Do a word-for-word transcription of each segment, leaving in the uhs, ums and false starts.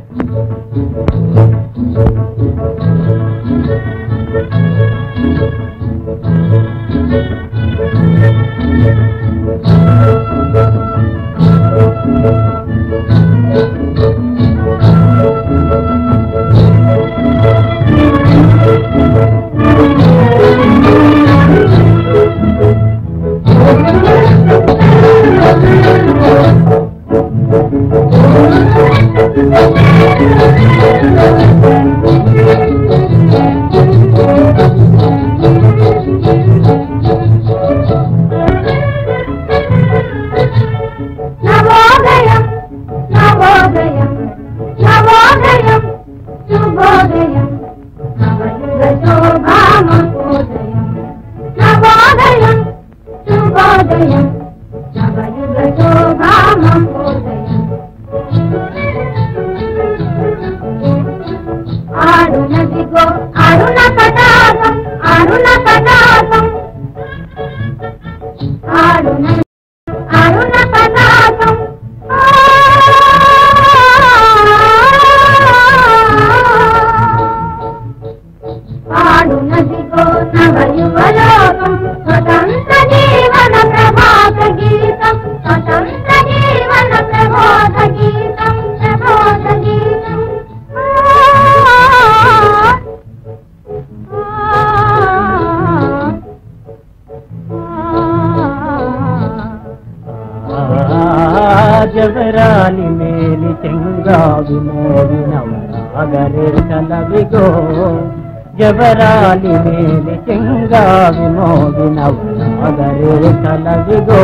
జవరాలి మేలి చెంగావి మోగినవరాగరే కలవిగో జవరాలి మేలి చెంగావి మోగినవరాగరే కలవిగో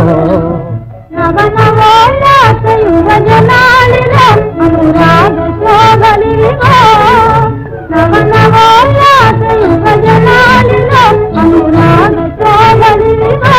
నవనవోల్లాసయువజనాలిలో అనురాగ శోభలివిగో నవనవోల్లాసయువజనాలిలో అనురాగ శోభలివిగో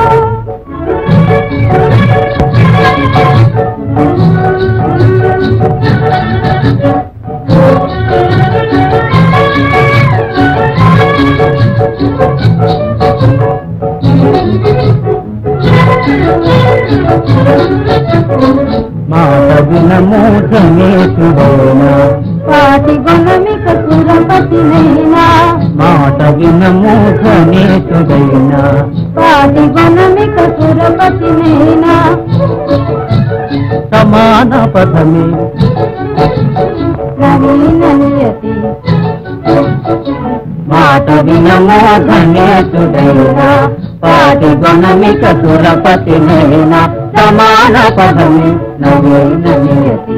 మాట వినమోధనేతుడైనా పాటి గుణమిక సురపతినైనా మాట వినమోధనేతుడైనా పాటి గుణమిక సురపతినైనా సమాన పదమే నవీననియతి మాట వినమోధనేతుడైనా పాటి గుణమిక సురపతినైనా సమాన పదమే నవీననియతి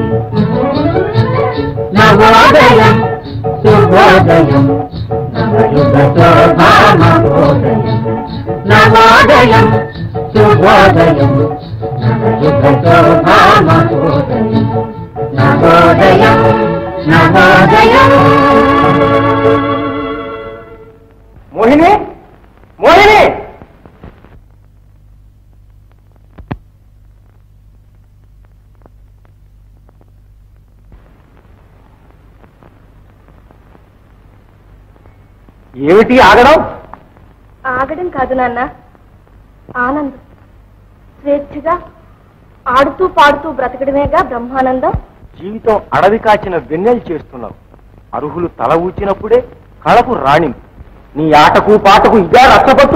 నవోదయం శుభోదయం నవయుగ శోభామహోదయం నవోదయం శుభోదయం నవయుగ శోభామహోదయం నవోదయం నవోదయం. మోహిని మోహిని ఏమిటి ఆగడం? ఆగడం కాదు నాన్న, ఆనందం. స్వేచ్ఛగా ఆడుతూ పాడుతూ బ్రతకడమేగా బ్రహ్మానందం. జీవితం అడవి కాచిన వెన్నెలు చేస్తున్నావు. అర్హులు తల ఊచినప్పుడే కళకు రాణింపు. నీ ఆటకు పాటకు ఇదే రచ్చపట్టు.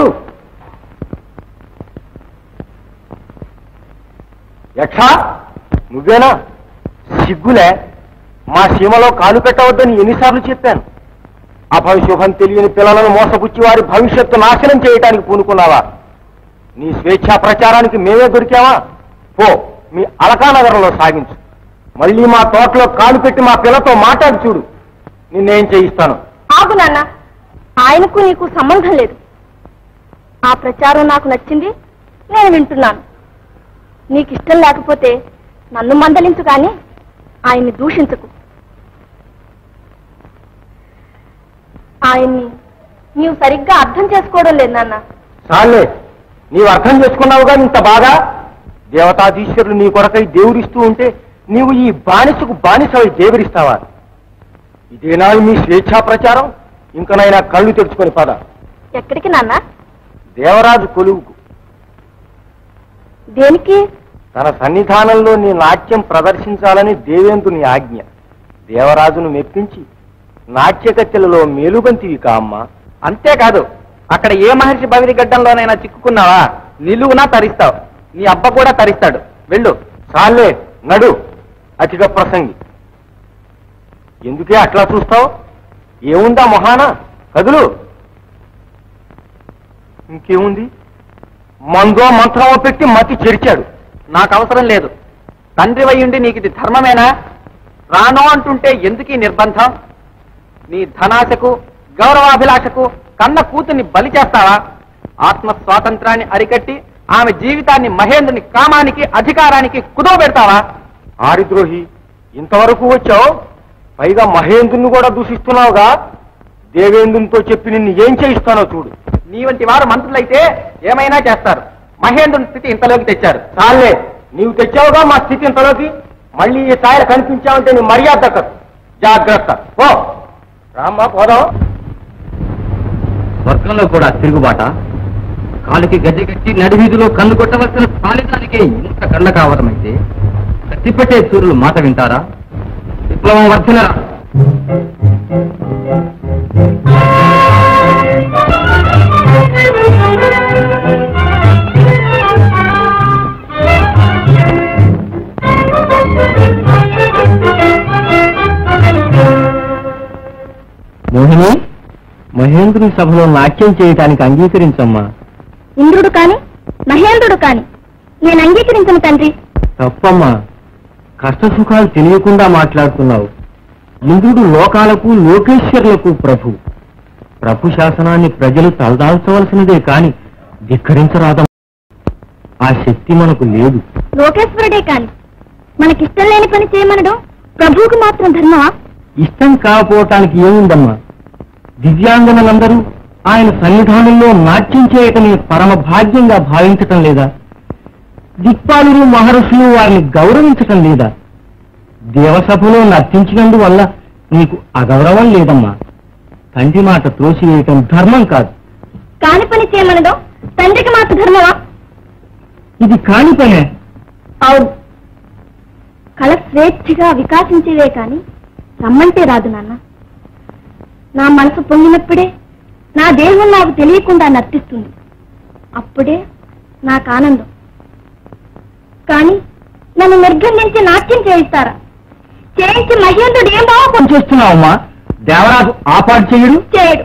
యక్షా, నువ్వేనా? సిగ్గులే. మా సీమలో కాలు పెట్టవద్దని ఎన్నిసార్లు చెప్పాను. అభవిశుభం తెలియని పిల్లలను మోసపుచ్చి వారి భవిష్యత్తు నాశనం చేయటానికి పూనుకున్నావా? నీ స్వేచ్ఛా ప్రచారానికి మేమే దొరికావా? పో, మీ అలకానగరంలో సాగించు. మళ్ళీ మా తోటలో కాలు పెట్టి మా పిల్లతో మాట్లాడి చూడు, నిన్నేం చేయిస్తాను. ఆగు నాన్న, ఆయనకు నీకు సంబంధం లేదు. ఆ ప్రచారం నాకు నచ్చింది, నేను వింటున్నాను. నీకు ఇష్టం లేకపోతే నన్ను మందలించు కానీ ఆయన్ని దూషించకు. ఆయన్ని నీవు సరిగ్గా అర్థం చేసుకోవడం లేదు నాన్న. చాలే, నీవు అర్థం చేసుకున్నావుగా ఇంత బాగా. దేవతాధీశ్వరులు నీ కొరకై దేవుడిస్తూ ఉంటే నీవు ఈ బానిసకు బానిసవై దేవుడిస్తావా? ఇదేనా మీ స్వేచ్ఛా ప్రచారం? ఇంకనైనా కళ్ళు తెరుచుకొని పద. ఎక్కడికి నాన్న? దేవరాజు కొలువుకు. దేనికి? తన సన్నిధానంలో నీ నాట్యం ప్రదర్శించాలని దేవేంద్రుని ఆజ్ఞ. దేవరాజును మెప్పించి నాట్యకత్తెలలో మేలుబంతివి కామ్మా. అంతేకాదు, అక్కడ ఏ మహర్షి బవిరి గడ్డంలోనైనా చిక్కుకున్నావా నిలువునా తరిస్తావు. నీ అబ్బ కూడా తరిస్తాడు. వెళ్ళు. చాలే, నడు. అతిగా ప్రసంగి. ఎందుకే అట్లా చూస్తావు? ఏముందా మొహాన? కదులు. ఇంకేముంది? మందో మంత్రమో పెట్టి మతి చెరిచాడు. నాకు అవసరం లేదు. తండ్రి వయ్యుండి నీకు ఇది ధర్మమేనా? రానో అంటుంటే ఎందుకీ నిర్బంధం? నీ ధనాశకు గౌరవాభిలాషకు కన్న కూతుర్ని బలి చేస్తావా? ఆత్మ స్వాతంత్రాన్ని అరికట్టి ఆమె జీవితాన్ని మహేంద్రుని కామానికి అధికారానికి కుదవ పెడతావా? ఆరిద్రోహి, ఇంతవరకు వచ్చావు, పైగా మహేంద్రుని కూడా దూషిస్తున్నావుగా. దేవేంద్రునితో చెప్పి నిన్ను ఏం చేయిస్తానో చూడు. నీ వంటి వారు మంత్రులైతే ఏమైనా చేస్తారు. మహేంద్రుని స్థితి ఇంతలోకి తెచ్చారు. చాలే, నీవు తెచ్చావుగా మా స్థితి ఇంతలోకి. మళ్ళీ ఈ ఛాయలు కనిపించావంటే నీ మర్యాద దక్కదు. జాగ్రత్త. ఓ రామ్మా, పోదాం. స్వర్గంలో కూడా తిరుగుబాట. కాలికి గజ్జె కట్టి నడివీధిలో కన్ను కొట్టవలసిన పాలితానికి ఇంత కళ్ళ కావడమైతే కట్టిపెట్టే సూర్యులు మాట వింటారా? విప్లవం వర్ధనరా. మోహిని, మహేంద్రుని సభలో నాట్యం చేయటానికి అంగీకరించమ్మా. ఇంద్రుడు కాని మహేంద్రుడు కాని నేను అంగీకరించను తండ్రి. తప్పమ్మా, కష్టసుఖాలు తెలియకుండా మాట్లాడుతున్నావు. ఇంద్రుడు లోకాలకు లోకేశ్వరులకు ప్రభు. ప్రభు శాసనాన్ని ప్రజలు తలదాల్చవలసినదే కాని ధిక్కరించరాదమ్మా. ఆ శక్తి మనకు లేదు. లోకేశ్వరుడే కాని మనకిష్టం లేని పని చేయమనడం ప్రభువుకు మాత్రం ధర్మమా? ఇష్టం కాకపోవటానికి ఏముందమ్మా? దివ్యాంగనులందరూ ఆయన సన్నిధానంలో నాట్యం చేయటమే పరమ భాగ్యంగా భావించటం లేదా? దిక్పాలురు మహర్షులు వారిని గౌరవించటం లేదా? దేవసభలో నర్తించినందువల్ల నీకు అగౌరవం లేదమ్మా. తండ్రి మాట త్రోసివేయటం ధర్మం కాదు. కాని పని చేయమనడం తండ్రికి మాత్రం ధర్మమా? ఇది కాని పనే. అవును, కళ స్వేచ్ఛగా వికాసించేవే కాని రమ్మంటే రాదు నాన్న. నా మనసు పొంగినప్పుడే నా దేహం నాకు తెలియకుండా నర్తిస్తుంది. అప్పుడే నాకు ఆనందం. కానీ నన్ను నిర్బంధించి నాట్యం చేయిస్తారా? చేయించి మహేంద్రుడు ఏం బాగా చేస్తున్నావమ్మా? దేవరాజు ఆపాటు చేయడు చేయడు.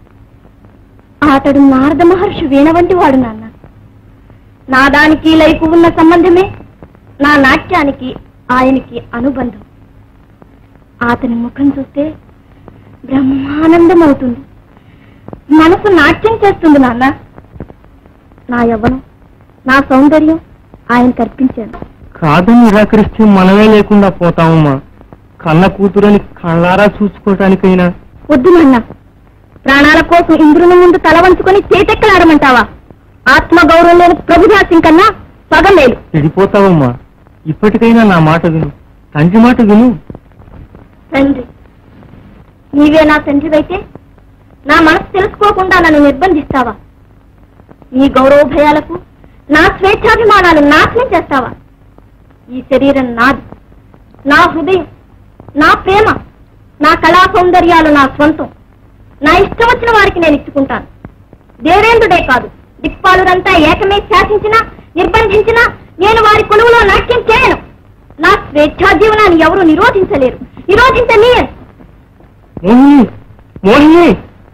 అతడు నారద మహర్షి వీణ వంటి వాడు నాన్న. నా దానికి లైకు ఉన్న సంబంధమే నా నాట్యానికి ఆయనకి అనుబంధం. అతని ముఖం చూస్తే బ్రహ్మానందం అవుతుంది. మనసు నాట్యం చేస్తుంది నాన్న. నా యవ్వనం, నా సౌందర్యం ఆయన కల్పించాను. కాదని నిరాకరిస్తే మనమే లేకుండా పోతామమ్మా. కన్న కూతురని కళ్ళారా చూసుకోవటానికైనా. వద్దు నాన్న, ప్రాణాల కోసం ఇంద్రుని ముందు తల వంచుకొని చేతెక్కలాడమంటావా? ఆత్మగౌరవం లేని ప్రభుదాసం కన్నా సగం లేదు. చెడిపోతావమ్మా. ఇప్పటికైనా నా మాట విను. తండ్రి మాట విను. తండ్రి, నీవే నా తండ్రివైతే నా మనసు తెలుసుకోకుండా నన్ను నిర్బంధిస్తావా? నీ గౌరవ భయాలకు నా స్వేచ్ఛాభిమానాలు నాశనం చేస్తావా? ఈ శరీరం నాది, నా హృదయం, నా ప్రేమ, నా కళా సౌందర్యాలు నా స్వంతం. నా ఇష్టం వచ్చిన వారికి నేను ఇచ్చుకుంటాను. దేవేంద్రుడే కాదు, దిక్పాలురంతా ఏకమే శాసించినా నిర్బంధించినా నేను వారి కొలువులో నాట్యం చేయను. నా స్వేచ్ఛా జీవనాన్ని ఎవరు నిరోధించలేరు. నిరోధించనీయ. మోహిని, మోహిని,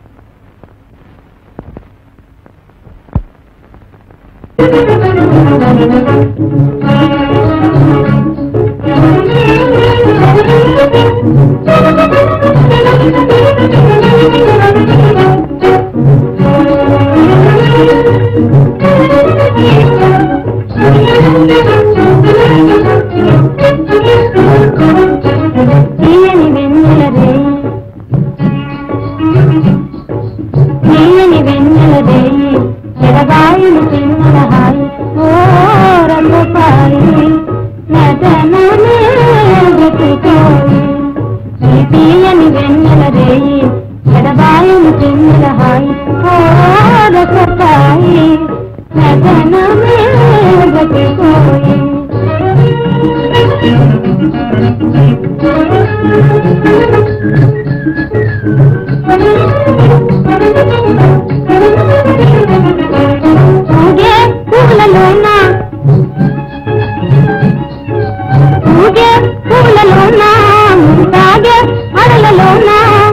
తీయని వెన్నెలదే, తీయని వెన్నెలదే, ఎడబాయిలు చిన్నల హాయి, ఓ రఘుపాయి నటనమే వెతుకోయి. తీయని వెన్నెలదే, ఎడబాయిలు చిన్నల హాయి, ఓ రఘుపాయి నటనమే వెతుకోయి. ఊగే పూలలోన ఊగే పూలలోన మురిసాగే అడలలోన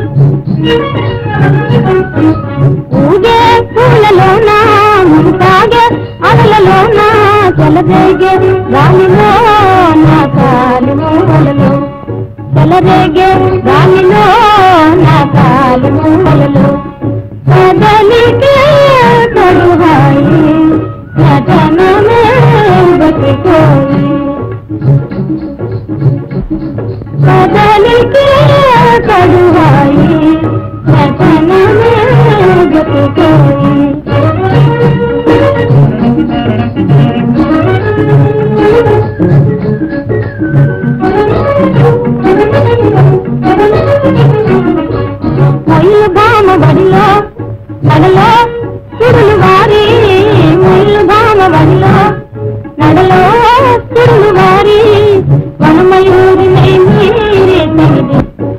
ఊగే పూలలోన మురిసాగే అడలలోన చెలరేగే గాలిలో నా కాలి మూలలో చెలరేగే గాలిలో నా కాలి మూలలో కదలికే కడుహాయి నటనమే బతికోయి కదలికే కడుహాయి నటనమే బతికోయి మొయ్యి బామ బడిలో నడలో సుడులు వారి మొయ్యి బామ బడిలో నడలో సుడులు వారి వనమయూరి మీరే తగిలి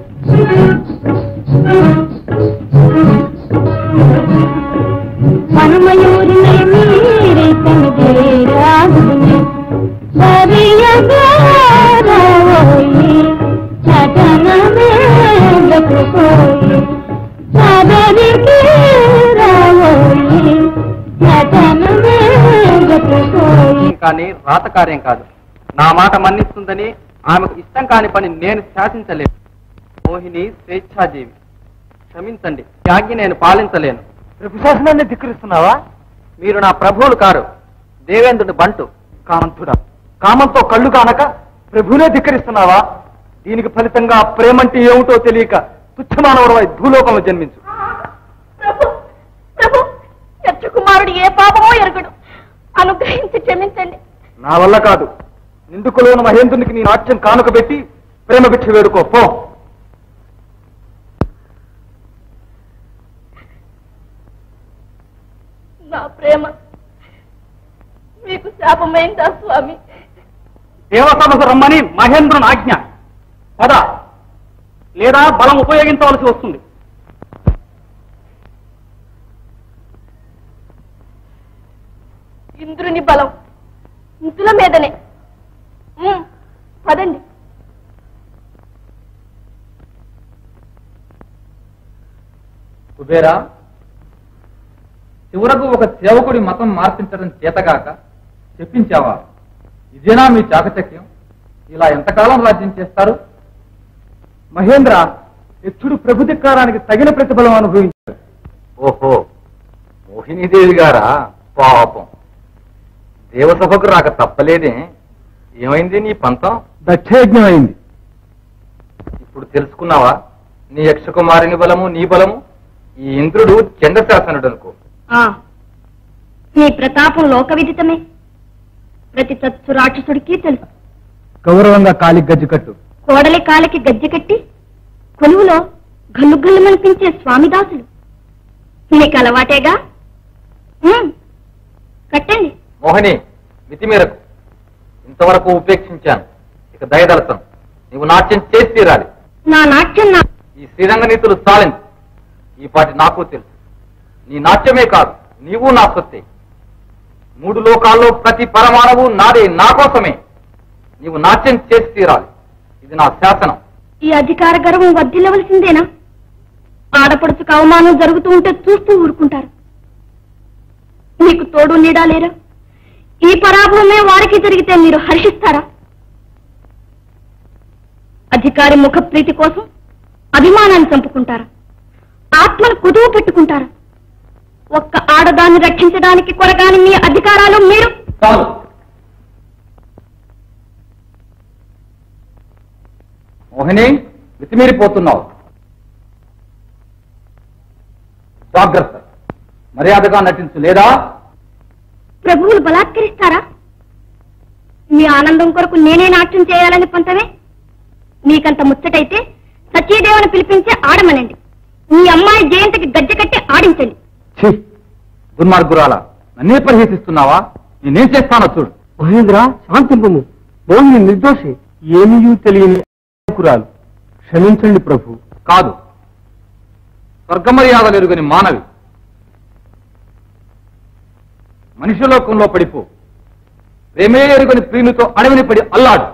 వనమయూరి మీరే తగిలి రాగుని సరియగా రావోయి చటనమే బతుకోయి సదరికి రావోయి చటనమే బతుకోయి. కానీ రాత కార్యం కాదు. నా మాట మన్నిస్తుందని ఆమెకు ఇష్టం కాని పని నేను శాసించలేను. మోహిని స్వేచ్ఛాజీవి, క్షమించండి. త్యాగి నేను పాలించలేను. ప్రభు శాసనాన్ని ధిక్కరిస్తున్నావా? మీరు నా ప్రభువులు కారు, దేవేంద్రుని బంటు. కామంతుడా, కామంతో కళ్ళు కానక ప్రభునే ధిక్కరిస్తున్నావా? దీనికి ఫలితంగా ప్రేమంటే ఏమిటో తెలియక తుచ్చమానవరవై భూలోకంలో జన్మించు. ప్రభు ప్రభు యక్షకుమారుడు ఏ పాపమో ఎరగడు, అనుగ్రహించి క్షమించండి. నా వల్ల కాదు. నిందుకులోని మహేంద్రునికి నీ నాట్యం కానుక పెట్టి ప్రేమ భిక్ష వేడుకో పో. నా ప్రేమ మీకు శాపమైందా స్వామి? దేవసభకు రమ్మని మహేంద్రుని ఆజ్ఞ. పద, లేదా బలం ఉపయోగించవలసి వస్తుంది. ఇంద్రుని బలం ఇంతుల మీదనే. ఉమ్, పదండి. కుబేరా, చివరకు ఒక సేవకుడి మతం మార్పించడం చేతగాక చెప్పించావా? ఇదేనా మీ చాకచక్యం? ఇలా ఎంతకాలం రాజ్యం చేస్తారు? మహేంద్ర, యక్షుడు ప్రభుధిక్కారానికి తగిన ప్రతిఫలం అనుభవించాడు. ఓహో, మోహినీదేవి గారా? పాపం, దేవసభకు రాక తప్పలేదే. ఏమైంది నీ పంతం? దక్షయజ్ఞం అయింది. ఇప్పుడు తెలుసుకున్నావా? నీ యక్షకుమారిని బలము నీ బలము. ఈ ఇంద్రుడు చండశాసనుడు అనుకో. నీ ప్రతాపం లోక విదితమే, ప్రతి చచ్చు రాక్షసుడికి తెలుసు. గౌరవంగా కాలి గజ్జి కట్టు. కోడలి కాలికి గజ్జె కట్టి కొలువులో గల్లు గల్లుమనిపించే స్వామిదాసులు నీకు అలవాటేగా. ఉమ్, కట్టండి. మోహిని, మితి మేరకు ఇంతవరకు ఉపేక్షించాను. ఇక దయదలసం. నీవు నాట్యం చేసి తీరాలి. నా నాట్యం నా ఈ శ్రీరంగ నీతులు చాలింది. ఈ పాటి నాకు తెలుసు. నీ నాట్యమే కాదు, నీవు నా సొత్తే. మూడు లోకాల్లో ప్రతి పరమాణువు నాదే, నా కోసమే. నీవు నాట్యం చేసి తీరాలి. ఇది నా శాసనం. ఈ అధికార గర్వం వర్ధిల్లవలసిందేనా? ఆడపడుచుకు అవమానం జరుగుతూ ఉంటే చూస్తూ ఊరుకుంటారు. నీకు తోడు నీడా లేరా? ఈ పరాభవమే వారికి జరిగితే మీరు హర్షిస్తారా? అధికారి ముఖ ప్రీతి కోసం అభిమానాన్ని చంపుకుంటారా? ఆత్మను కుదువు పెట్టుకుంటారా? ఒక్క ఆడదాన్ని రక్షించడానికి కొరగాని మీ అధికారాలు మీరు. చాలు. మోహిని, మితిమీరిపోతున్నావు. జాగ్రత్త, మర్యాదగా నటించు, లేదా ప్రభువులు బలాత్కరిస్తారా? మీ ఆనందం కొరకు నేనే నాట్యం చేయాలని పంతమే. మీకంత ముచ్చటైతే సచీదేవిని పిలిపించి ఆడమనండి. మీ అమ్మాయి జయంతికి గజ్జె కట్టి ఆడించండి. దుర్మార్గురాలా, నన్నే పరిహసిస్తున్నావా? నేనేం చేస్తానో చూడు. మహేంద్ర, శాంతింపము. మోహిని నిర్దోషి, ఏమీ తెలియని కురాలు. క్షమించండి ప్రభు. కాదు, స్వర్గమర్యాదలు ఎరుగని మానవి. మనుష్యలోకంలో పడిపో. ప్రేమే ఎరుగని ప్రియునితో అడవిని పడి అల్లాడు.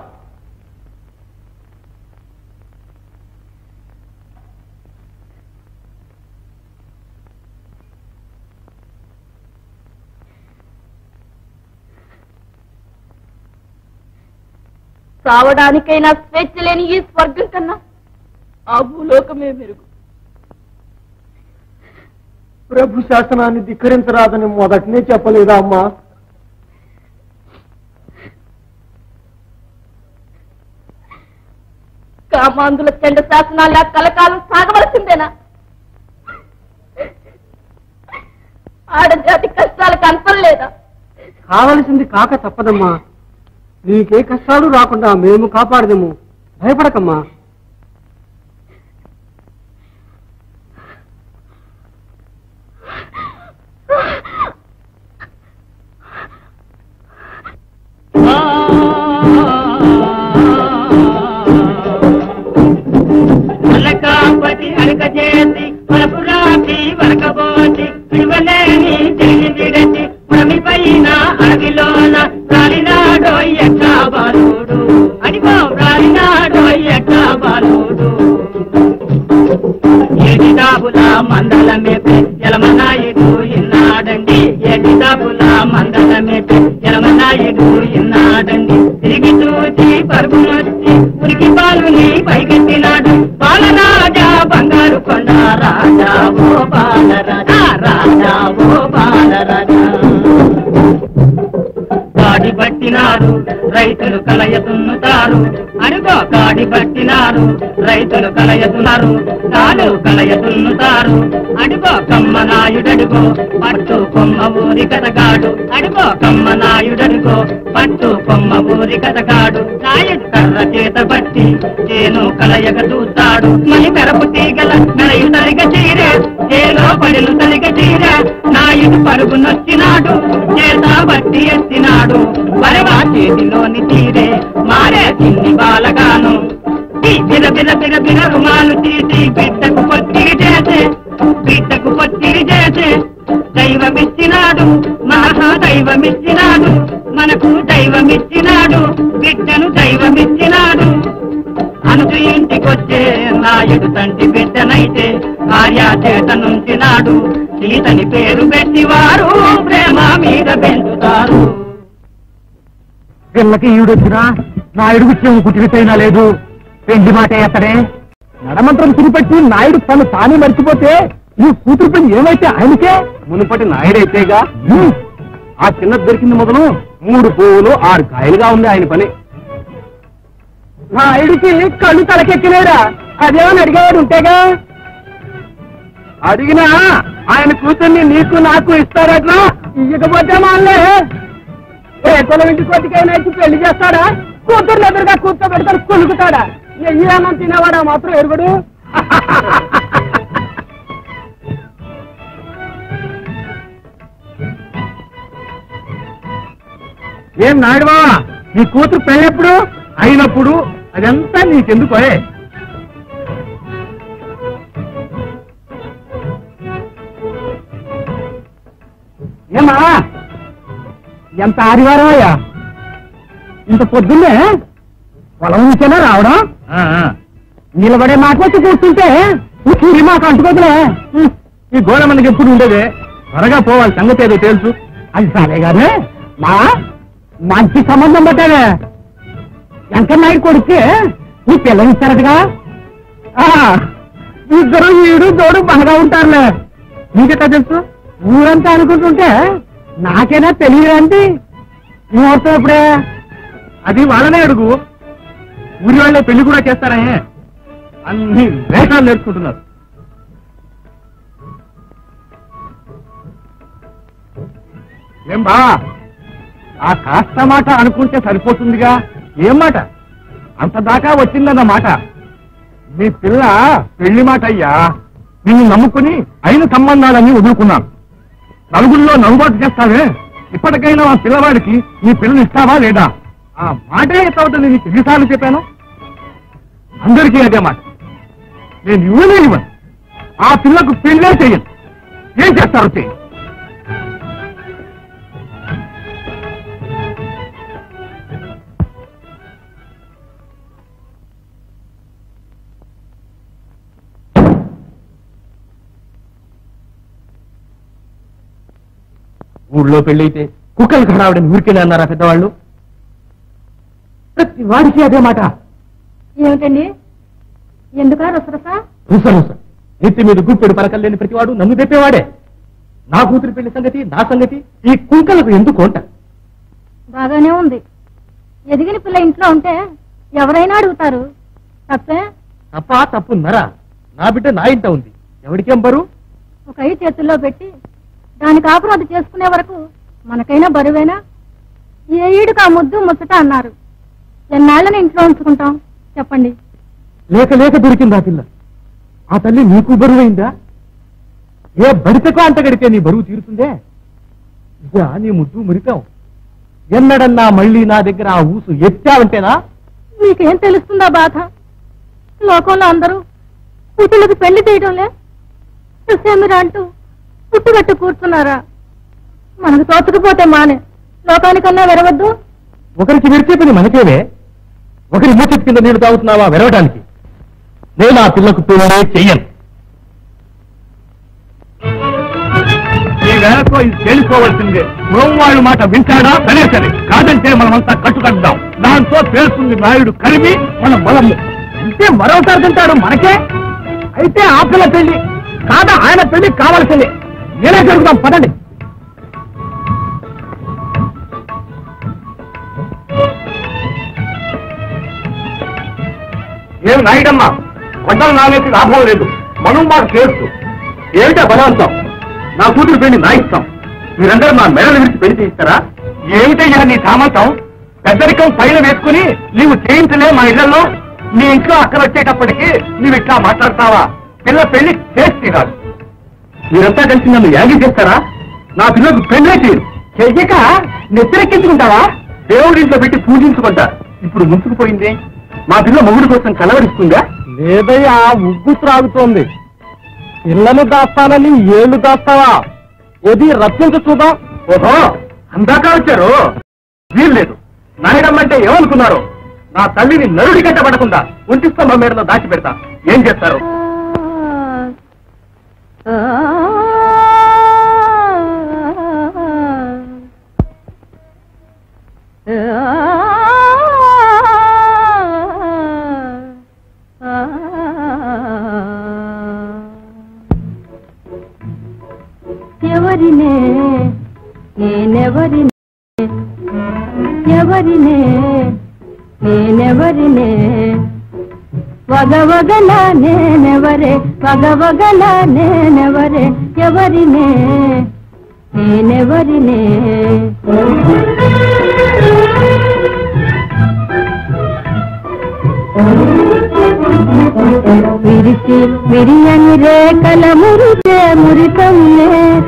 చావడానికైనా స్వేచ్ఛ లేని ఈ స్వర్గం కన్నా ఆ భూలోకమే మెరుగు. ప్రభు శాసనాన్ని ధిక్కరించరాదని మొదటనే చెప్పలేదా అమ్మా? కామాంధుల చెండ శాసనాల కలకాలం సాగవలసిందేనా? ఆడజాతి కష్టాలకు అంతం లేదా? కావలసింది కాక తప్పదమ్మా. నీకే కష్టాలు రాకుండా మేము కాపాడదేము. భయపడకమ్మా. అలకాపతి అలక చేసి మలపురాతి వరకబోసి విలువలేని తిరిగి విడచి భూమి పైన అడవిలోన రాలినాడో ఎట్లా బాలుడు అడిగో రాలినాడో ఎట్లా బాలుడు ఏటి దాబుల మందల మేపే ఎలమనాయుడు ఇన్నాడండి ఏటి దాబుల మందల మేపే ఎలమనాయుడు ఇన్నాడండి తిరిగి చూచి పరుగునొచ్చి ఉరికి బాలుని పైకెత్తినాడు బాలరాజా బంగారు కొండ రాజా ఓ బాలరాజా రాజా ఓ బాలరాజా కాడి పట్టినారు రైతులు కలయతున్నుతారు అడుగో కాడి పట్టినారు రైతులు కలయతున్నారు కాలు కలయతున్నుతారు అడుగో కమ్మనాయుడడుగో పట్టు కొమ్మ ఊరి కథగాడు అడుగో కమ్మనాయుడడుగో పట్టు కొమ్మ ఊరి కథగాడు నాయుడు కర్ర చేత పట్టి చేను కలయక చూస్తాడు మలి కరపు తీగల నరయు తరిగ చీరే చేలో పడిలు తరిగ చీరే నాయుడు పరుగునొచ్చినాడు చేత బట్టి ఎత్తినాడు వరవా చేతిలోని తీరే మారే చిన్ని బాలగాను బిర బిర బిర బిర రుమాలు తీసి బిడ్డకు పొత్తిరి చేసే బిడ్డకు పొత్తిరి చేసే దైవమిచ్చినాడు మహా దైవమిచ్చినాడు మనకు దైవమిచ్చినాడు బిడ్డను దైవమిచ్చినాడు అనుకు ఇంటికొచ్చే నాయుడు తండ్రి బిడ్డనైతే భార్య చేత నుంచినాడు సీతని పేరు పెట్టి వారు ప్రేమ మీద పెంచుతారు. పిల్లకి ఈడొచ్చినా నాయుడుకు చెవు కుటిరితైనా లేదు. పెండి మాట ఎత్తడే నడమంత్రం తిరిపెట్టి నాయుడు తను తానే మర్చిపోతే ఈ కూతురు పని ఏమైతే ఆయనకే మునుపటి నాయుడైతేగా. ఆ చిన్నది దొరికింది మొదలు మూడు పువ్వులు ఆరు కాయలుగా ఉంది ఆయన పని. నాయుడికి కళ్ళు తలకెక్కలేరా? అదేమని అడిగేవాడు ఉంటేగా. అడిగినా ఆయన కూతుర్ని నీకు నాకు ఇస్తారట్లా? ఇయ్యకపోతే మాలే ఏ కులం ఇంటి కొద్దికైనా ఇచ్చి పెళ్లి చేస్తాడా? కూతుర్ని ఎదురుగా కూర్చోబెడతాడు కొలుకుతాడా? ఎయ్యానం తినేవాడా మాత్రం ఎరుగుడు. ఏం నాయుడు బావా, నీ కూతురు పెళ్ళెప్పుడు అయినప్పుడు అదంతా నీకెందుకు? ఏమా ఎంత ఆదివారం అయ్యా, ఇంత పొద్దున్నే పొలం నుంచేనా రావడం? నిలబడే మాట వచ్చి కూర్చుంటే సూర్య మాకు అంటుకోదులే. ఈ గోడ మనకి ఎప్పుడు ఉండేదే, త్వరగా పోవాలి, సంగతి ఏదో తెలుసు. అది సరే గానే మా మంచి సంబంధం పట్టావే. వెంకన్నాయుడు కొడుకే నీ పిల్లనిస్తారటగా. ఇద్దరు ఈడు జోడు బాగా ఉంటారులే. నీకెట్టా తెలుసు? ఊరంతా అనుకుంటుంటే నాకేనా తెలియదండి. ముహూర్తం ఎప్పుడే? అది వాళ్ళనే అడుగు. ఊరి వాళ్ళే పెళ్లి కూడా చేస్తారే, అన్ని వేషాలు నేర్చుకుంటున్నారు. ఏం బా, ఆ కాస్త మాట అనుకుంటే సరిపోతుందిగా. ఏం మాట? అంత దాకా వచ్చిందన్న మాట. మీ పిల్ల పెళ్లి మాట అయ్యా. నిన్ను నమ్ముకుని అయిన సంబంధాలన్నీ వదులుకున్నాను. నలుగురిలో నవ్వుబాటు చేస్తావే, ఇప్పటికైనా ఆ పిల్లవాడికి నీ పిల్లని ఇస్తావా లేదా? ఆ మాటే ఎత్తవుతుంది. నీకు ఎన్నిసార్లు చెప్పాను? అందరికీ అదే మాట. నేను ఇవ్వనే ఇవ్వను. ఆ పిల్లకు పెళ్ళే చెయ్యను. ఏం చేస్తారు చెయ్యి. ఊళ్ళో పెళ్ళైతే కుక్కలు ఖరావడని ఊరికెళ్ళి అన్నారా పెద్దవాళ్ళు? ప్రతి వాడికి అదే మాట. ఏమిటండి ఎందుకా రసరసా? రుస రుస నెత్తి మీద గుప్పెడు పలకలు లేని ప్రతివాడు నన్ను తెప్పేవాడే. నా కూతురి పెళ్లి సంగతి నా సంగతి ఈ కుంకలకు ఎందుకు అంట? బాగానే ఉంది. ఎదిగిన పిల్ల ఇంట్లో ఉంటే ఎవరైనా అడుగుతారు. తప్పే? తప్ప తప్పున్నారా? నా బిడ్డ నా ఇంట ఉంది. ఎవరికేం బరువు? ఒక ఐదు చేతుల్లో పెట్టి దాని కాపురం అది చేసుకునే వరకు మనకైనా బరువేనా? ఏ ఈడుకు ఆ ముద్దు ముచ్చట అన్నారు. ఎన్నాళ్ళని ఇంట్లో ఉంచుకుంటాం చెప్పండి. లేక లేక దొరికిందా పిల్ల? ఆ తల్లి నీకు బరువైందా? ఏ బడితకు అంట గడితే నీ బరువు తీరుతుందే? ఇదా నీ ముద్దు మురికాం. ఎన్నడన్నా మళ్ళీ నా దగ్గర ఆ ఊసు ఎత్తావంటేనా? మీకేం తెలుస్తుందా బాధ? లోకంలో అందరూ కూతుళ్ళకి పెళ్లి చేయడంలే చూసేమిరా అంటూ పుట్టుగట్టు కూర్చున్నారా? మనకు తోచకపోతే మానే లోకానికన్నా వెరవద్దు. ఒకరికి విరిచే పని మనకేవే. ఒకరి మూచెత్తి కింద నీళ్లు తాగుతున్నావా వెరవడానికి? నేను ఆ పిల్లకు పెళ్ళే చెయ్యను. ఈ వేళతో ఇది తేలిపోవలసిందే. వాళ్ళు మాట వింటాడా? సరే సరే, కాదంటే మనమంతా కట్టుకట్టుదాం. దాంతో పేరుస్తుంది నాయుడు కలిమి మన బలము. అంటే మరోసారి తింటాడు మనకే. అయితే ఆ పిల్ల పెళ్లి కాదా ఆయన పెళ్లి కావాల్సిందే. నేనే జరుగుతాం పదండి. ఏం నాయుడమ్మా, కొండలు నావేసి లాభం లేదు. మనం మాకు చేస్తూ ఏమిటా బలవంతం? నా కూతురు పెళ్లి నా ఇస్తాం. మీరందరూ మా మెడలు విడిచి పెళ్లి చేయిస్తారా? ఏమిటయ్యా నీ సామంతం? పెద్దరికం పైన వేసుకుని నీవు చేయించలే మా ఇళ్లలో. నీ ఇంట్లో అక్కడ వచ్చేటప్పటికి నీవు ఇట్లా మాట్లాడతావా? పిల్ల పెళ్లి చేస్తే కాదు. మీరంతా కలిసి నన్ను యాగి చేస్తారా? నా పిల్లలకు పెళ్లే చేయరు. చెయ్యక నెత్తరెక్కించుకుంటావా? దేవుడి ఇంట్లో పెట్టి పూజించుకుంటా. ఇప్పుడు ముంచుకుపోయింది. మా పిల్ల మొగుడు కోసం కలవరిస్తుందా? లేదయ్యా, ఉగ్గు త్రాగుతోంది. పిల్లను దాస్తానని ఏళ్ళు దాస్తావా? ఏది రప్పించు చూద్దాం. ఓహో, అందాక వచ్చారు. వీల్లేదు. నాయడమ్మంటే ఏమనుకున్నారు? నా తల్లిని నరుడి కట్టబడకుండా ఒంటిస్తంభ మేడలో దాచి పెడతా. ఏం చేస్తారు? ఎవరినే నేనెవరినే ఎవరినే నేనెవరినే వగవగల నేనెవరే వగవగల నేనెవరే ఎవరినే నేనెవరినే విరిచి విరియని రేఖల మురిచే మురితమ్మే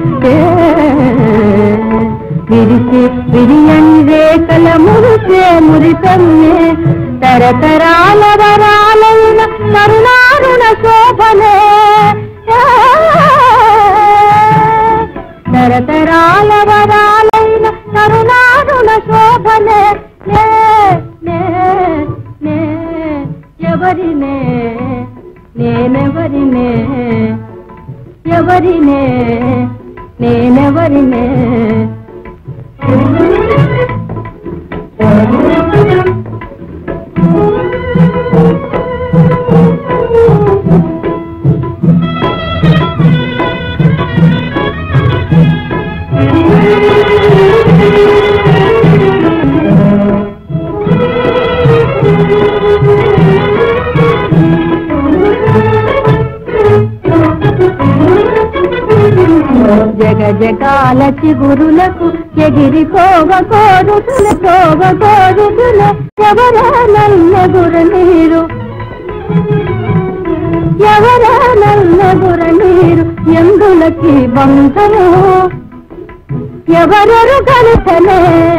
విరిచి విరియని రేఖల మురిచే మురితమ్మే తరతరాల వరాలైన కరుణారుణ శోభనే తరతరాల వరాలైన కరుణారుణ శోభనే ఎవరినే నేనెవరినే ఎవరినే నేనెవరినే జగ జగాల చిగురులకు ఎగిరిపోవ కోరుతుల పోవ కోరుతుల ఎవరా నల్లగుర నీరు ఎవరా నల్లగుర నీరు ఎందులకి బంధము ఎవరెరు కలితనే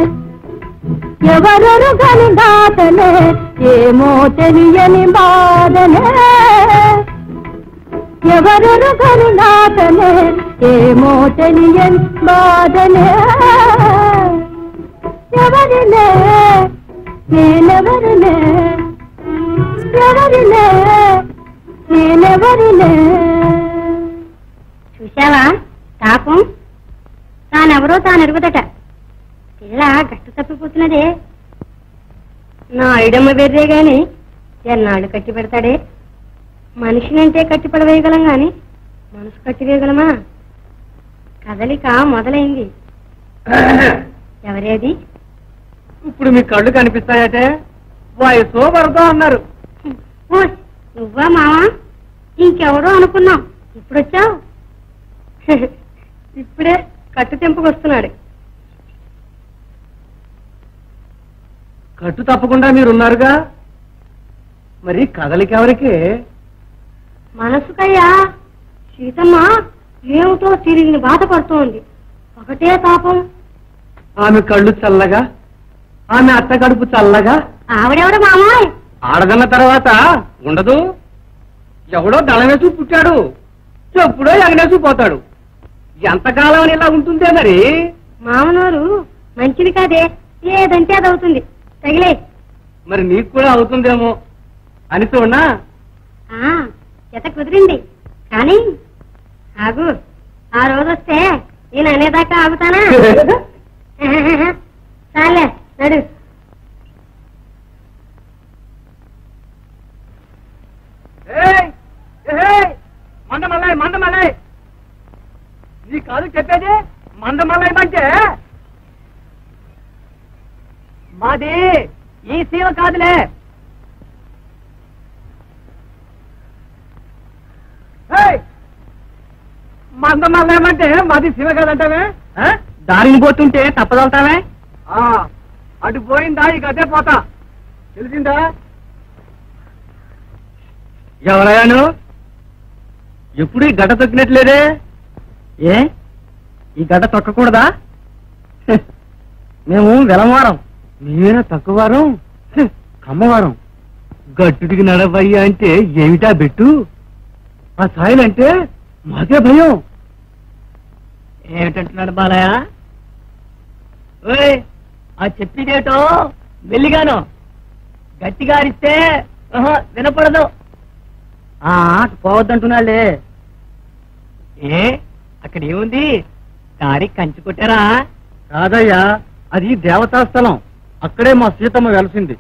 ఎవరెరు కలి దాతనే ఏమో తెలియని బాధనే ఎవరెరుగని నాటనే ఏమో తెలియని బాధనే ఎవరిలే నేనెవరిలే ఎవరిలే నేనెవరిలే చూశావా తాపం తానెవరో తాను ఎరుగుదట పిల్ల గట్టు తప్పిపోతున్నదే నా ఐడమ్మ బెర్రే గాని ఎన్నాళ్ళు కట్టి పెడతాడే మనిషినంటే కట్టి పడవేయగలం గాని మనసు కట్టివేయగలమా కదలిక మొదలైంది ఎవరేది ఇప్పుడు మీ కళ్ళు కనిపిస్తాయటే వయసు వరదో అన్నారు ఓ నువ్వా మావా ఇంకెవరో అనుకున్నాం ఇప్పుడొచ్చావు ఇప్పుడే కట్టు తెంపుకొస్తున్నాడు కట్టు తప్పకుండా మీరున్నారుగా మరి కదలికెవరికి మనసుకయ్యా సీతమ్మ ఏమిటో తిరిగిని బాధపడుతోంది ఒకటే తాపం ఆమె కళ్ళు చల్లగా ఆమె అత్త కడుపు చల్లగా ఆవిడెవడు మామాయ్ ఆడదన్న తర్వాత ఉండదు ఎవడో దళమేసు పుట్టాడు ఎప్పుడో ఎగనేసు పోతాడు ఎంతకాలం ఇలా ఉంటుందే మరి మామనోరు మంచిది కాదే ఏదంటే అది అవుతుంది తగిలే మరి నీకు కూడా అవుతుందేమో అని చూడనా ఆ జత కుదిరింది కానీ ఆగు ఆ రోజు వస్తే నేను అనేదాకా ఆగుతానా చాలే నడు మందమల్లాయ్ మందమల్లాయ్ నీ కాదు చెప్పేది మందమల్లాయ్ అంటే మాది ఈ సీమ కాదులే మందమల్లాయమంటే మాది సీమ కాదంటావే దారిని పోతుంటే తప్పదవుతావే అటు పోయిందా ఇక అదే పోతా తెలిసిందా ఎవరయ్యాను ఎప్పుడు ఈ గడ్డ తొక్కినట్లేదే ఏ ఈ గడ్డ తొక్కకూడదా మేము వెలమవారం మీరేనా తక్కువ వారం కమ్మవారం గట్టుడికి నడవయ్యా అంటే ఏమిటా బెట్టు ఆ సాయిలంటే మాకే భయం ఏమిటంటున్నాడు బాలయ్య ఓయ్ ఆ చెప్పిదేటో మెల్లిగాను గట్టిగా అరిస్తే వినపడదు ఆ పోవద్దంటున్నాళ్లే ఏ అక్కడ ఏముంది దారి కంచి కొట్టారా కాదయ్యా అది దేవతా స్థలం అక్కడే మా సీతమ్మ వెలసింది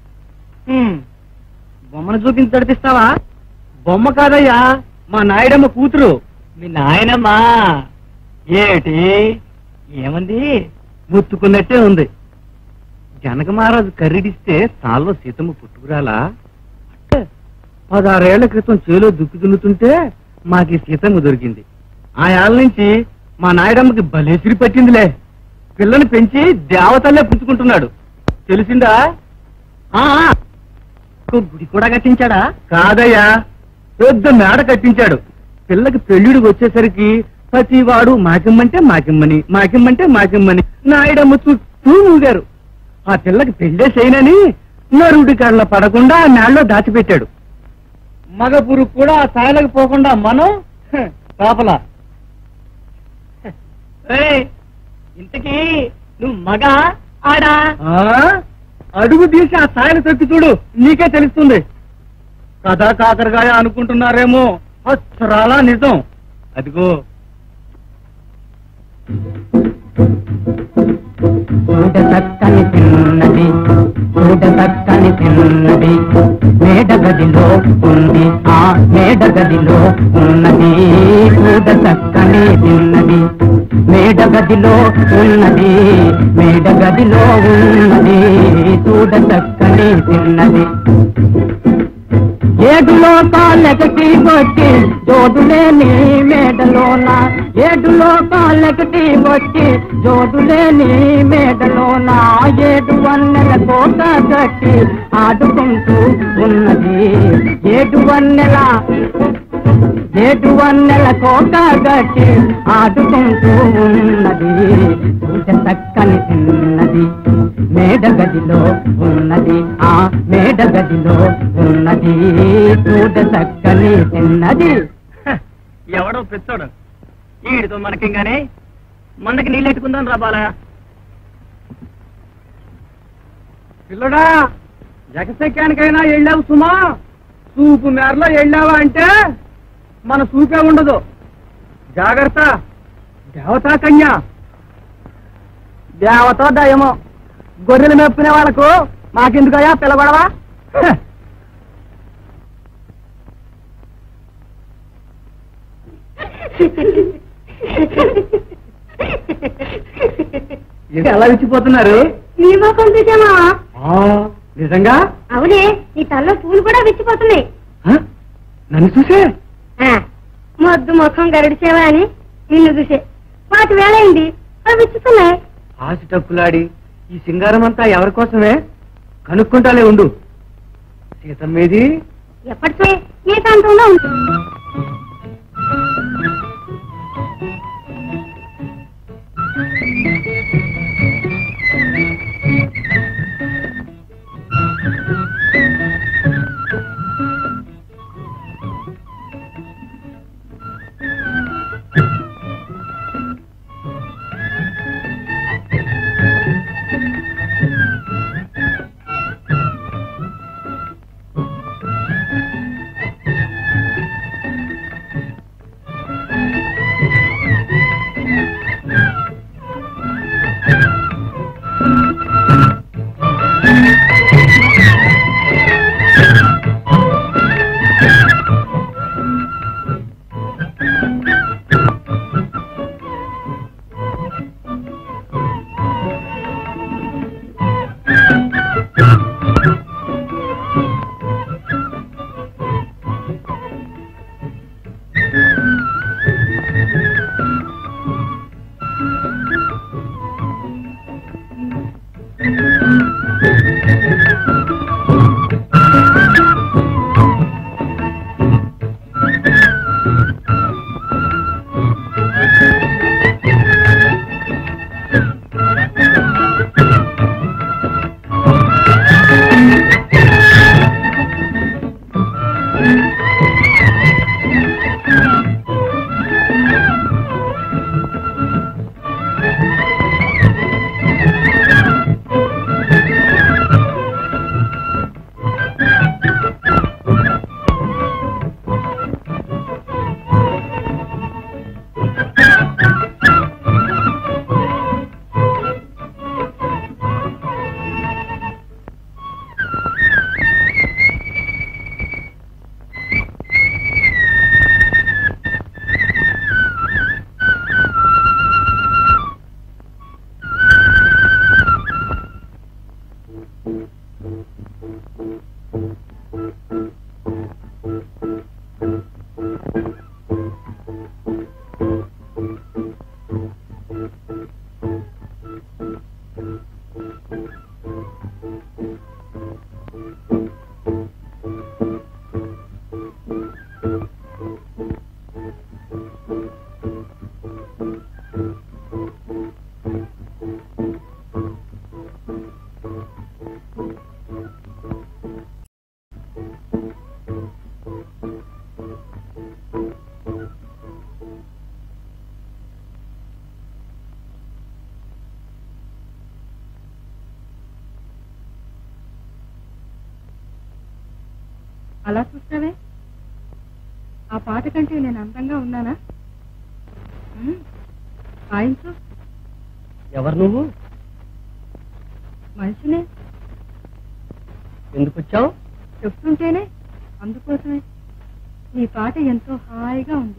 బొమ్మను చూపించి నడిపిస్తావా బొమ్మ కాదయ్యా మా నాయుడమ్మ కూతురు మీ నాయనమ్మా ఏమిటి ఏమంది ముత్తుకున్నట్టే ఉంది జనక మహారాజు కర్రీడిస్తే తాళ్ళలో సీతమ్మ పుట్టుకురాలా పదహారేళ్ల క్రితం చేలో దుక్కు దున్నుతుంటే మాకి సీతమ్మ దొరికింది ఆ ఏళ్ళ నుంచి మా నాయుడమ్మకి బలేసిరి పట్టిందిలే పిల్లని పెంచి దేవతల్లే పుంచుకుంటున్నాడు తెలిసిందా గుడి కూడా కట్టించాడా కాదయ్యా పెద్ద మేడ కట్టించాడు పిల్లకి పెళ్లిడికి వచ్చేసరికి ప్రతి వాడు మాకిమ్మంటే మాకిమ్మని మాకిమ్మంటే మాకిమ్మని నాయుడమ్మ చుట్టూ మూగారు ఆ పిల్లకి పెళ్లే చేయనని నరుడి కాళ్ళ పడకుండా ఆ మేడలో దాచిపెట్టాడు మగ పురుగు కూడా ఆ స్థాయిలోకి పోకుండా మనం కాపలా ఇంతకీ నువ్వు మగ ఆడా అడుగు తీసి ఆ స్థాయిని తొక్కి చూడు నీకే తెలుస్తుంది కథా కాకరగాయ అనుకుంటున్నారేమో అసరాలా నిజం అదిగో చూడ చక్కని తిన్నది చూడ చక్కని తిన్నది మేడ గదిలో ఉంది ఆ మేడ గదిలో ఉన్నది చూడ చక్కని తిన్నది మేడ గదిలో ఉన్నది మేడ గదిలో ఉన్నది చూడ చక్కని తిన్నది ఏడు లోకాలకి వచ్చి జోడులేని మేడలోన ఏడు లోకాలకి వచ్చి జోడులేని మేడలోన ఏడు వన్నెల కోట కట్టి ఆడుకుంటూ ఉన్నది ఏడు వన్నెల ఏడు వన్నెల కోట కట్టి ఆడుకుంటూ ఉన్నది చూడ చక్కని తిన్నది మేడ గదిలో ఉన్నది ఆ మేడ గదిలో ఉన్నది చూడ చక్కని తిన్నది ఎవడో పెచ్చోడు ఈడితో మనకింగానే మనకి నీళ్ళెట్టుకుందాం రా బాలా. పిల్లడా జగసెక్కానికైనా వెళ్ళావు సుమా, చూపు మేరలో వెళ్ళావా అంటే మన చూపే ఉండదు. జాగ్రత్త, దేవతా కన్యా. దేవతో దయమో గొర్రెలు మెప్పుకునే వాళ్ళకు మాకెందుకయ్యా పిల్లగొడవా? ఎలా విచ్చిపోతున్నారు? నీ మొఖం చూసామా? నిజంగా? అవునే, నీ తల్లో పూలు కూడా విచ్చిపోతున్నాయి. నన్ను చూసే మొద్దు ముఖం గరిడిచేవా అని నిన్ను చూసే వాటి వేళ అయింది, అవి విచ్చుతున్నాయి. ఆశ టక్కులాడి ఈ సింగారం అంతా ఎవరి కోసమే? కనుక్కుంటాలే ఉండు. సీతమ్మేది? ఎప్పటికీ ఏకాంతంలో ఉంటుంది. అలా చూస్తావే, ఆ పాట కంటే నేను అందంగా ఉన్నానా? వాయించు. ఎవరు నువ్వు? మనిషినే. ఎందుకు వచ్చావు? చెప్తుంటేనే, అందుకోసమే. నీ పాట ఎంతో హాయిగా ఉంది.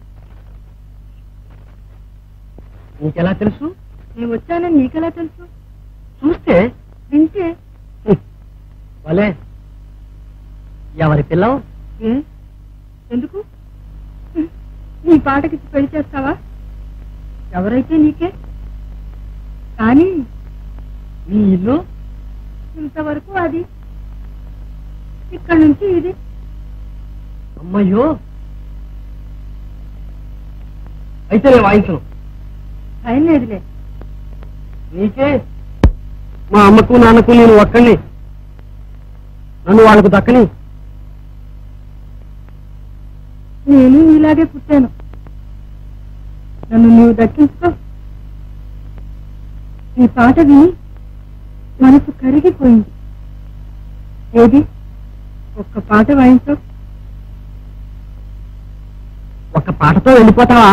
నీకెలా తెలుసు? నేను వచ్చానని నీకెలా తెలుసు? చూస్తే, వింటే. వలే, ఎవరి పిల్లవు? ఏ ఎందుకు? నీ పాటకి పెళ్లి చేస్తావా? ఎవరైతే నీకే. కానీ నీ ఇల్లు ఇంతవరకు అది, ఇక్కడి నుంచి ఇది. అమ్మయ్యో, అయితే నేను వాయించను. భయం లేదులే. నీకే. మా అమ్మకు నాన్నకు నేను ఒక్కడిని, నన్ను వాళ్ళకు దక్కని. నేను నీలాగే పుట్టాను. నన్ను నువ్వు దక్కించుకో. ఈ పాట విని మనసు కరిగిపోయింది. ఏది ఒక్క పాట వాయించు. ఒక్క పాటతో వెళ్ళిపోతావా?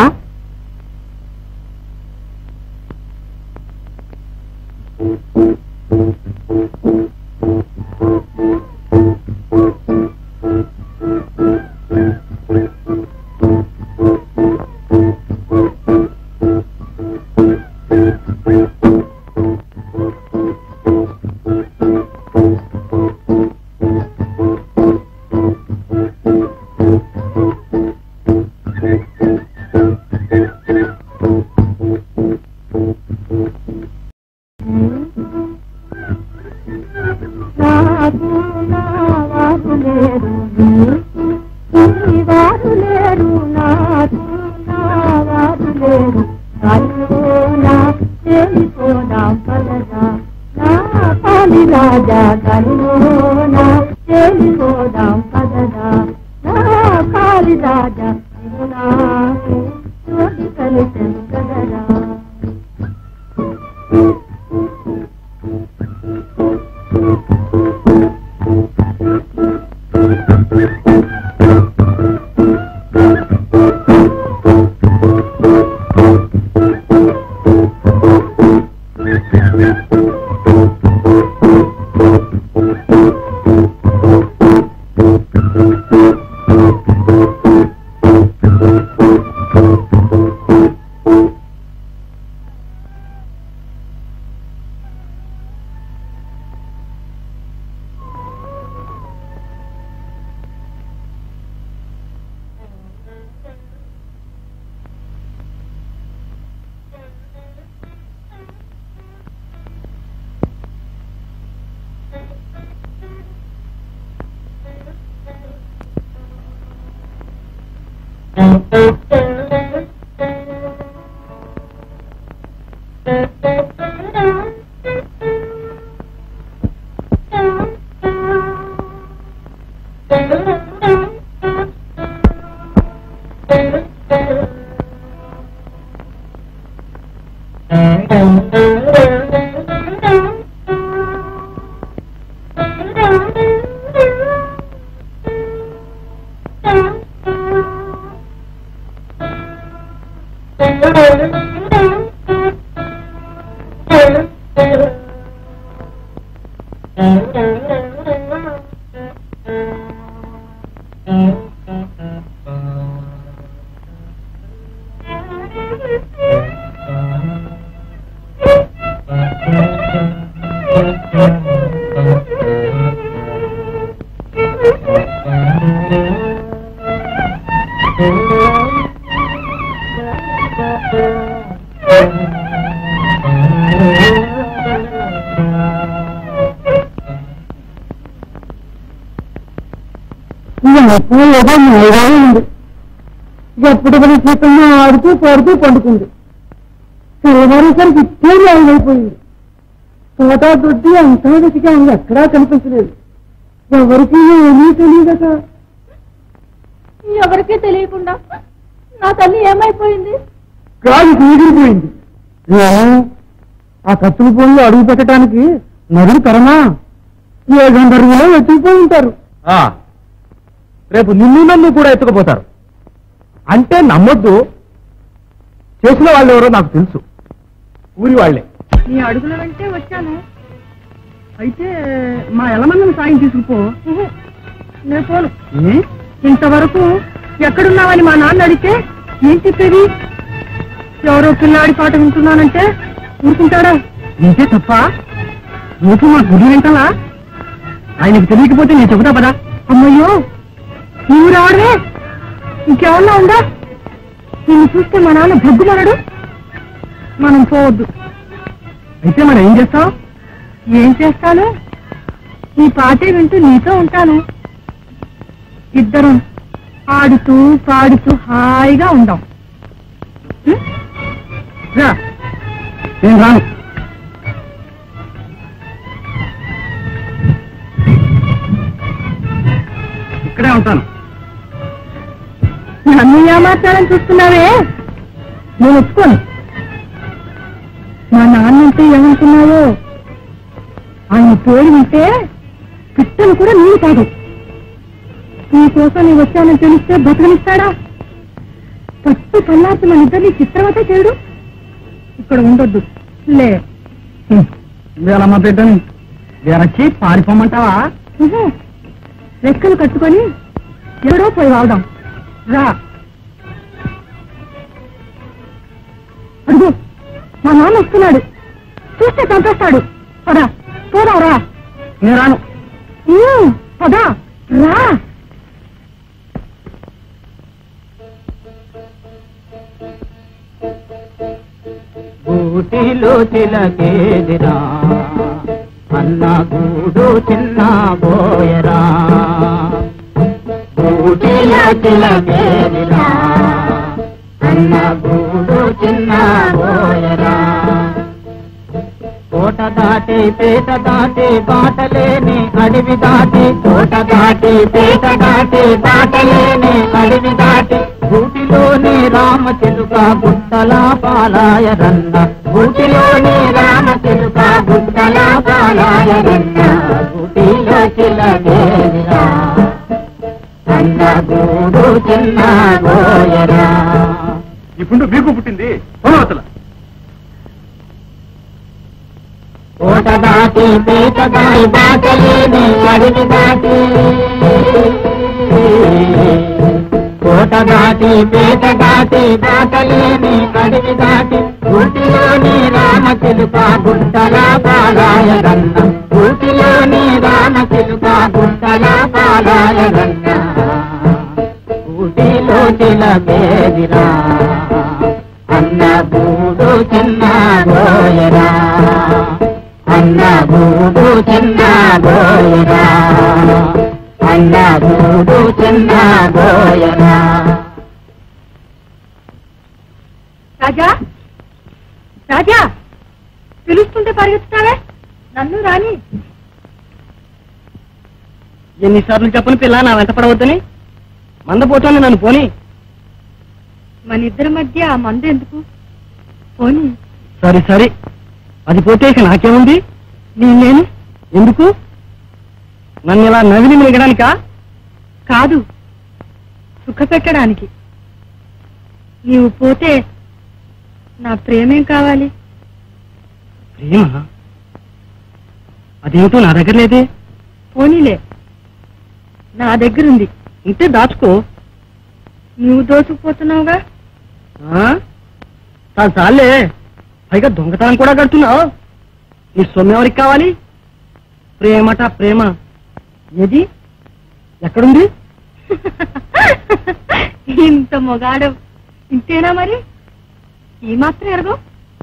ఎప్పుడు మన జీతంలో ఆడుతూ పాడుతూ పండుకుంది. తెల్లవారేసరికి ఇట్టే అయిపోయింది. తోట దొడ్డి అంతా వెతికి ఆమె ఎక్కడా కనిపించలేదు. ఎవరికి ఏమీ తెలియదట. ఎవరికీ తెలియకుండా నా తల్లి ఏమైపోయింది? గాలి తీగిరిపోయింది. ఆ కత్తులు పోయి అడుగు పెట్టడానికి నరుడు కరమా ఏ గంధర్వులో వెతికిపోయి ఉంటారు. రేపు నిన్ను నన్ను కూడా ఎత్తుకుపోతారు. అంటే నమ్మొద్దు. చేసిన వాళ్ళు ఎవరో నాకు తెలుసు. ఊరి వాళ్లే. నీ అడుగుల వెంటే వచ్చాను. అయితే మా ఎలమన్నను సాయం తీసుకుపో. నేను పోను. ఇంతవరకు ఎక్కడున్నావని మా నాన్న అడిగితే ఏం చెప్పేది? ఎవరో పిల్లాడి పాట వింటున్నానంటే ఊరుకుంటాడా? ఇంతే తప్ప నీకు మా గుడి వెంటలా ఆయనకు తెలియకపోతే నేను చెబుతా పదా. అమ్మయ్యో నువ్వు రావడమే ఇంకేమన్నా ఉందా? నిన్ను చూస్తే మా నాన్న భగ్గుమనడు. మనం పోవద్దు. అయితే మనం ఏం చేస్తావు? ఏం చేస్తాను? నీ పాటే వింటూ నీతో ఉంటాను. ఇద్దరం ఆడుతూ పాడుతూ హాయిగా ఉందాం. రా. నేను రాను. ఇక్కడే ఉంటాను. నన్ను ఏమార్చాలని చూస్తున్నావే? నేను ఒప్పుకోను. మా నాన్నంటే ఏమనుకున్నావో, ఆయన పేరు వింటే పిట్టలు కూడా నీళ్ళు కాదు. నీకోసం నేను వచ్చానని తెలిస్తే బతకనిస్తాడా? పట్టు పల్లార్చి మన ఇద్దరిని చిత్రవత చేయడు. ఇక్కడ ఉండొద్దు. లే వేళమ్మ బిడ్డని వెరచి పారిపోమంటావా? రెక్కలు కట్టుకొని ఎవడో పోయి వాడదాం. రా. అడుగు, మా నాన్న వస్తున్నాడు. చూస్తే చంపేస్తాడు. పదా పోదా. రా. నేను రాను. ఉమ్, పదా రా. ఊటిలో చిలకేదిరా అన్న గూడు చిన్న బోయరా. ఊటిలో చిలకేదిరా అన్న గూడు చిన్న బోయరా. కోట దాటి పేట దాటి బాటలేని అడవి దాటి, కోట దాటి పేట దాటి బాటలేని అడవి దాటి, ఊటిలోని రామ చిలుక గుట్టలా పాలాయ రన్న. ఊటిలోని రామ చిలుక గుట్టలా పాలాయ రన్న. ఊటిలో చిలకేదిరా అన్న గూడు చిన్న బోయరా. ఇప్పుడు మీకు పుట్టింది పొలవతల. కోట దాటి పేట దాటి బాటలేని అడవి దాటి, కోట దాటి పేట దాటి బాటలేని అడవి దాటి, ఊటిలోని రామ చిలుక గుట్టలా పాలాయ రన్న. ఊటిలోని రామ చిలుక గుట్టలా పాలాయ రన్న. ఊటిలో చిలకేదిరా అన్న గూడు చిన్న బోయరా. అన్న గూడు చిన్న బోయరా. అన్న గూడు చిన్న బోయరా. రాజా, రాజా, పిలుస్తుంటే పరిగెత్తుతావే? నన్ను రాని. ఎన్నిసార్లు చెప్పని పిల్ల నా వెంట పడవద్దని? మందపోతాను నన్ను పోని. మన ఇద్దరి మధ్య ఆ మందు ఎందుకు? పోనీ. సరే సరే, అది పోతే ఇక నాకేముంది? నేనేను. ఎందుకు? నన్ను ఇలా నవిలి మిగడానికా? కాదు, సుఖ పెట్టడానికి. నీవు పోతే నా ప్రేమేం కావాలి? ప్రేమ? అదేమిటో నా దగ్గర లేదే. పోనీలే, నా దగ్గరుంది. ఉంటే దాచుకో. నువ్వు దోచుకుపోతున్నావుగా. చాలు చాలే, పైగా దొంగతనం కూడా కడుతున్నావు. నీ సొమ్ము ఎవరికి కావాలి? ప్రేమట ప్రేమ. ఏది? ఎక్కడుంది? ఇంత మొగాడు ఇంతేనా మరి? ఈ మాత్రం ఎరగో.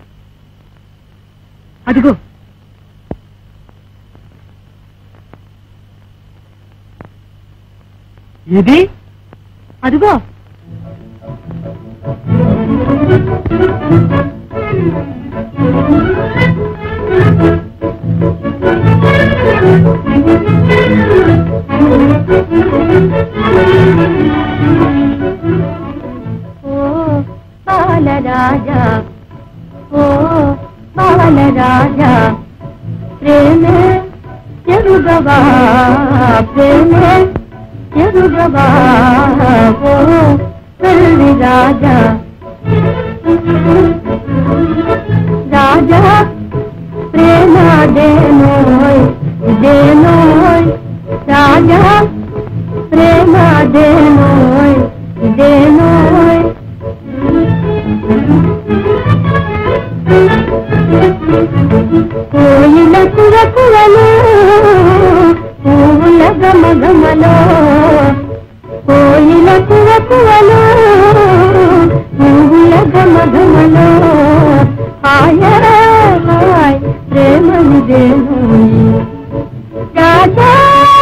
అదిగో. ఏది? అదిగో. ఓ బాలరాజా, ఓ బాలరాజా, ప్రేమే ఎరుగవా, ప్రేమే ఎరుగవా, ఓ తల్లి రాజా. రాజా ప్రేమ దేనోయ్ దేనోయ్, రాజా ప్రేమ దేనోయ్ దేనోయ్. కోయిల కురకువలో పూల గమగమలో, కోయిల కురకువలో పూల గమగమలో, హాయ హాయ్ ప్రేమనిదేనోయ్ రాజా,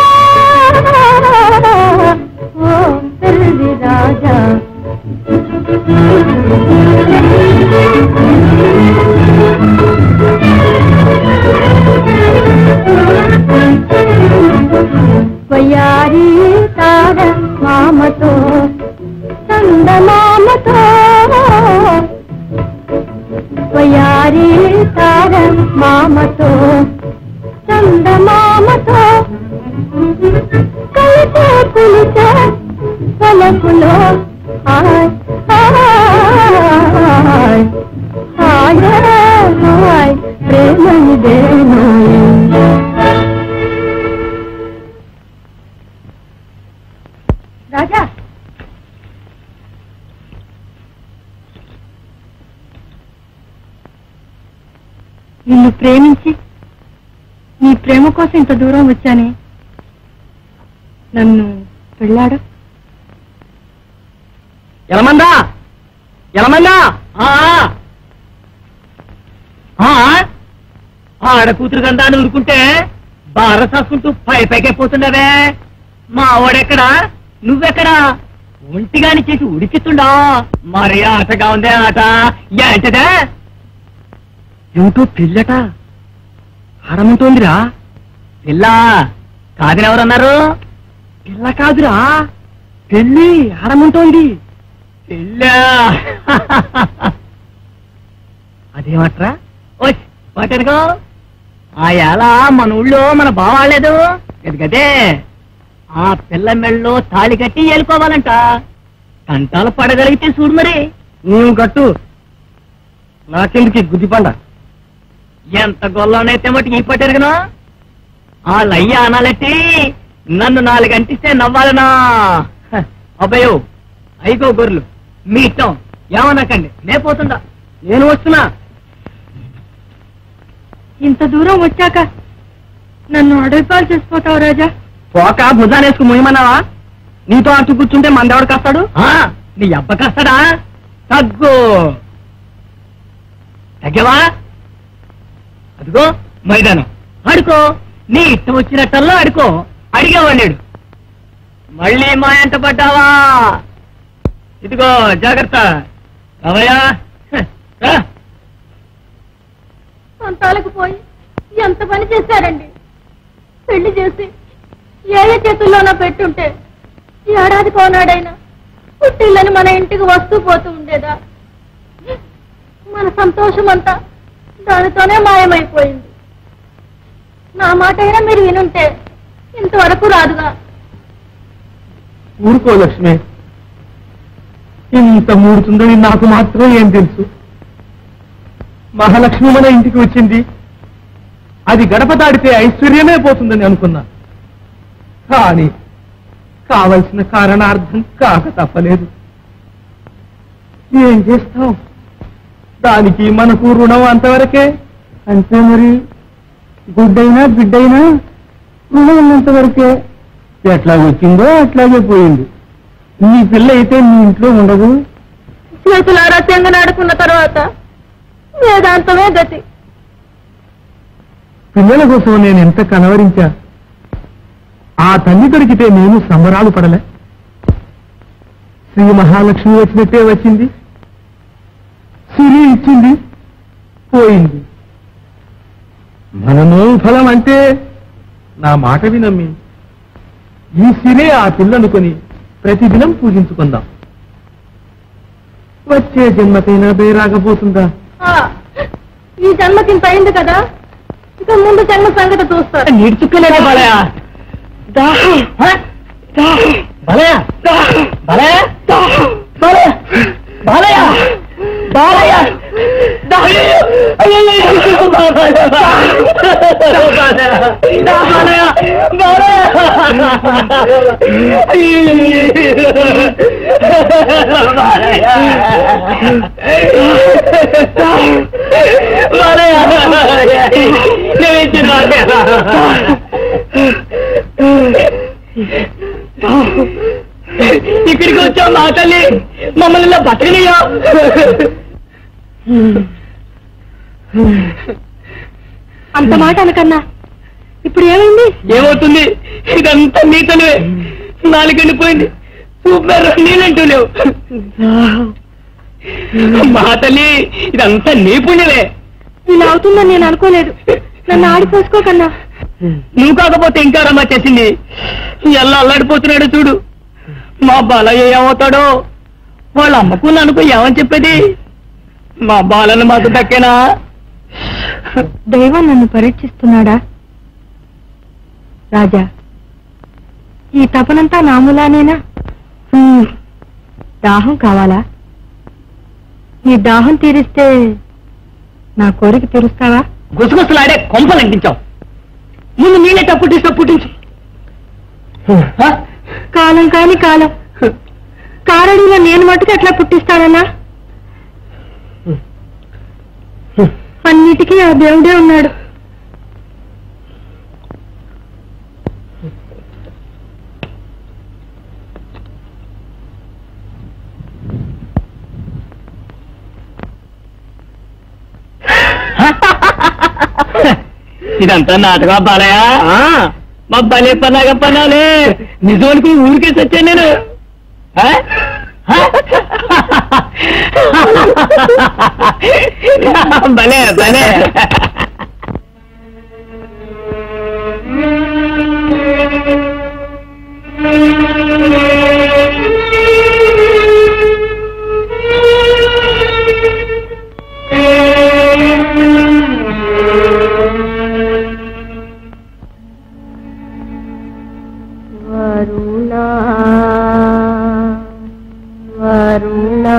ఓ తల్లి రాజా. వయ్యారి తార మామతో చందమామతో తారీ తార మామతో చందమామతో కలిసే కులిసే పలకులో హాయ్ హాయ్ హాయ్ హాయ్ ప్రేమనిదేను. రాజా నిన్ను ప్రేమించి నీ ప్రేమ కోసం ఇంత దూరం వచ్చానే, నన్ను పెళ్ళాడు. ఎలమందా ఎలమందా ఆడ కూతురు గంధాన్ని ఉడుకుంటే బార సాసుకుంటూ పై పైకే పోతుండవే. మా వాడెక్కడా నువ్వెక్కడా? ఒంటిగాని చేసి ఉడికిస్తుండా? మరి ఆటగా ఉందే ఆట. ఏంటదే ఏమిటో పిల్లట ఆడమంటోందిరా. పిల్ల కాదని ఎవరన్నారు? పిల్ల కాదురా, పెళ్ళి ఆడమంటోంది. పిల్ల అదేమట్రా వాటెనుకో ఆ ఎలా మన ఊళ్ళో మన బావాలేదు గదే ఆ పిల్ల మెళ్ళలో తాళి కట్టి వెళ్ళుకోవాలంట. కంటాలు పడగలిగితే చూడు మరి. నీవు కట్టు, నాకెందుకు గుద్దిపండ. ఎంత గొల్లనైతే మటుకు ఈ పట్టెరగను. ఆ లయ్య అనాలెట్టి నన్ను నాలుగు అంటిస్తే నవ్వాలనా? అబ్బయో అయిగో గొర్రెలు మీ ఇష్టం, ఏమనకండి. నే పోతుందా, నేను వస్తున్నా. ఇంత దూరం వచ్చాక నన్ను అడవిపాలు చేసిపోతావు రాజా. పోక భుజానేసుకు ముయ్యమన్నావా? నీతో అటు కూర్చుంటే మందెవడు కాస్తాడు? నీ అబ్బ కాస్తాడా? తగ్గు తగ్గవా? అదిగో మైదానం, ఆడుకో. నీ ఇష్టం వచ్చినట్టల్లా ఆడుకో. అడిగేవాళ్ళేడు. మళ్ళీ మా ఎంట పడ్డావా? ఇదిగో జాగ్రత్త. అవయా సొంతాలకు పోయి ఎంత పని చేశారండి. పెళ్లి చేసి ఏ ఏ చేతుల్లోనో పెట్టుంటే ఏడాది కోనాడైనా పుట్టిళ్ళని మన ఇంటికి వస్తూ పోతూ ఉండేదా? మన సంతోషం అంతా దానితోనే మాయమైపోయింది. నా మాట అయినా మీరు వినుంటే ఇంతవరకు రాదుగా. ఊరుకో లక్ష్మి, ఇంత మూడుతుందని నాకు మాత్రం ఏం తెలుసు. మహాలక్ష్మి మన ఇంటికి వచ్చింది, అది గడప దాడితే ఐశ్వర్యమే పోతుందని అనుకున్నా. కానీ కావలసిన కారణార్థం కాక తప్పలేదు. ఏం చేస్తాం, దానికి మనకు రుణం అంతవరకే. అంతే మరి, గుడ్డైనా బిడ్డైనా రుణం ఉన్నంతవరకే. ఎట్లా వచ్చిందో అట్లాగే పోయింది. నీ పిల్ల అయితే నీ ఇంట్లో ఉండదు. చేతులారా చెంగనాడుకున్న తర్వాత వేదాంతమే గతి. పిల్లల కోసం నేను ఎంత కనవరించా. ఆ తల్లి దొరికితే నేను సంబరాలు పడలే. శ్రీ మహాలక్ష్మి వచ్చినట్టే వచ్చింది, సిరి ఇచ్చింది, పోయింది. మనను ఫలం అంటే నా మాట వినమ్మి ఈ సిరే ఆ పిల్లనుకొని ప్రతిదినం పూజించుకుందాం. వచ్చే జన్మకైనా బేరాకపోతుందా? ఈ జన్మకింత అయింది కదా, ఇక ముందు జన్మ సంగతి చూస్తారు. నిడుచుకునేదే బలయా బలయా బలయా బలయా బాలయ్య బాలయ్య ఇక్కడికి వచ్చావు మా తల్లి, మమ్మల్ని ఇలా బతకనియా? అంత మాట అనకన్నా ఇప్పుడు ఏమైంది? ఏమవుతుంది, ఇదంతా నీ తల్లివే. నాలుగండిపోయింది, సూపర్ నీళ్ళంటూ లేవు. మా తల్లి ఇదంతా నీ పుణ్యమే. ఇలా అవుతుందని నేను అనుకోలేదు. నన్ను ఆడిపోసుకోకన్నా. నువ్వు కాకపోతే ఇంకా రమ్మా చేసింది. ఎలా అల్లాడిపోతున్నాడు చూడు. మా బాలయ్య ఏమవుతాడో, వాళ్ళ అమ్మకు నన్నుకు ఏమని చెప్పేది? మా బాలను మాకు దక్కేనా? దైవం నన్ను పరీక్షిస్తున్నాడా? రాజా, ఈ తపనంతా నాములానేనా? దాహం కావాలా? నీ దాహం తీరిస్తే నా కోరిక తీరుస్తావా? గుసగుసలాడే కొంపలు అంటించావు. ముందు నీళ్ళెట్ట పుట్టిస్తా పుట్టించు. కాలం కాని కాలం కారడిలో నేను మటుకు ఎట్లా పుట్టిస్తానన్నా? అన్నిటికీ ఆ దేవుడే ఉన్నాడు. ఇదంతా నాటగా బాలయా? మా భలే పన్నాగా పన్నాలే. నిజానికి ఊరికే వచ్చాను నేను. భలే భలే. వరుణా వరుణా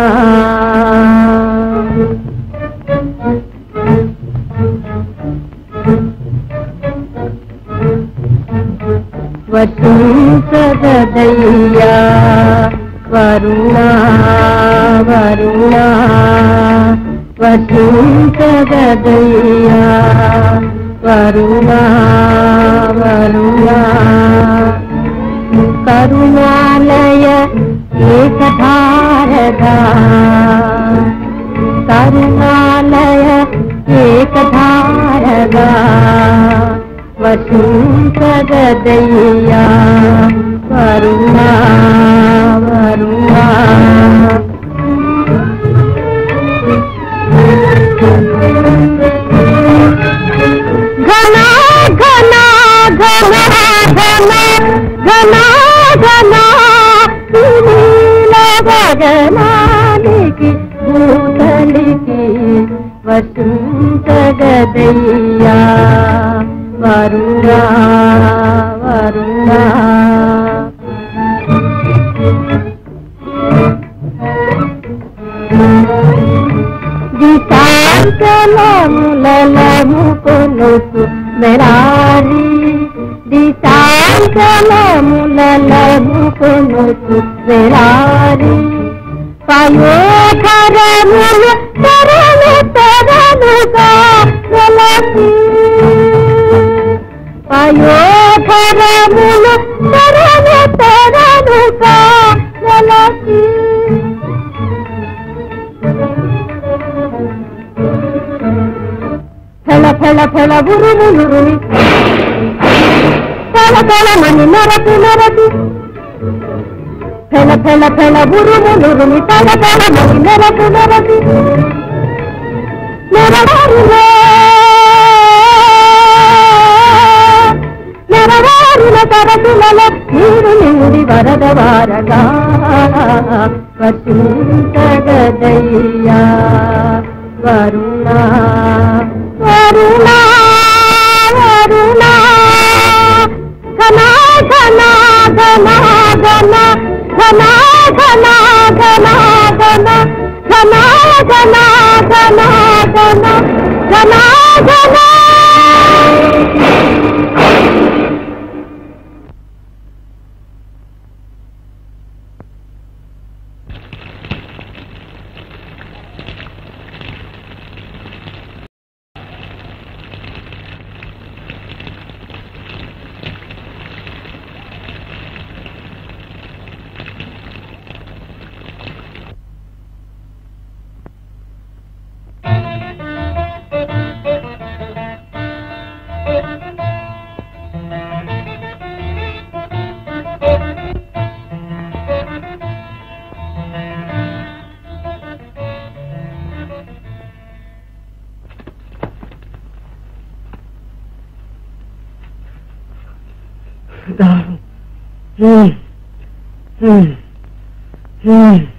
వసుంధరదయ్యా వరుణా వరుణా వసుంధరదయ్యా వరుణా వరుణా కరుణాలయ ఏకధారగా కరుణాలయ ఏకధారగా వసుంధరదయ్యా వరుణా వరుణా ఘనా ఘనా ఘనా ఘనా ఘనా ఘనా గగనానికి భూతలికి వసుంధరదయ్యా వరుణా వరుణా దిశాంకలములము కొనుకు మెరారి దిశాంకలములము కొనుకు మెరారి పయోధరములు తరలు తరలుగా వెలసి పయోధరములు తరలు తరలుగా వెలసి ఫల ఫల ఫల ఉరుములురుమి ఫల ఫలమని నరసి నరసి ఫల ఫల ఫల ఉరుములురుమి ఫల ఫలమని నరసి నరసి నెరవారులో నెరవారుల సరసులలో నీరు నిండి వరదవారగా వసుంధరదయ్యా వరుణా వరుణా వరుణా ఘనా ఘనా ఘనా ఘనా ఘనా ఘనా ఘనా ఘనా ఘనా ఘనా ఘనా ఘనా ఘనా ఘనా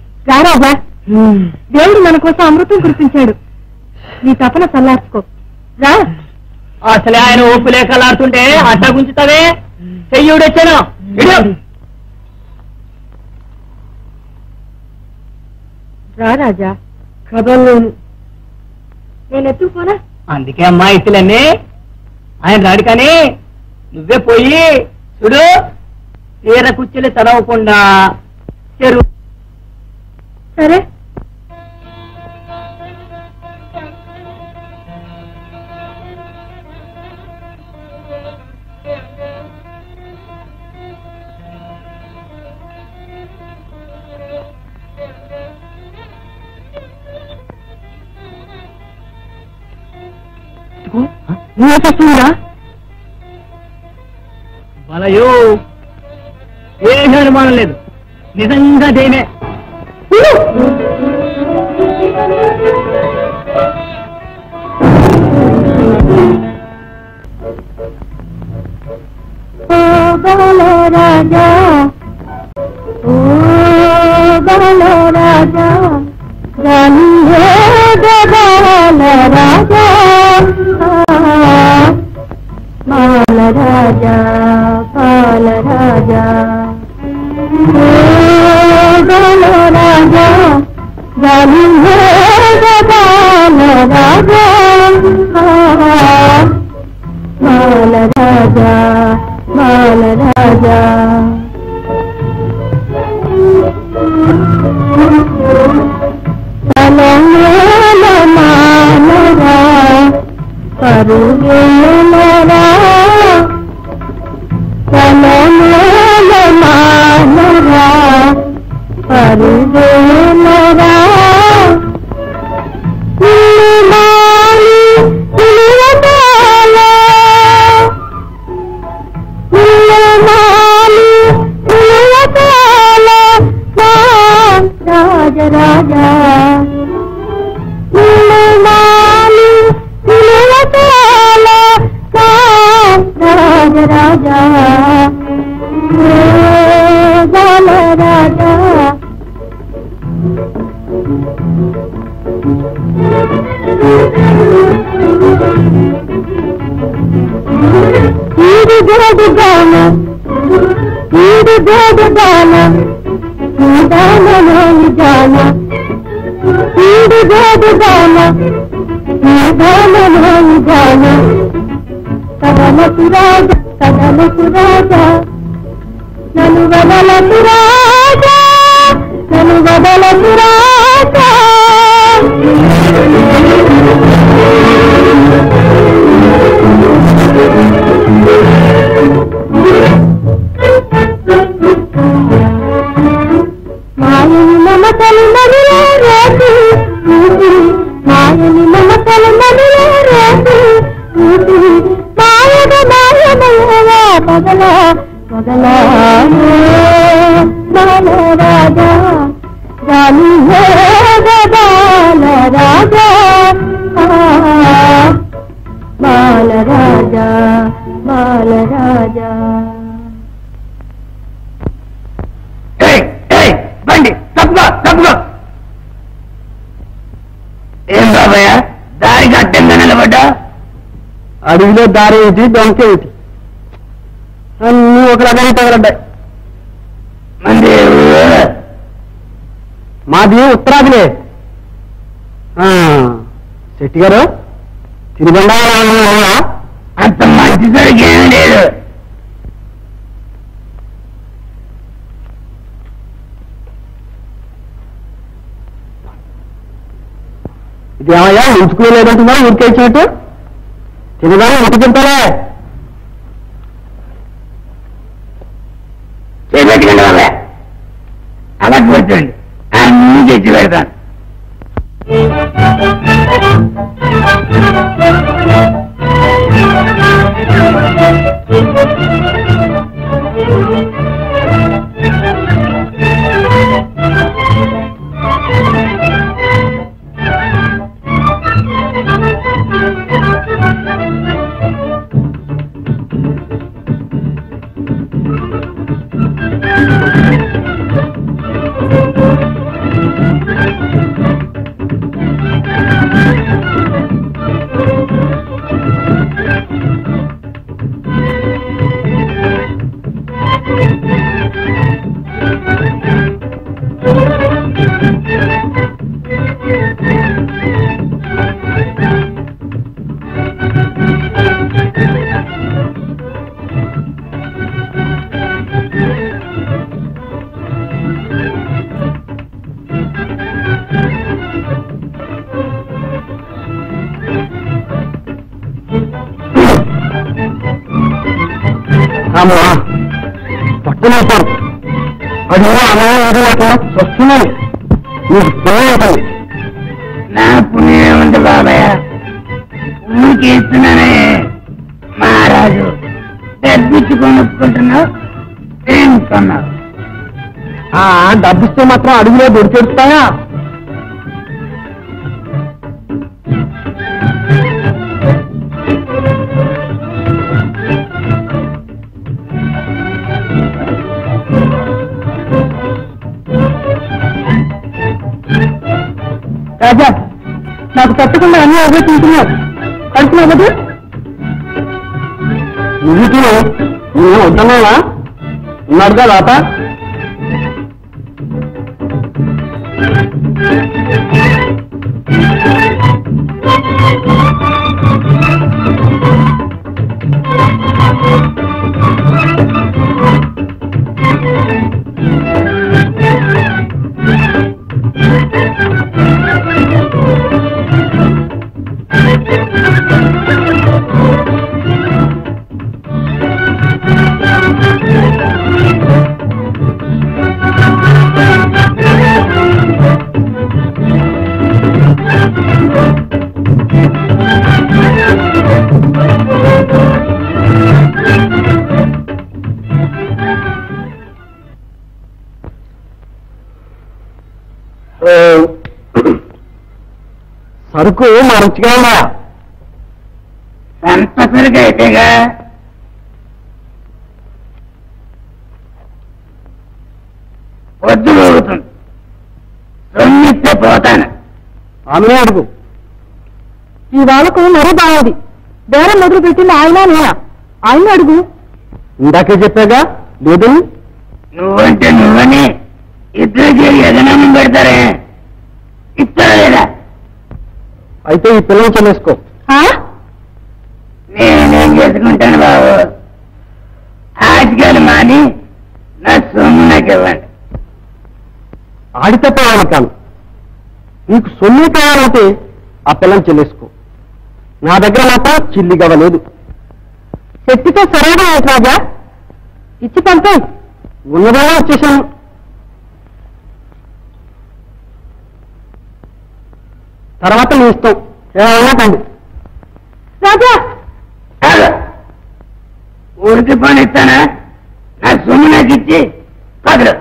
రారాజా, దేవుడు మన కోసం అమృతం కురిపించాడు. నీ తపన చల్లార్చుకో. రా. అసలే ఆయన ఓపు లేకలాడుతుంటే అట్టా గుంచుతావే చెయ్యుడు వచ్చాను రా రాజా కదలను నేను ఎత్తుకుపోనా అందుకే అమ్మా ఇస్తులన్నీ ఆయన రాడు కానీ నువ్వే పోయి చూడు తీర కుర్చీలు చదవకుండా చెరువు సరే నువ్వురా బలయో ఏమీ అనుమానం లేదు నిజంగా దేనే రాజా ఓ బాల రాజా రాణి బాల రాజా బాల రాజా బాల రాజా ఓ బాల రాజా రాణి బాల రాజా బాల రాజా బాల రాజా తలమేల మానరా పరుగేలరా తలమేల మానరా పరుగేలరా నిమాలి నిలవతాల నిలమాలి నిలవతాల రాజ రాజా నిలమాలి నిలవతాల రాజ రాజా బాల రాజా ఈడు గోడు గాన ఈడు గోడు గాన దానలోని గాన ఈడు గోడు గాన దానలోని గాన కదలకు రాజా కదలకు రాజా నన్ను వదలకు రాజా నన్ను వదలకు రాజా మాయని మమతలు మనిలో రేపు మాయని మమతలు మనిలో రేపు మాయద మాయమయ్యవా పగల పగల బాల రాజా రాణి బాల రాజా బాల రాజా బాల రాజా బండి తప్పుగా తప్పుగా ఏం బాబయ్య దారి కట్టంగా నిలబడ్డా అడవిలో దారి ఏంటి దొంగ ఏంటి అన్నీ ఒక రకంగా తగలడ్డాయి మంది మాది ఉత్తరాదిలే శెట్టి గారు తిరుగొండ అంత మంచి సరికి ఏమీ లేదు ఇది ఏమయ్యా ఉంచుకోలేదంటున్నా ఊరికే ఇచ్చినట్టు తినగానే ఇంటి తింటారా చేపెట్టండి బాబా అలా కూర్చోండి అన్నీ తెచ్చి పెడతాను అమ్మా పట్టునైపోరు అది అలా వస్తున్నాను నీకు పుణ్యం నా పుణ్యం ఏముంది బాబాయ్ ఊరికి ఇస్తున్నానే మహారాజు డబ్బిచ్చి కొనుక్కుంటున్నావు తింటున్నావు డబ్బిస్తే మాత్రం అడుగులో దొరికెడుతాయా రాజా నాకు తప్పకుండా అన్ని అవే తింటున్నావు కడుపున్నావు కదా నువ్వు నువ్వు వద్దన్నావా ఉన్నాడుగా రాత సరుకు మా రుచిగా ఉన్నా ఎంత సరుకు అయితేగా వద్దు పోగుతుంది సొమ్మిస్తే పోతాను ఆమె అడుగు ఈ వాళ్ళకు మరీ బాగుంది బేరం మొదలు పెట్టింది ఆయన నేనా ఆయన అడుగు ఇందాకే చెప్పాగా లేదు నువ్వంటే నువ్వని ఇద్దరికి ఎగనామం పెడతారే ఇస్తారా లేదా అయితే ఈ పిల్లలు చెల్లేసుకో నేనేం చేసుకుంటాను బాబు ఆటగాలు మాని నా సొమ్ము నాకు ఇవ్వండి ఆడితే కాను నీకు సొమ్ము కావాలంటే ఆ పిల్లని చెల్లేసుకో నా దగ్గర మాత్రం చిల్లి గవ్వలేదు శక్తితో సరైన రాజా ఇచ్చి పంపే ఉన్నదా వచ్చేసాను తర్వాత నీ ఇష్టం ఏమైనా పండు రాజా ఊరికి పని ఇస్తానా నా సొమ్ము నాకు ఇచ్చి కదలు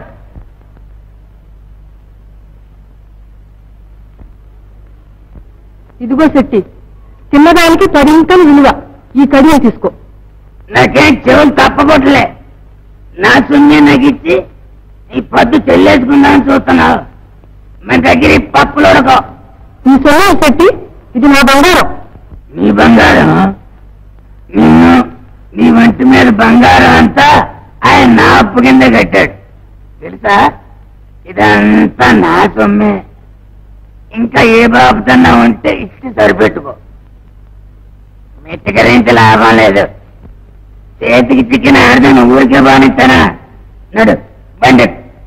ఇదిగో శెట్టి తిన్నదానికి పదింతలు విలువ ఈ కడియం తీసుకో నాకేం చెవులు తప్పకొట్టలే నా సొమ్మే నాకు ఇచ్చి ఈ పద్దు చెల్లేసుకుందామని చూస్తున్నావు మన దగ్గర ఈ పప్పులు ఉడకో ఈ సొమ్ము శెట్టి ఇది నా బంగారం నీ బంగారం నిన్ను నీ వంటి మీద బంగారం అంతా ఆయన నా అప్పు కింద కట్టాడు తెలుసా ఇదంతా నా సొమ్మే ఇంకా ఏ బాబుతన్నా ఉంటే ఇచ్చి సరిపెట్టుకో మెత్తకరేంటి లాభం లేదు చేతికి చిక్కిన ఆడదాన్ని ఊరికే బానిస్తానా నడు బండి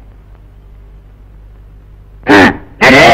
నడు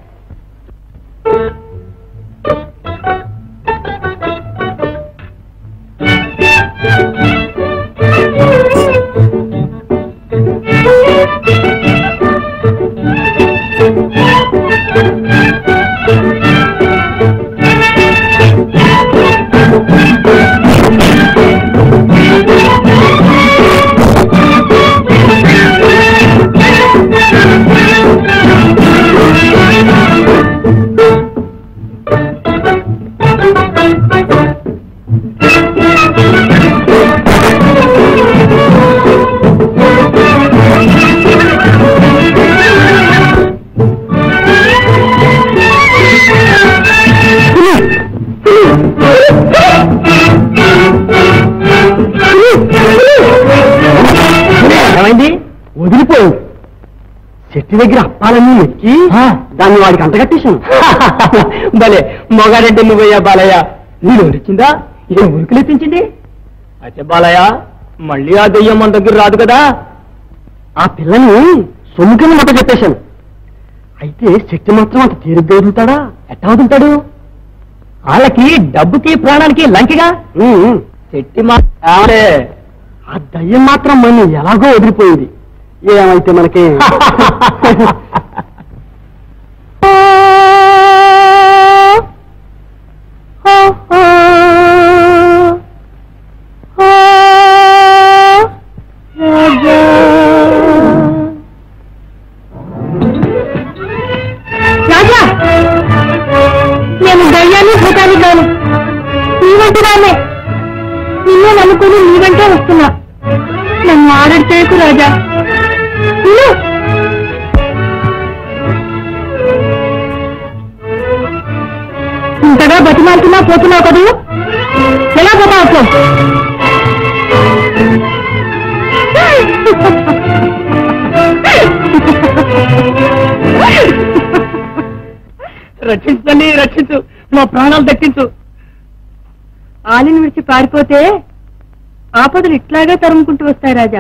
ఏమైంది వదిలిపోయింది చెట్టు దగ్గర అప్పాలన్నీ ఎక్కి దాన్ని వాడికి అంటగట్టేశాను భలే మొగాడంటే నువ్వయ్యా బాలయ్య నేను వచ్చిందా ఏం ఉరుకులెత్తించింది అయితే బాలయ్య మళ్ళీ ఆ దెయ్యం మన దగ్గర రాదు కదా ఆ పిల్లని సొమ్ముకని మాట చెప్పేశాను అయితే చెట్టు మాత్రం అంత తీరుగ్గా వదులుతాడా ఎట్టా వదులుతాడు వాళ్ళకి డబ్బుకి ప్రాణానికి లంకిగా చెట్టి మారే ఆ దయ్యం మాత్రం మన ఎలాగో వదిలిపోయింది. ఏమైతే మనకి రాజా, నేను దయ్యాన్ని భూతాన్ని కాను, నీ వంటి రాలే. నిన్నే నమ్ముకుని నీ వెంటే వస్తున్నా. నన్ను ఆర్డర్ చేయకు రాజా. నిన్ను ఇంతగా బతిమాలుతున్నా పోతున్నావు కదూ, ఎలా పోతావు? రక్షించండి, రక్షించు, మా ప్రాణాలు దక్కించు. ఆలిని విడిచి పారిపోతే ఆపదలు ఇట్లాగే తరుముకుంటూ వస్తాయి రాజా.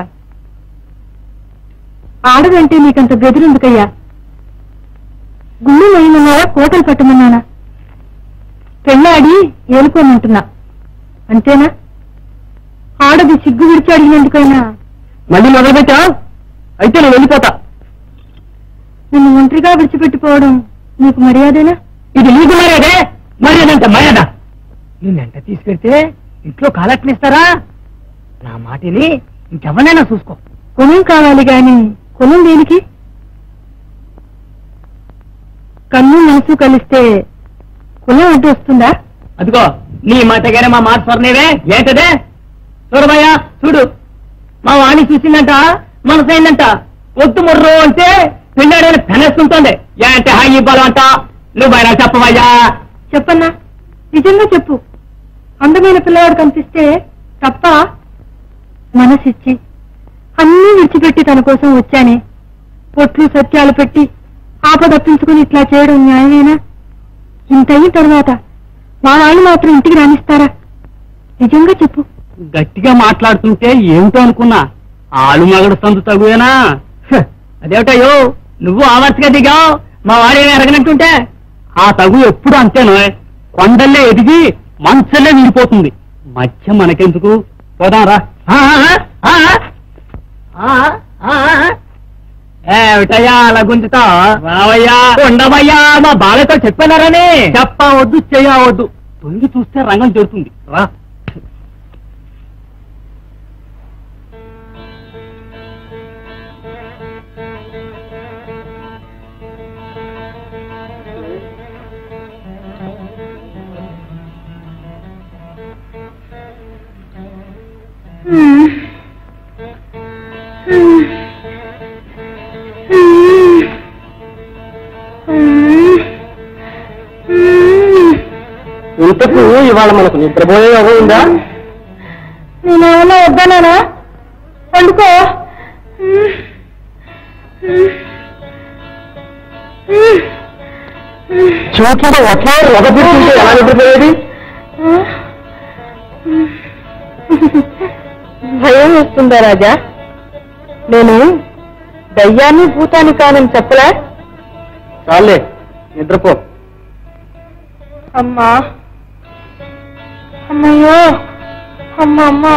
ఆడదంటే నీకంత బెదిరిందుకయ్యా? గుళ్ళు నయ్యమన్నారా, కోటలు పట్టమన్నానా? పెళ్ళాడి ఏలుకోమంటున్నా, అంతేనా? ఆడది సిగ్గు విడిచి అడిగినందుకైనా మళ్ళీ మొదలుపెట్టా? అయితే నేను వెళ్ళిపోతా. నిన్ను ఒంటరిగా విడిచిపెట్టిపోవడం నీకు మర్యాదేనా? ఇది నీకు మర్యాదే? మర్యాదంట మర్యాద. నిన్నెంట తీసుకెళ్తే ఇంట్లో కాలట్నిస్తారా? నా మాటిని ఇంకెవరైనా చూసుకో. కొనం కావాలి గాని కొనం దేనికి? కన్ను మనసు కలిస్తే కులం అడ్డు వస్తుందా? అదిగో నీ మాటగానే మా మాట స్వర్ణేవే ఏంటదే? చూడబయ్యా, చూడు, మా వాణి చూసిందంట, మనసైందంట. వద్దు ముర్రు అంటే పిల్లాడని పెనేస్తుంటోంది. ఏంటే హాయి బలం అంట. నువ్వైనా చెప్పవయ్యా. చెప్పన్నా, నిజంగా చెప్పు. అందమైన పిల్లవాడు కనిపిస్తే తప్ప మనసిచ్చి అన్నీ విడిచిపెట్టి తన కోసం వచ్చానే, పొట్లు సత్యాలు పెట్టి ఆపదప్పించుకుని ఇట్లా చేయడం న్యాయమేనా? ఇంతయిన తర్వాత మా వాళ్ళు మాత్రం ఇంటికి రానిస్తారా? నిజంగా చెప్పు. గట్టిగా మాట్లాడుతుంటే ఏమిటో అనుకున్నా, ఆలు మగడు సందు తగువేనా? హ, అదేమిటయ్యో నువ్వు ఆవర్తిగా దిగావు, మా వాడేమి ఎరగనంటుంటే. ఆ తగు ఎప్పుడు అంతేనో, కొండల్లే ఎదిగి మంచల్లే విడిపోతుంది. మధ్య మనకెందుకు? పోదాంరా. ఏమిటయ్యా అలా గుంజుతా? రావయ్యా, ఉండవయ్యా, మా బాలతో చెప్పారని. చెప్పవద్దు, చెయ్యవద్దు. తొంగి చూస్తే రంగం జరుగుతుంది. రా. ఇంతకు ఇవాళ మనకు నిద్రపోయే యోగం ఉందా? నేనేమన్నా వద్దనా? వండుకో. చూపుడు ఒకే ఒక పుట్టింటే ఎలా నిద్రపోయేది? భయం వస్తుందా రాజా? నేను దయ్యాన్ని భూతాన్ని కానని చెప్పలే? చాలే, నిద్రపో. అమ్మా, అమ్మయ్యో, అమ్మమ్మా,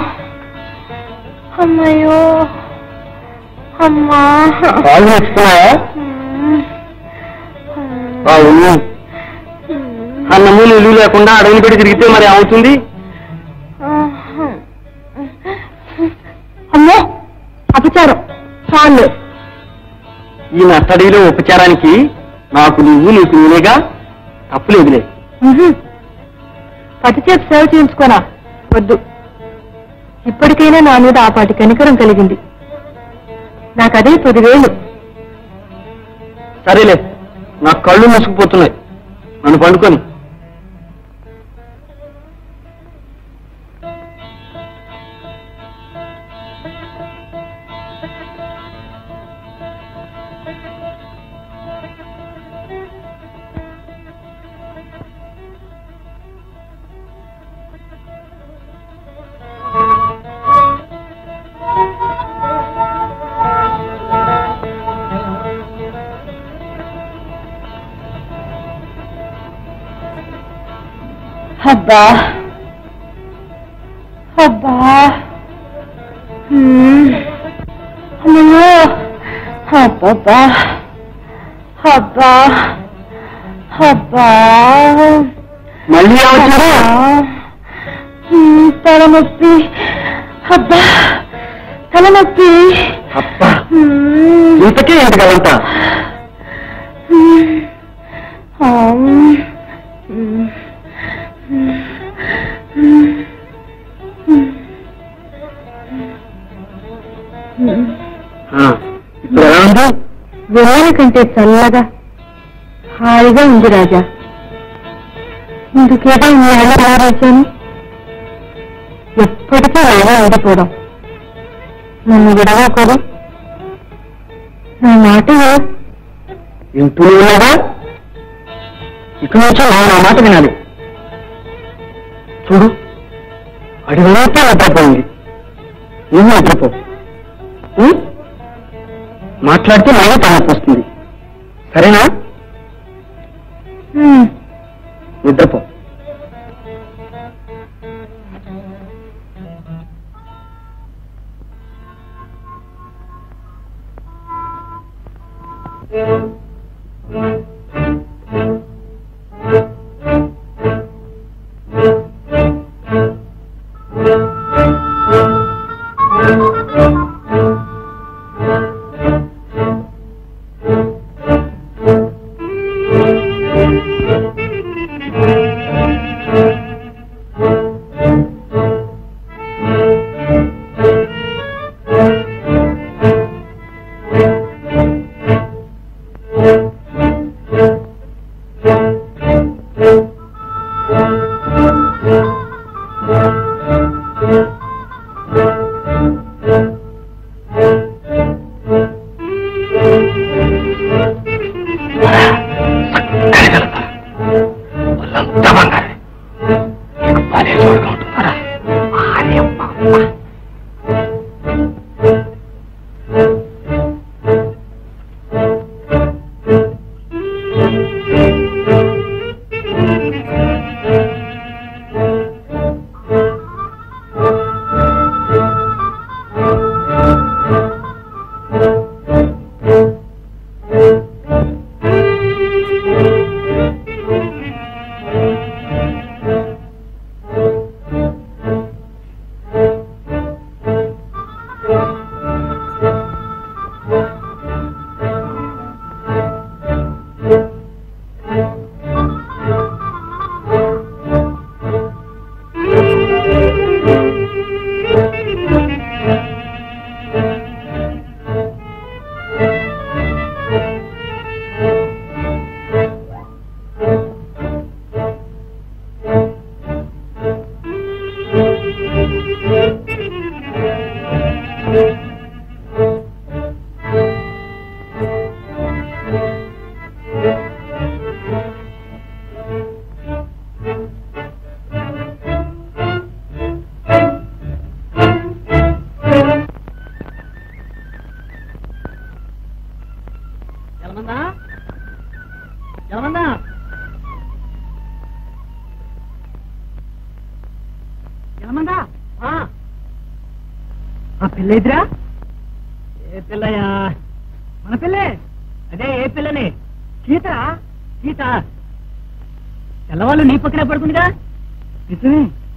అమ్మయ్యో, అమ్మా. కాళ్ళు నచ్చుతున్నాయా? అవును, అన్నము ఇల్లు లేకుండా అడవిని పెట్టి తిరిగితే మరి ఏమవుతుంది? అమ్మో, అపచారం చాలు. ఈ నట్టడిలో ఉపచారానికి నాకు నువ్వు, నీకు నేనేగా, తప్పులేదులే. పది చేతి సేవ చేయించుకోనా? వద్దు. ఇప్పటికైనా నా మీద ఆ పాటి కనికరం కలిగింది. నాకదే పదివేలు. సరేలే, నా కళ్ళు మూసుకుపోతున్నాయి, నన్ను పండుకొని. అబ్బా, అబ్బా, అమ్మో అబ్బబ్బా అబ్బా అబ్బా మళ్ళీ వచ్చారా? తలనొప్పి అబ్బా తలనొప్పి అబ్బా ఇంతకే ఇంతకాలంతా ఇప్పుడు ఎలా ఉంది? వెన్నెల కంటే చల్లగా హాయిగా ఉంది రాజా. ఇందుకేదో నేను ఆలోచించాను. ఎప్పటికీ అలాగే ఉండిపోవడం. నన్ను విడవకూడదు. నా మాట వింటూ ఉన్నావా? ఇక నుంచి నా మాట వినాలి. చూడు, అడిగినంతా నిద్రపోయింది. నువ్వు నిద్రపో. మాట్లాడితే నానే తలనొప్పి వస్తుంది. సరేనా? నిద్రపో. ఆ పిల్ల ఎదురా? ఏ పిల్లయా? మన పిల్లే. అదే ఏ పిల్లని? సీత. సీత తెల్లవాళ్ళు నీ పక్కనే పడుకుందిగా. నిజమే,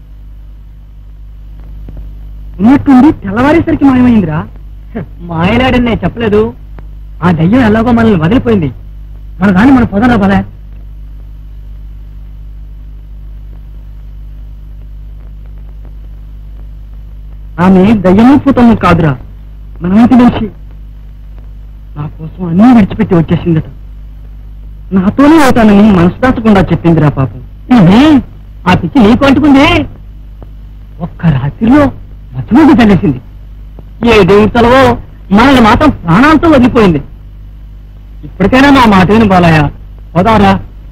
ఉన్నట్టుండి తెల్లవారేసరికి మాయమైందిరా. మాయలాడని నేను చెప్పలేదు. ఆ దయ్యం ఎలాగో మనల్ని వదిలిపోయింది. మన దాన్ని మన పొదరా పద. ఆమె దయ్యము పూతము కాదురా, మన ఇంటి నుంచి నా కోసం అన్నీ విడిచిపెట్టి వచ్చేసిందట. నాతోనే అవుతానని మనసు దాచకుండా చెప్పిందిరా పాపం. ఆ పిచ్చి నీకు అంటుకుంది. ఒక్క రాత్రిలో మధ్యలోకి తెలిసింది. ఏ దేవుడి తలవో మనల్ని మాత్రం ప్రాణాలతో వదిలిపోయింది. ఇప్పటికైనా నా మాట విని బాలయ్య, పోదారా.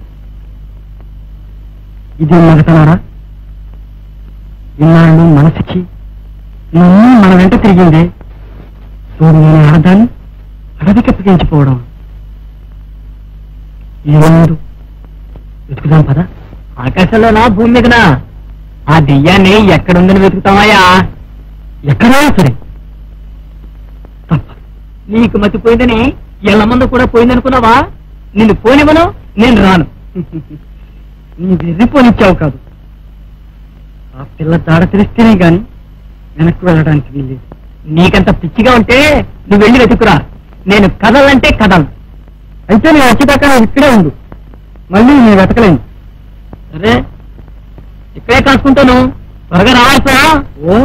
ఇది మగతనారా? ఇన్నాళ్ళు మనసుకి నన్ను మన వెంట తిరిగింది. చూడు, నేను ఆడదాన్ని అడవికెప్పగించిపోవడం. ఏముందు వెతుకుదాం పద. ఆకాశంలోనా భూమి మీదనా? ఆ దెయ్యాన్ని ఎక్కడుందని వెతుకుతామయ్యా. ఎక్కడా సరే నీకు మతిపోయిందని ఎల్లమంద కూడా పోయిందనుకున్నావా? నిన్ను పోనివ్వను, నేను రాను. నీ వెర్రిపోనిచ్చావు కాదు. ఆ పిల్ల దాడ తెలిస్తేనే గాని వెనక్కి వెళ్ళడానికి వీల్లేదు. నీకంత పిచ్చిగా ఉంటే నువ్వు వెళ్ళి వెతుకురా. నేను కదలంటే కదలు. అయితే నేను వచ్చేదాకా నువ్వు ఇక్కడే ఉండు. మళ్ళీ నేను వెతకలేను. సరే, ఇక్కడే కాసుకుంటాను. త్వరగా రావాల్సా? ఓ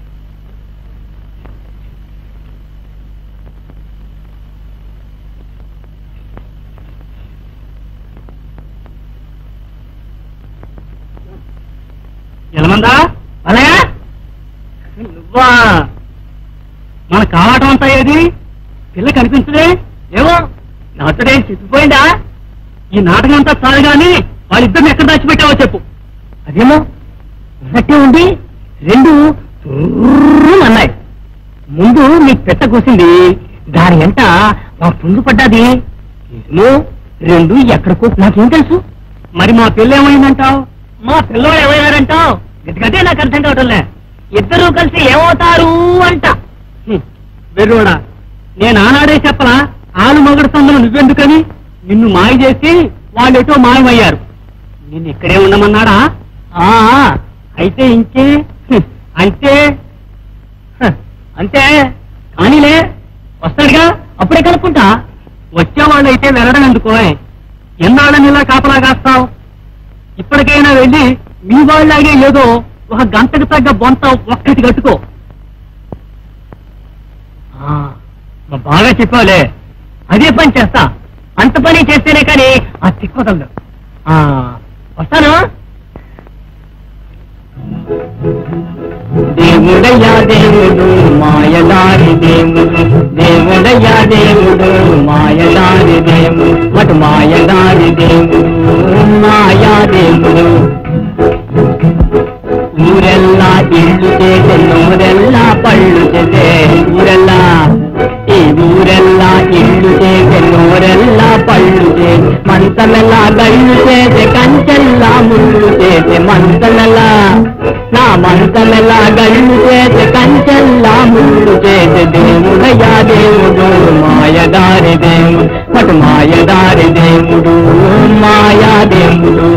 ఎలమందా అలాగా నువ్వా? మన కావటం అంతా ఏది? పిల్ల కనిపించదే. ఏమో నాతోడే చెప్పిపోయిందా? ఈ నాటకం అంతా చాలు గాని వాళ్ళిద్దరిని ఎక్కడ దాచిపెట్టావో చెప్పు. అదేమో ఉన్నట్టే ఉండి రెండు అన్నాయి. ముందు నీకు పెట్ట కూసింది, దాని వెంట మా పుంజు పడ్డాది. ఏమో రెండు ఎక్కడికో నాకేం తెలుసు. మరి మా పిల్ల ఏమైందంటావు? మా పిల్లలు ఏమయ్యారంటావు? గదిగదే నాకు అర్థం కావటంలే. ఇద్దరూ కలిసి ఏమవుతారు అంట. వెర్రోడా, నేను ఆనాడే చెప్పలా ఆలు మొగడు సందులు నువ్వెందుకని? నిన్ను మాయ చేసి వాళ్ళెటో మాయమయ్యారు. నిన్ను ఇక్కడే ఉండమన్నాడా? ఆ అయితే ఇంకే అంటే అంతే కానీలే, వస్తాడుగా అప్పుడే కనుక్కుంటా. వచ్చేవాళ్ళైతే వెళ్ళడం ఎందుకో? ఎన్నాళ్ళని ఇలా కాపలా కాస్తావు? ఇప్పటికైనా వెళ్ళి మీ వాళ్ళలాగే ఏదో ఒక గంటకు తగ్గ బొంత ఒక్కటి కట్టుకో. బాగా చెప్పావులే, అదే పని చేస్తా. అంత పని చేస్తేనే కానీ ఆ తిక్కువదలదు. వస్తాను. దేవుడయ్యా దేవుడు మాయదారి దేవుడు, దేవుడయ్యా దేవుడు మాయదారి దేవుడు, మటు మాయదారి దేవుడు మాయా దేవుడు. ఊరెల్లా ఇళ్ళు చేసే నూరెల్లా పళ్ళు చేసే ఊరెల్లా, ఈ ఊరెల్లా ఇళ్ళు చేసే నూరెల్లా పళ్ళు చేసే, మంచమెల్లా గళ్ళు చేసే కంచెల్లా ముళ్ళు చేసే మంచమెల్లా, నా మంచమెల్లా గళ్ళు చేసే కంచెల్లా ముళ్ళు చేసే దేవుడయ్యా దేవుడు మాయదారి దేవుడు, మటు మాయదారి దేవుడు మాయా దేవుడు.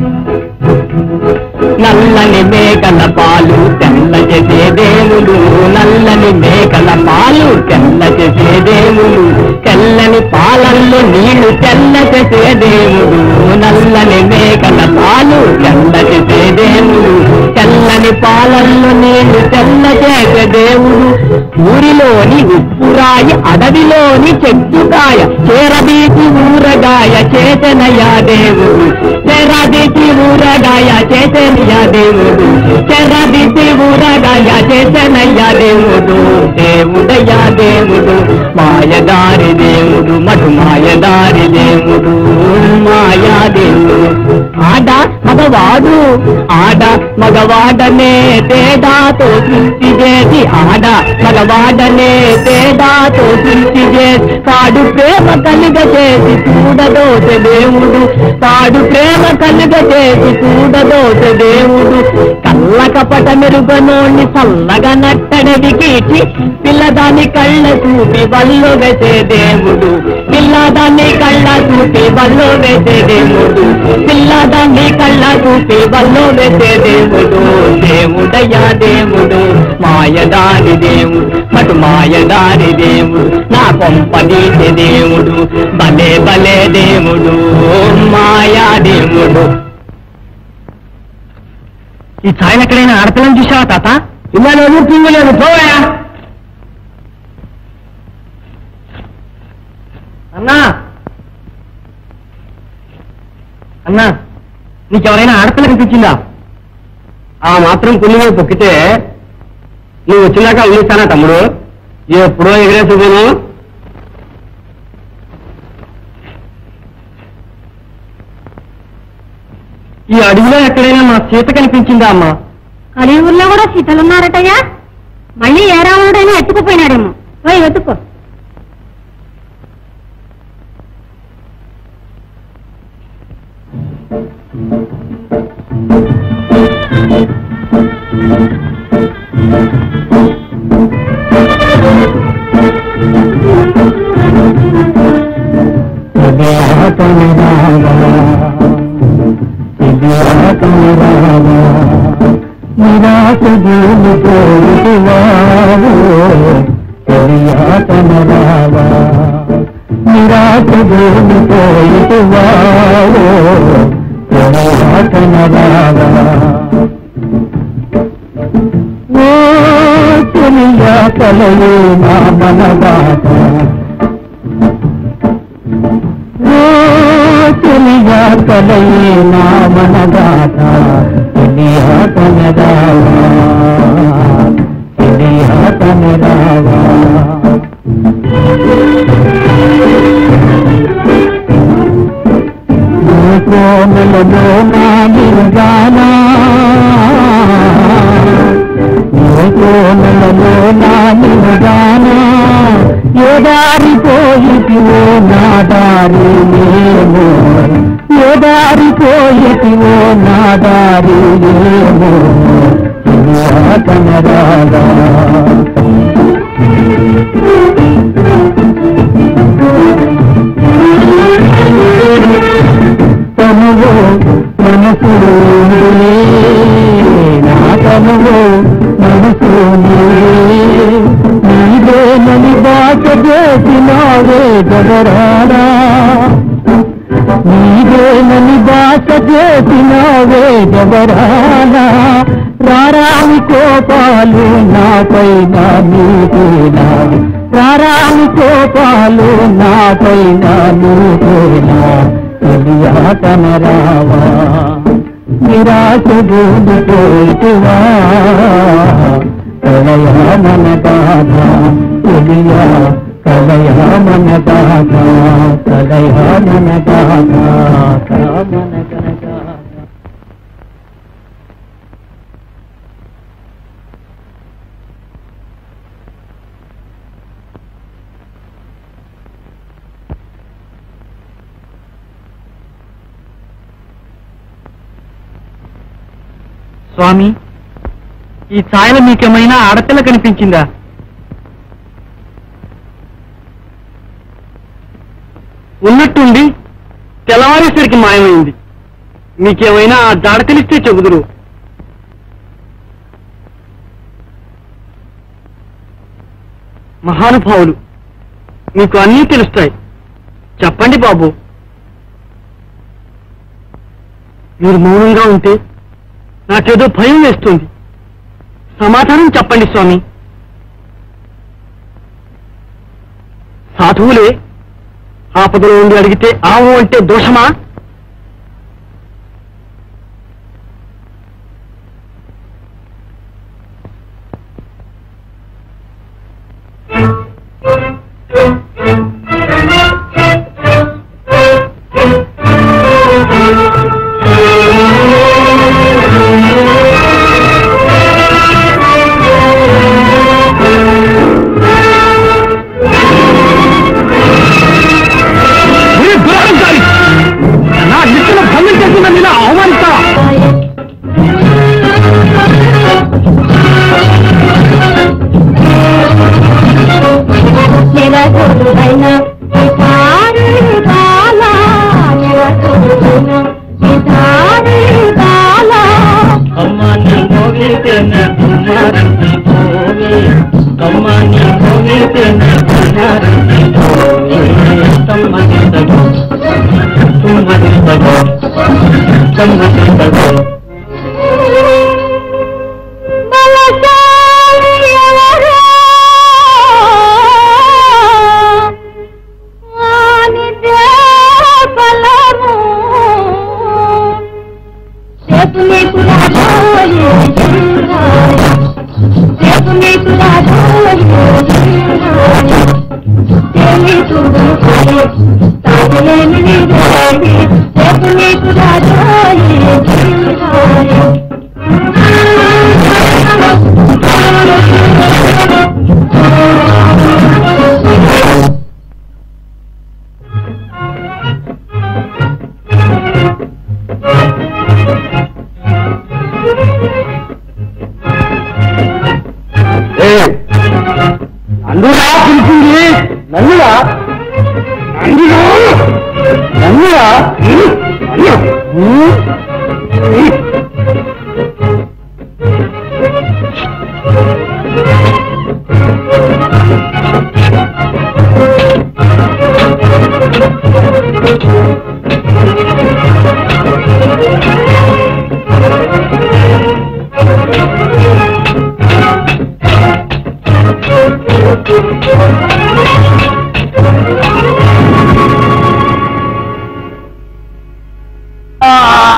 నల్లని మేకల పాలు తెల్ల చేసే దేవుడు, నల్లని మేకల పాలు తెల్ల చేసే దేవుడు, తెల్లని పాలల్లో నీళ్లు తెల్ల చేసే దేవుడు, నల్లని మేకల పాలు తెల్ల చేసే దేవుడు, తెల్లని పాలల్లో నీళ్లు తెల్ల చేసే దేవుడు. ఊరిలోని ఉప్పురాయి అడవిలోని చెట్టుకాయ చేరదీసి ఊరగాయ చేతనయా దేవుడు, చేరదీసి ఊరగాయ చేతనయ్యా దేవుడు, చెరదీసి ఊరగాయ చేతనయ్యా దేవుడు. దేవుడయ్యా దేవుడు మాయదారి దేవుడు, మటు మాయదారి దేవుడు మాయా దేవుడు. ఆడ మగవాడు ఆడ మగవాడనే తేడాతో సృష్టి చేసి, ఆడ మగవాడనే తేడాతో సృష్టి చేసి, తాడు ప్రేమ కలుగ చేసి చూడదోస దేవుడు, తాడు ప్రేమ కలుగ చేసి చూడదోస దేవుడు. కళ్ళ కపట మెరుగనోని చల్లగా నట్టడవి కీచి, పిల్లదాన్ని కళ్ళ చూపి వల్లో వేసే దేవుడు, పిల్లదాన్ని కళ్ళ చూపి వల్లో వేసే దేవుడు, పిల్లదాన్ని కళ్ళ చూపి వల్లో వేసే దేవుడు. దేవుడయ్యా దేవుడు మాయదారి దేవుడు, మటు మాయదారి దేవుడు నా కొంపదీసే దేవుడు, భలే భలే దేవుడు మాయా దేవుడు. ఈ ఛాయలు ఎక్కడైనా ఆడపిల్లని చూసావా తాత? ఇలా లేదు తింగలేదు, పోయా అన్నా. అన్నా, నీకెవరైనా ఆడపిల్ల కనిపించిందా? ఆ మాత్రం పుణ్యమే పొక్కితే నువ్వు వచ్చినాక వదిలిస్తానా తమ్ముడు? ఎప్పుడో ఎగిరేసుకును. ఈ అడవిలో ఎక్కడైనా మా సీత కనిపించిందా అమ్మా? కలియూరులో కూడా సీతలున్నారటయ్యా. మళ్ళీ ఏ రావణుడైనా ఎత్తుకుపోయినాడేమో, పోయి వెతుక్కో. Thank you. భూమి పోయివావో తెలియాతనరావా నిరాశ భూమి పోయివావో తెలియాతనరావా ఓ తెలియా కలయే నా మనవాట ఓ తెలియా కలయే నా మనగాట తెలియా తనరావా తెలియా తనరావా కోమలలో నా నిరుగానా కోమలలో నా నిరుగానా ఏ దారి పోయిటివో నా దారి ఏమో ఏ దారి పోయిటివో నా దారి ఏమో కనరాగా తనువో మనసు నా తనువో మనసు నీదేనని బాట చేసినావే గదరాడా నీదేనని బాట చేసినావే గదరాడా రారాని కోపాలు నాపైన నీపైనా రారాని కోపాలు నాపైన నీపైనా తెలియా తనరావా నిరాశ భూమి పోయిటివా కలయా మన బాధ తెలియా కలయా మన బాధ కలయా మన బాధ మన కనక స్వామి, ఈ ఛాయలో మీకేమైనా ఆడపిల్ల కనిపించిందా? ఉన్నట్టుండి తెల్లవారేసరికి మాయమైంది. మీకేమైనా ఆ జాడ తెలిస్తే చెబుదురు. మహానుభావులు, మీకు అన్నీ తెలుస్తాయి, చెప్పండి బాబు. మీరు మౌనంగా ఉంటే నాకేదో భయం వేస్తుంది. సమాధానం చెప్పండి స్వామి. సాధువులే ఆపదలో ఉండి అడిగితే ఆవు అంటే దోషమా? అందురా పిలిచింది నన్నురా నన్నురా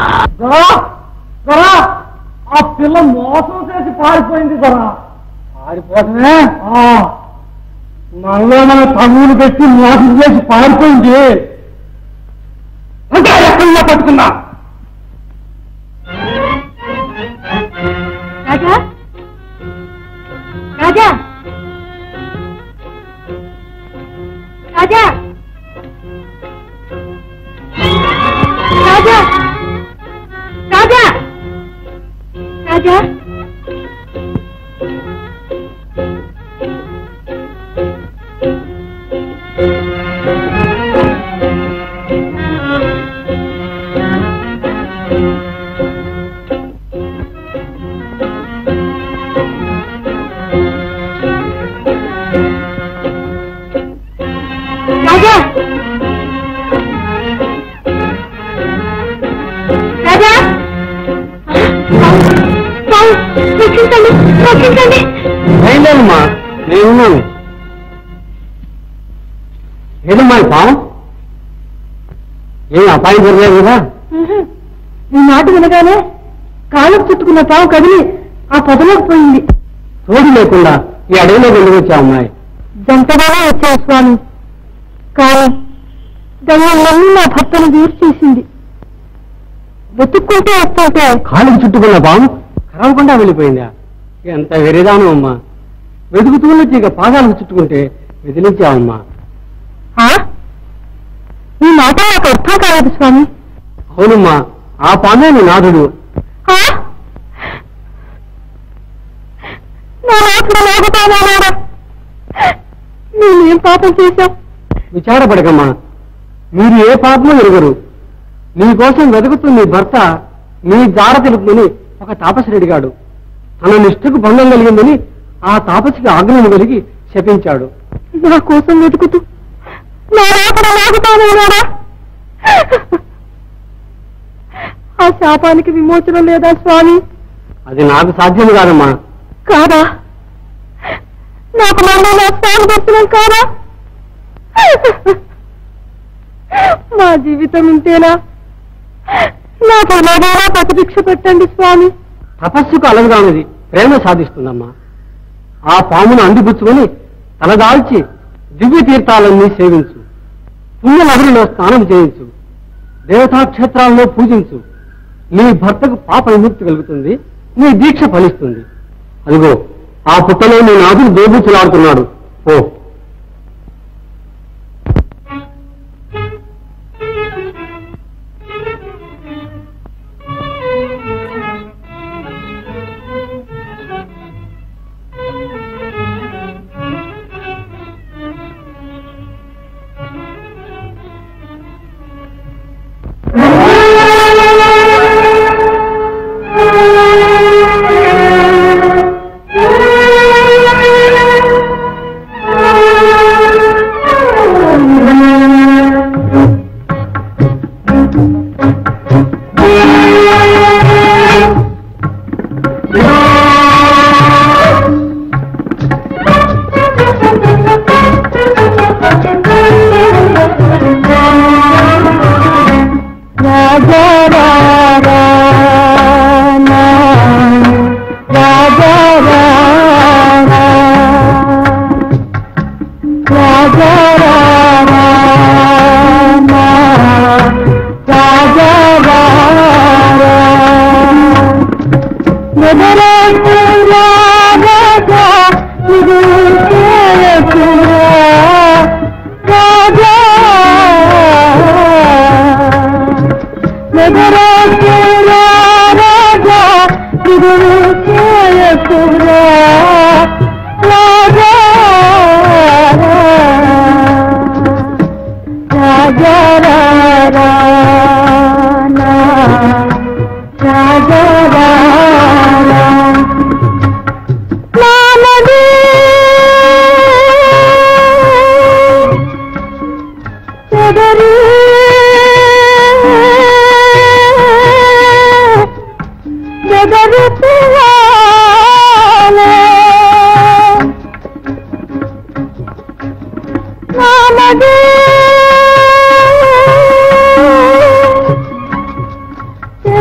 ఆ పిల్ల మోసం చేసి పారిపోయింది దొరా. పారిపోతమే మనలో మన తమ్ముడు పెట్టి మోసం చేసి పారిపోయింది. అంటే ఎక్కడన్నా పట్టుకున్నా. రాజా రాజా రాజా రాజా రాజా రాజా రాజా రాజా రక్షించండి రక్షించండి. అయిందేనమ్మా, నేనున్నాను. ఏదమ్మా ఈ పాము? ఏం అపాయం జరగలేదు కదా? ఈ మాట వినగానే కాళ్ళకు చుట్టుకున్న పావు కదిలి ఆ పొదలోకి పోయింది. తోడు లేకుండా ఈ అడవిలో వెళ్ళి వచ్చా అమ్మాయి. జంటగానే వచ్చావు స్వామి, కానీ దయ్యాలన్నీ నా భర్తను దూరు చేసింది. వెతుక్కుంటూ వస్తుంటే కాళ్ళకు చుట్టుకున్న పాము కరవకుండా వెళ్ళిపోయిందా? ఎంత వెరిదానం అమ్మా. వెతుకుతూ ఇక పాదాలకు చుట్టుకుంటే వెదిలించావమ్మా. ఆ? ఈ మాట నాకు అర్థం కాలేదు స్వామి. అవునమ్మా, ఆ పామే నీ నాథుడు. ఆ? నా నాకుడు నాగుతానా? నేనేం పాపం చేశాం? విచారపడకమ్మా, మీరు ఏ పాపమో ఎరుగరు. నీకోసం వెతుకుతూ నీ భర్త నీ జాడ తెలుపుమని ఒక తాపసి అడిగాడు. తన నిష్ఠకు భంగం కలిగిందని ఆ తాపసికి ఆజ్ఞను కలిగి శపించాడు. నా కోసం వెతుకుతూ నా నాకుడు నాగుతానా? ఆ శాపానికి విమోచనం లేదా స్వామి? అది నాకు సాధ్యం కాదమ్మా. కాదా? నాకు మళ్ళీ నా స్వామి దర్శనం కాదా? మా జీవితం ఇంతేనా? నాకు ఎలాగైనా ప్రతిభిక్ష పెట్టండి స్వామి. తపస్సుకు అలవుగానిది ప్రేమ సాధిస్తుందమ్మా. ఆ పామును అందిపుచ్చుకొని తలదాల్చి దివ్య తీర్థాలన్నీ సేవించు. పుణ్య నగరిలో స్నానం చేయించు. దేవతాక్షేత్రాల్లో పూజించు. నీ భర్తకు పాప విముక్తి కలుగుతుంది. నీ దీక్ష ఫలిస్తుంది. అదిగో ఆ పుట్టలో నీ నాదుడు దోబుచ్చులాడుతున్నాడు. ఓ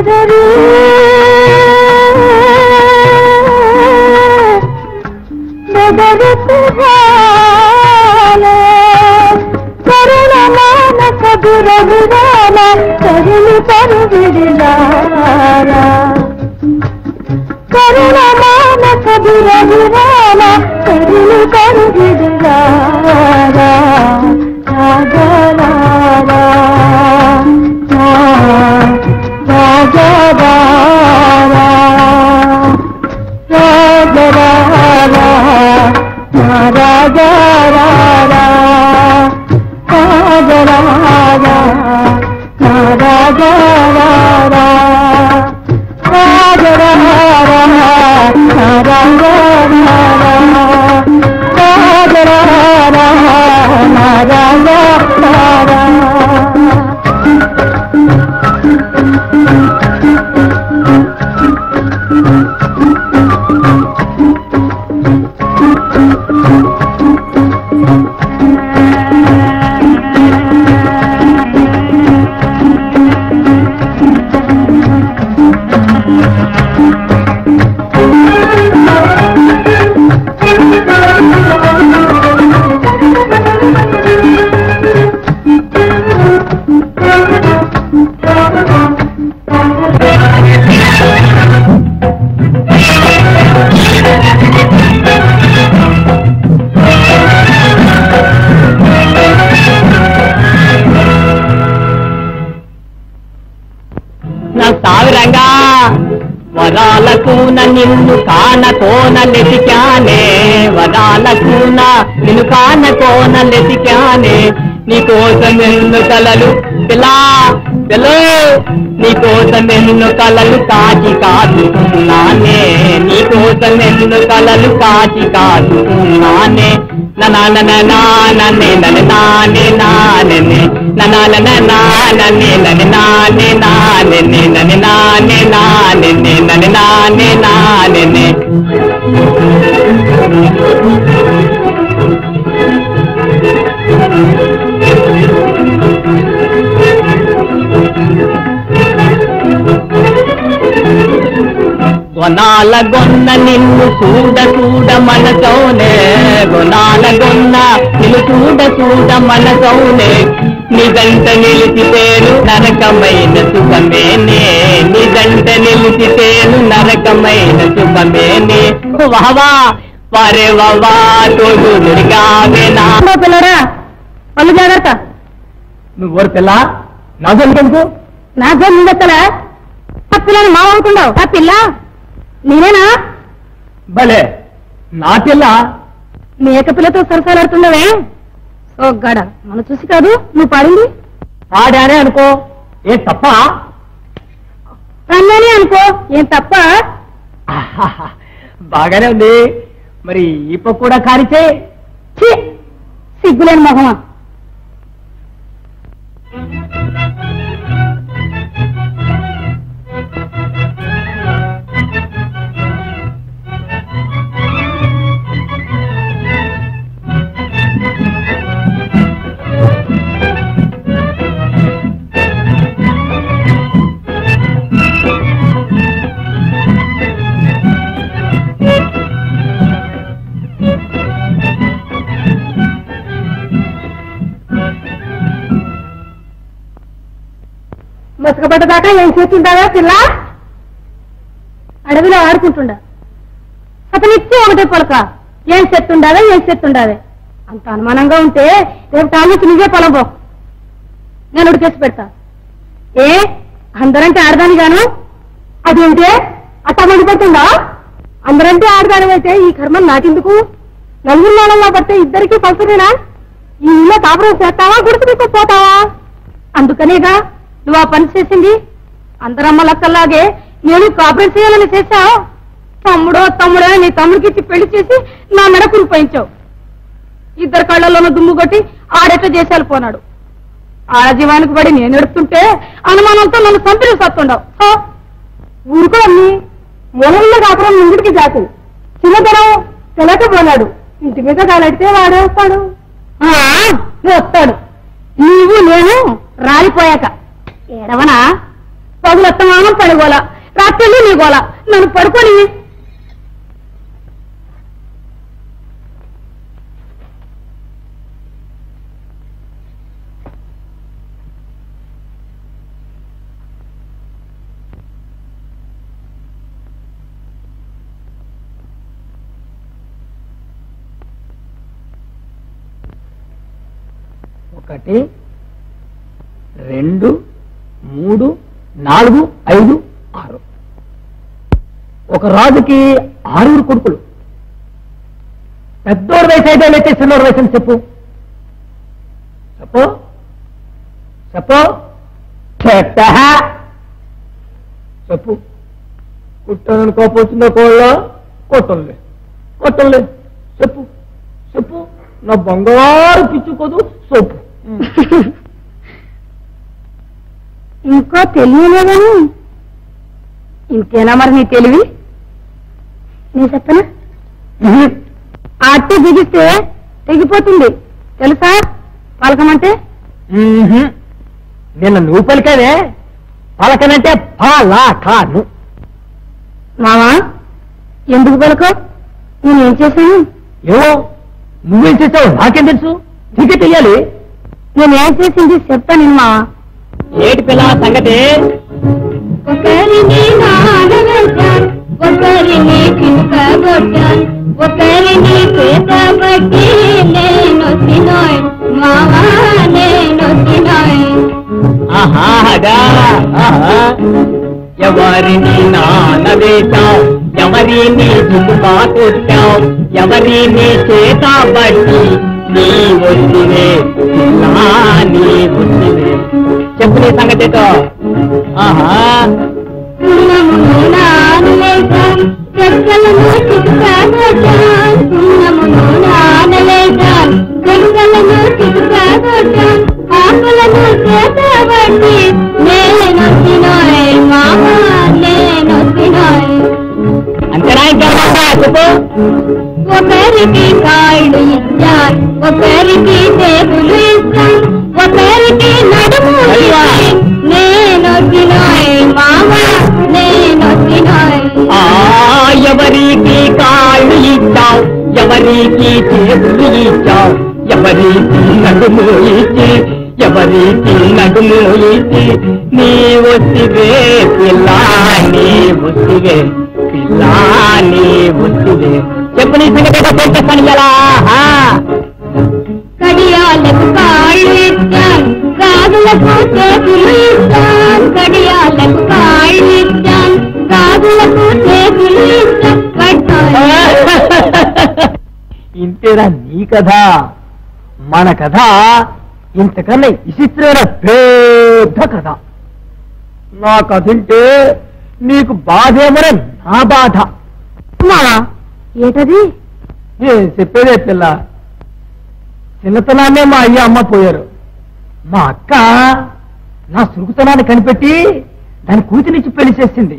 బెదరు బెదరుకు రాలే కరుణ మానస దురవిరాల కరుణి కరువిడిలారా కరుణ మానస దురవిరాల కరుణి కరువిడిలారా రాజరారా రాజరారా రాజరారా రాజరారా రాజరారా రాజరారా సావిరంగా వరాలకు నిన్ను కాన కోన లెతికానే వరాలకు నిన్ను కాన కోన లెతికానే నీకోసం ఎన్ను కలలు పిలా పిలో నీకోసం ఎన్ను కలలు కాచి కాచుకున్నానే నీకోసం ఎన్ను కలలు కాచి కాచుకున్నానే నన్నే నన్నే నన్నే నానే నానే నన్నే నానే నన్నే నానే నానే నన్నే నానే నానే నన్నే నానే నానే గొనాల గొన్న నిన్ను చూడ చూడ మనసౌనే గొనాల గొన్న నిన్ను చూడ చూడ మనసౌనే నిజంట నిలిచితేను నరకమైన సుఖమేనే నిజంట నిలిచితేను నరకమైన సుఖమేనే వావా వారే వావా తోడు దుర్గావేనా పిల్లరా పళ్ళు జాగ్రత్త నువ్వు పిల్ల నా జోలికెందుకు నా జోలు నువ్వెత్తలా ఆ పిల్లని మా అనుకున్నావు ఆ పిల్ల నేనేనా భలే నా పిల్ల మేక పిల్లతో సరసాలాడుతున్నావే ఓ గడ మన చూసి కాదు నువ్వు పాడింది ఆడానే అనుకో ఏ తప్ప అన్నానే అనుకో ఏం తప్ప బాగానే ఉంది మరి ఈప కూడా కారిచే ఛీ, సిగ్గులేని మొహమా మసకబడ్డదాకా ఏం చేస్తుంటావా పిల్ల అడవిలో ఆడుకుంటుండా అతనిచ్చి ఒకటే పొలక ఏం చెత్తుండావే ఏం చెత్తుండావే అంత అనుమానంగా ఉంటే రేపు టానికి నువ్వే పొలం పో నేను ఉడికేసి పెడతా ఏ అందరంటే ఆడదాని గాను అదేంటే అట్ట మండి పడుతుందా అందరంటే ఆడదాని అయితే ఈ కర్మం నాకెందుకు నలుగురు నాళ్ళలో పడితే ఇద్దరికి పంచునేనా ఈ ఇల్లు కాపురం చేస్తావా గుడికి తీసుకుపోతావా అందుకనేగా నువ్వు ఆ పని చేసింది అందరమ్మ లక్కల్లాగే నేను కాపురం చేయాలని చేశావు తమ్ముడో తమ్ముడో నీ తమ్ముడికి ఇచ్చి పెళ్లి చేసి నా మెడ కురిపోయించావు ఇద్దరు కళ్ళల్లోనూ దుమ్ము కొట్టి ఆడెట్లా చేసేయాలి పోనాడు ఆడజీవానికి పడి నేను ఎడుతుంటే అనుమానంతో నన్ను చంపిన సత్తుండవు ఊరుకో అన్ని మూలంలో కాపురం ముందుకి జాతి చిన్నతనం తెలకపోనాడు ఇంటి మీద కాలడితే వాడే వస్తాడు వస్తాడు నీవు నేను రాలిపోయాక ఏడవనా పగు పగులు అత్తమానం పడుకోవాలా రాత్రి నీ గోల నన్ను పడుకొని ఒకటి రెండు మూడు నాలుగు ఐదు ఆరు. ఒక రాజుకి ఆరుగురు కొడుకులు. పెద్దోడు వయసు అయితే లేతే చిన్నోడు వయసు అని చెప్పు చెప్పు చెప్పు చెప్పు. కుట్టనని కోపొచ్చిందో కోళ్ళ కొట్టలే కొట్టలే చెప్పు చెప్పు. నా బంగారు పిచ్చుకోదు సొప్పు. ఇంకో తెలియలేదని ఇంతేనా మరి నీ తెలివి? నీ చెప్పనా అట్టి దిగిస్తే తెగిపోతుంది తెలుసా పలకమంటే. నిన్న నువ్వు పలికావే పలకనంటే పాలాకాను. మావా ఎందుకు పలకో? నేనేం చేశాను? ఏమో నువ్వేం చేసావు నాకేం తెలుసు? నీకే తెలియాలి. నేనేం చేసింది చెప్తాను మావా. ఏటి పిల్ల సంగతి? ఒకరిని నానబెట్టాను, ఒకరిని చినుకగొట్టాను, ఒకరిని చేతబట్టి నేను తినోయ్ మావా నేను తినోయ్. ఆహాగా ఎవరిని నానబెట్టావు, ఎవరిని చుట్టుపా కొట్టావు, ఎవరిని చేత బట్టి నీ వచ్చివే నీ వచ్చివే. చెప్పు నీ సంగతితో. ఆహా సున్నమును నానలేశాను, చెక్కలను చిటుకగొట్టాను, సున్నమును నానలేశాను, చెక్కలను చిటుకగొట్టాను, ఆకులను చేతబట్టి నేను తినోయ్ మావా నేను తినోయ్. అంతేనా ఇంకేమన్నా చెప్పు. ఒకరికి కాళ్ళు ఇచ్చాను, ఒకరికి చేతులు ఇచ్చాను, ఒకరికి నడుము ఇచ్చి నేను తినోయ్ మావా నేను తినోయ్. ఎవరికి కాళ్ళు ఇచ్చావు, ఎవరికి చేతులు ఇచ్చావు, ఎవరికి నడుము ఇచ్చి, ఎవరికి నడుము ఇచ్చి నీ వచ్చివే పిల్లా నీ వచ్చివే పిల్లా నీ వచ్చివే. చెప్పు నీ సంగతి పని ఎలా? కడియాలకు కాళ్ళు ఇచ్చాను, గాజులకు చేతులు ఇచ్చాను, కడియాలకు కాళ్ళు ఇచ్చాను, గాజులకు చేతులు ఇచ్చాను. ఇంతేరా నీ కథ? మన కథ ఇంతకన్నా విచిత్రమైన పెద్ద కథ. నా కథ ఉంటే నీకు బాధేమనే నా బాధ. ఏటది? నేను చెప్పేదే పిల్ల. చిన్నతనాన్నే మా అయ్య అమ్మ పోయారు. మా అక్క నా సురుకుతనాన్ని కనిపెట్టి దాని కూతురిచ్చి పెళ్లి చేసింది.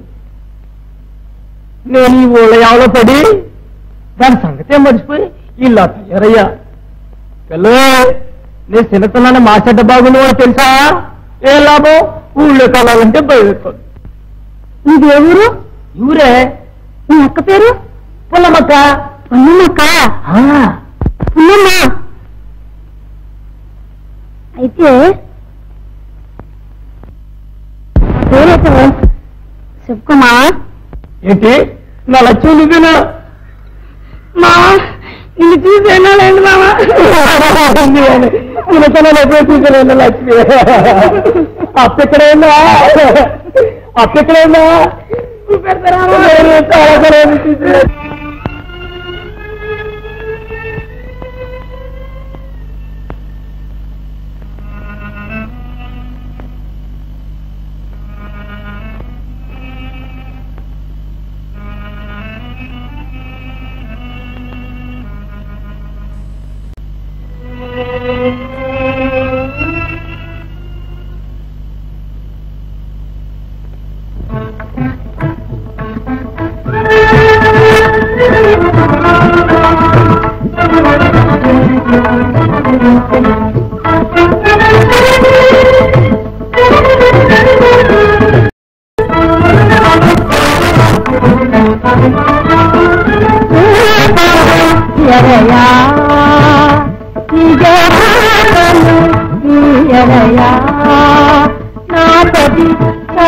నేను ఈ ఊళ్ళయావలో పడి దాని సంగతే మర్చిపోయి ఇలా తయారయ్యా. పిల్ల నేను చిన్నతనాన్ని మా చెడ్డ బాగుంది అని తెలుసా? ఏ లాభం? ఊళ్ళో కలాలంటే భయపెట్టాను. నీది ఏ ఊరు? ఊరే. నీ అక్క పేరు? పుల్లమక్క. పుల్లమ్మక్క? పుల్లమ్మ అయితే పేరైతే చెప్పుకోమా. ఏంటి నా లక్ష్యం నువ్వేనా? మా నిన్ను చూసేనా లేదు మామా. చిన్నతనాలు ఎప్పుడో చూసాను లక్ష్మి. అప్పెక్కడైనా అప్పెక్కడైనా చాలా చూసే.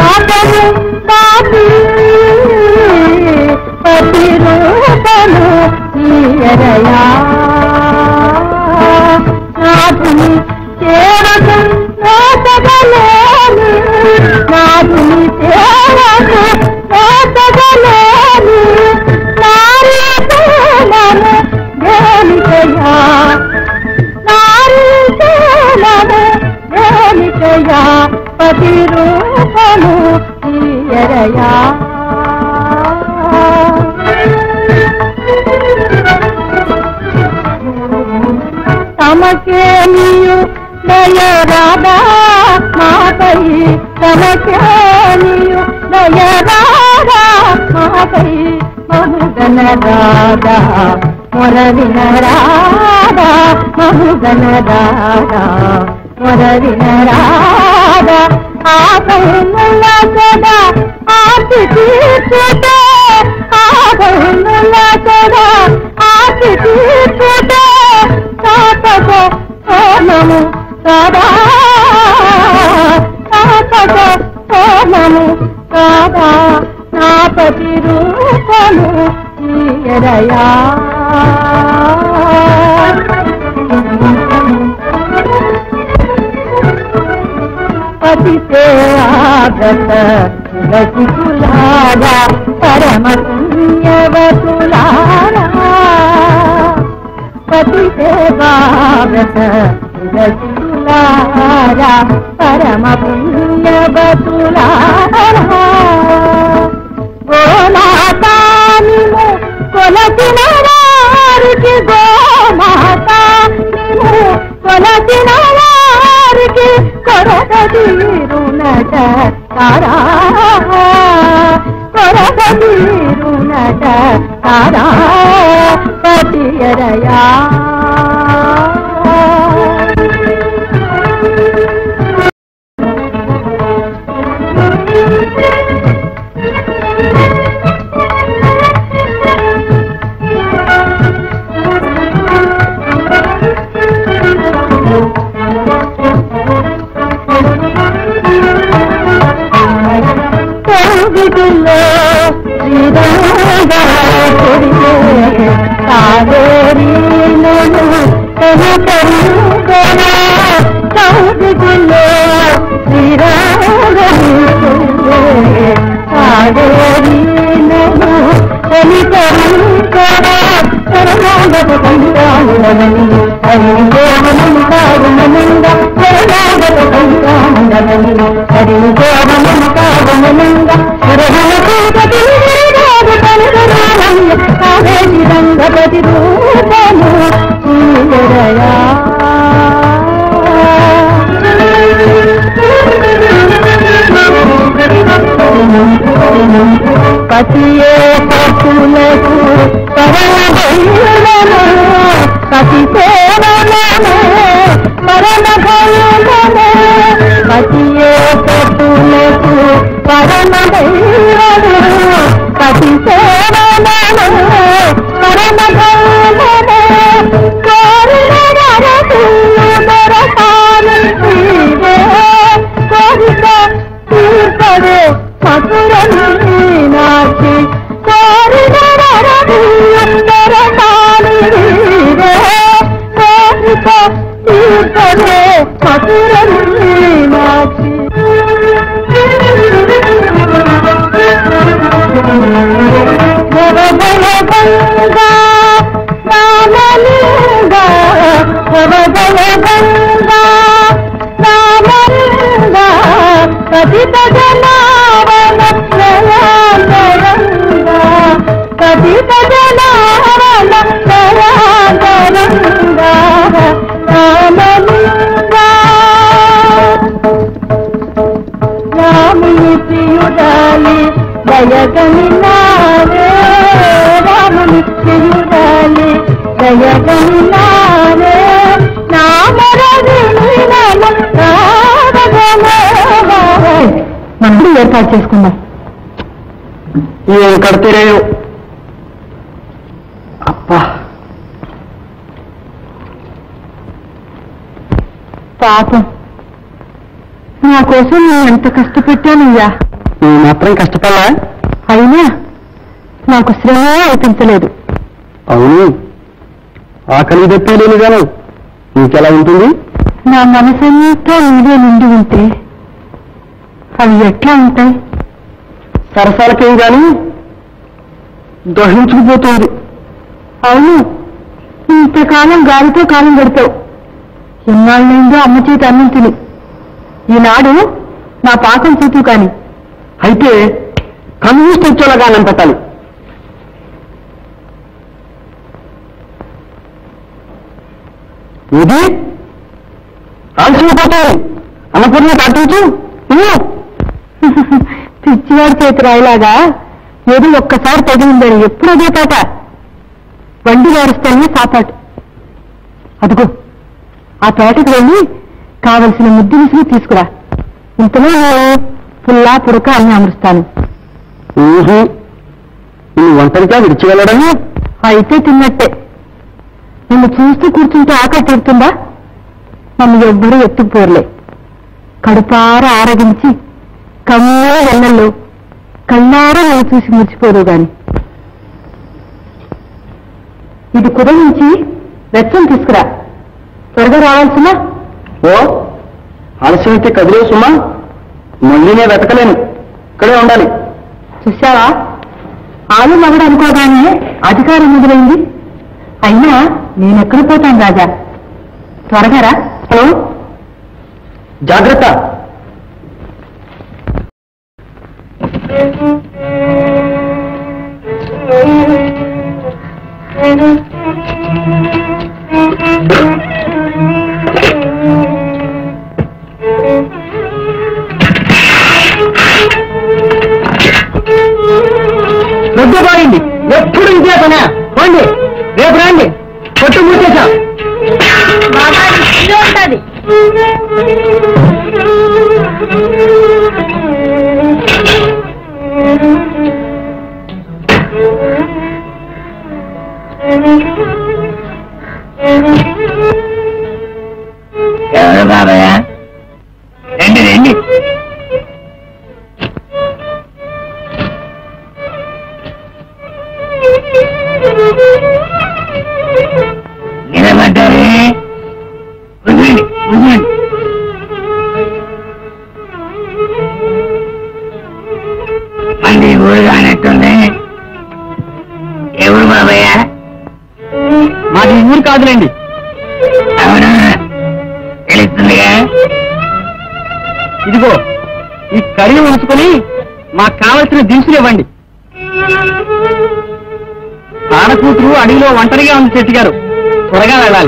నాటను కాపీ పతి రూపము తీయరయా నాథుని సేవకు నోతగలేను నాథుని సేవకు నోతగలేను నారీ సేవను దేనికయా నారీ సేవను దేనికయా పతి రూపము తీయరయా తమకేనియు దయరాదా మాపై తమకేనియు దయరాదా మాపై మముగన రాధా మొరవిన రాధా మముగన రాధా మొరవిన రాధా ఆపైనుల సదా ఆర్తి తీర్చుటే ఆపైనుల సదా ఆర్తి తీర్చుటే తాతక సోమము సదా తాతక సోమము సదా నాపతి రూపము తీయరయా పతితే ఆగత రసికులారా పరమ పుణ్యవతులారా పతితే ఆగత రసికులారా పరమ పుణ్యవతులారా గోమాతానిము కొలసిన వారికి గోమాతానిము కొలసిన వారికి కొరత తీరునట తారా కొరత తీరునట తారా పతియరయా విధుల్లో శ్రీరంగా కొడితే కావేరీ నను కనుకరుగనా కౌగిలో శ్రీరంగా కొడితే కావేరీ నను కనుకరుగనా కరుణాగత కంగాములని హరిదేవనం కారుణమంగా కరుణాగత కంగాములని హరిదేవనం కారుణమంగా కావేశిరంగపతి రూపము తీయరయా పతియే పశులకు పరమభైరవము పతి సేవలను పరమభైరవము పతియే పశులకు పరమభైరవము పతి సేవలను పరమభైరవము కోరిన వరతులు దొరకాలి నీవే కోరిక తీర్పవే మధుర మీనాక్షి కోరిన వరతులు దొరకాలి నీవే కోరిక తీర్పవే మధుర మీనాక్షి భవగల గంగా రామలింగా భవగల గంగా రామలింగా కథిత జనావన ప్రయాణరంగా కథిత జనావన ప్రయాణరంగా రామలింగా రాముని ప్రియుడాలి దయగమినారే రాముని ప్రియుడాలి దయగమినారే మనం ఏర్పాటు చేసుకుందాం. ఏం కడతారేయో అప్పా. పాపం నా కోసం నేను ఎంత కష్టపెట్టానయ్యా. మాత్రం కష్టపడలా? అయినా నాకు శ్రమ అనిపించలేదు. అవును, ఆకలి తెప్పలేను గాను నీకెలా ఉంటుంది? నా మనసంతా నీవే నిండి ఉంటే అవి ఎట్లా ఉంటాయి? సరసలకేం గాని దహించుకుపోతుంది. అవును, ఇంతకాలం గాలితో కాలం గడిపావు. ఎన్నాళ్ళైందో అమ్మ చేతి అన్నం తిని. ఈనాడు నా పాకం చూపు కాని. అయితే కమ్యూనిస్ట్ వచ్చేలాగా అన్నం పెట్టాలి. ఇది ఆలస్యపోతావు. అన్నపూర్ణ కట్టించు. పిచ్చివాడి చేతి రాయిలాగా ఏదో ఒక్కసారి తగిలిందని ఎప్పుడు అదే పాట. వండి వారుస్తానే సాపాటు. అదిగో ఆ తోటకు వెళ్ళి కావలసిన ముద్దు విసుగు తీసుకురా. ఇంతలో పుల్లా పురక అన్ని అమరుస్తాను. నువ్వు ఒంటరిగా విడిచి వెళ్ళడమే? అయితే తిన్నట్టే. నిన్ను చూస్తూ కూర్చుంటే ఆకలి తీరుతుందా? నన్ను ఎవ్వరూ ఎత్తుకుపోర్లే. కడుపార ఆరగించి కమ్మే వెన్నల్లో కళ్ళారా నేను చూసి మురిచిపోదు గాని. ఇది కుదరించి వెచ్చం తీసుకురా. త్వరగా రావాల్సినా? ఓ ఆలస్యం అయితే కదిలే సుమా. మళ్ళీ నేను వెతకలేను, ఇక్కడే ఉండాలి. చూశావా, ఆలు మగడు అనుకోగానే అధికారం మొదలైంది. అయినా నేనెక్కడ పోతాను రాజా. త్వరగా రా. జాగ్రత్త. పోయింది. ఎప్పుడు ఇదే పనా? పోండి, రేపు రండి. కొట్టు మూసేశాం. ఉంటుంది. ఎవరు బాబాయ్? రండి రండి. నిలబడ్డారే, కూర్చోండి కూర్చోండి. మంది ఊరు కానట్టుంది. ఎవరు బాబాయ్? మాది ఊరు కాదులేండి. అవునా, తెలుస్తుందిగా. ఇదిగో ఈ కర్రీ ఉంచుకొని మాకు కావలసిన దినుసులు ఇవ్వండి. ఆడకూతురు అడవిలో ఒంటరిగా ఉంది శెట్టి గారు, త్వరగా వెళ్ళాలి.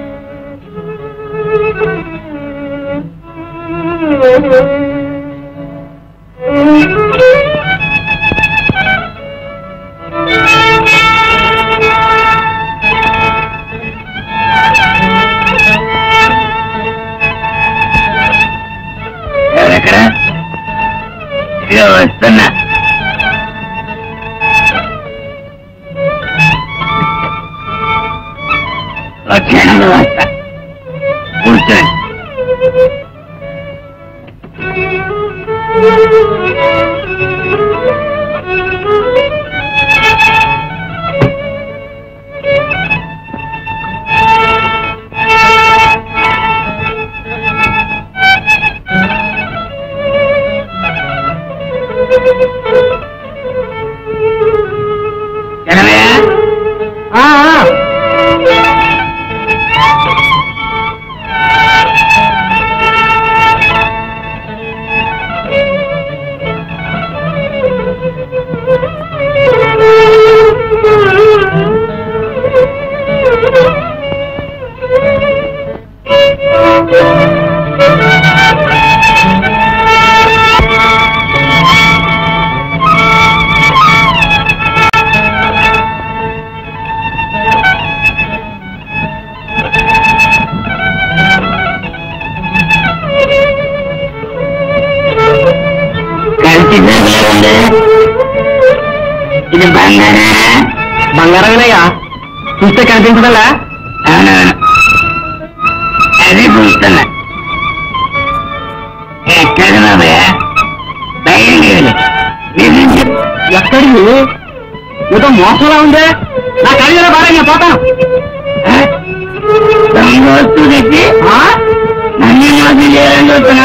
ఎవరెక్కడ? ఇదిగో వస్తున్నా. క్షణంలో వస్తా, కూర్చోండి. జనమయ్య, ఇది బంగారా? బంగారమేనయ్యా, చూస్తే కనిపించదలా? అవునవును, అదే చూస్తున్నా. ఎక్కడ బాబాయ్? బయలుదేరి ఎక్కడికి ఏదో మోసంలా ఉందే నా కలిగిన బాగా నేను పోతాను వస్తువు తెచ్చి నన్ను మోసం చేయాలని చూస్తున్నా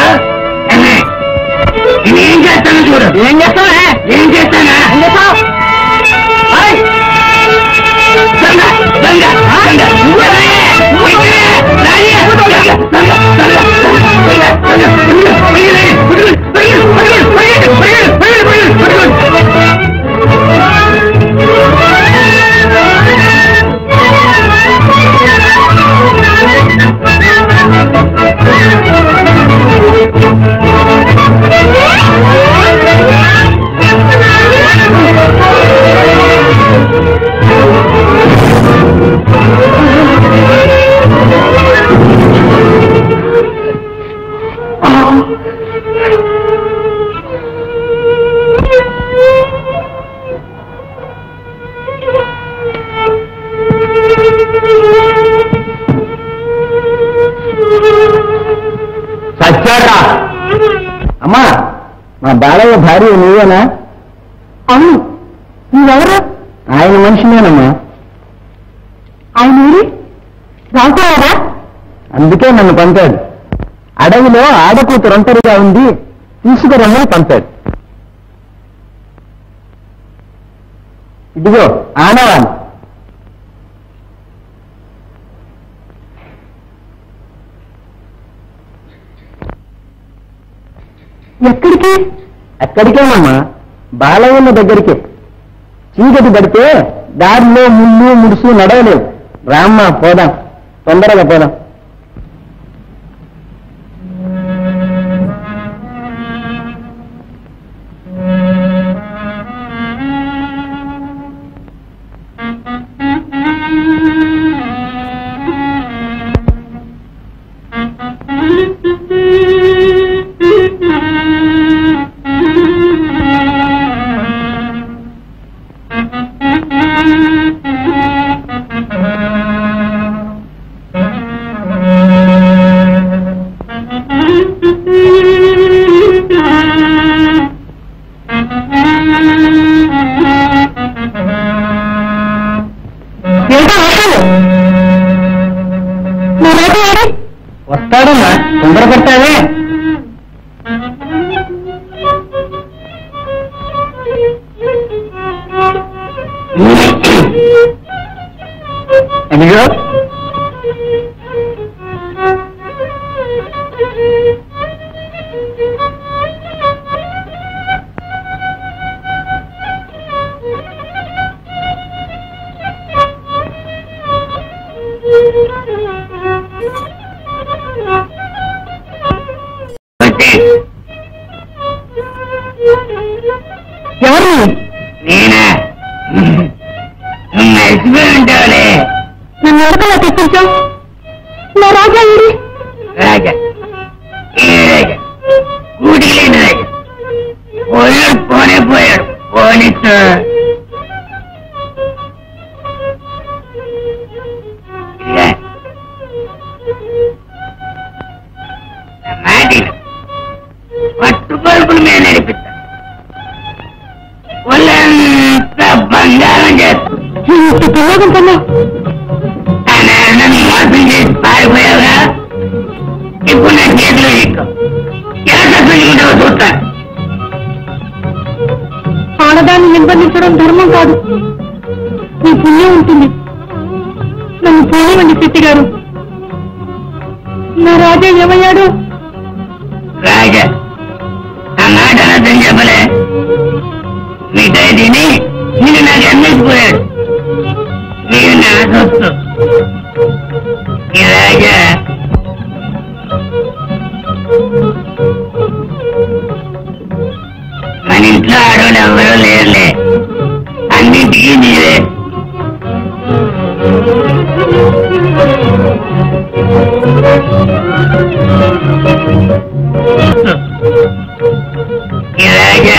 ఏం చేస్తాను చూడు ఏం చేస్తావా ఏం చేస్తానా ఏం చేస్తావు దొంగ దొంగ దొంగ నువ్వే నువ్వే రాని దొంగ దొంగ దొంగ సత్యాట అమ్మా మా బాలయ్య భార్య నువ్వేనా అవును నువ్వెవరు ఆయన మనిషినేనమ్మా ఆయన ఊరి రావుతారా అందుకే నన్ను పంపాడు అడవిలో ఆడకూతురు ఒంటరిగా ఉంది తీసుకురమ్మని పంపాడు ఇదిగో ఆనవాణి ఎక్కడికి ఎక్కడికేనమ్మా బాలయ్యన్న దగ్గరికి చీకటి పడితే దారిలో ముళ్ళు ముడుసు నడవలేవు రామ్మా పోదాం తొందరగా పోదాం వస్తాడమ్మా తొందర పడతావే అదిగో ఎవరు నేనా మర్చిపోయి ఉంటావులే నన్ను ఎడకలా తెప్పించావు నా రాజా ఊరి రాజా ఏ రాజా కూటికి లేని రాజా పోయాడు పోనే పోయాడు పోనిచ్చు మాటిన పట్టు పరుపుల మీద నడిపిస్తా ఒళ్ళంతా బంగారం చేస్తా పిల్లగం కన్నా నన్ను మోసం చేసి పారిపోయావుగా ఇప్పుడు నా చేతిలో ఎక్కువ ఎలా తప్పించుకుంటావో చూస్తా ఆడదాన్ని నిర్బంధించడం ధర్మం కాదు నీ పుణ్యం ఉంటుంది నన్ను పోనివ్వండి శెట్టి గారు నా రాజా ఏమయ్యాడు రాజా ఆ మాట అర్థం చెప్పలే మిఠాయి తిని నేను నాకు అమ్మేసిపోయాడు నేను నా సొత్తు ఈ రాజా మన ఇంట్లో ఆడవాళ్ళు ఎవరూ లేరులే అన్నింటికీ నీవే ఈ రాజా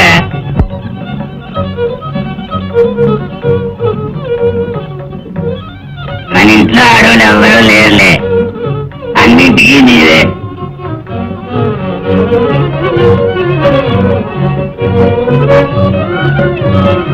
మన ఇంట్లో ఆడవాళ్ళు ఎవరూ లేరులే అన్నింటికీ నీవే Thank you.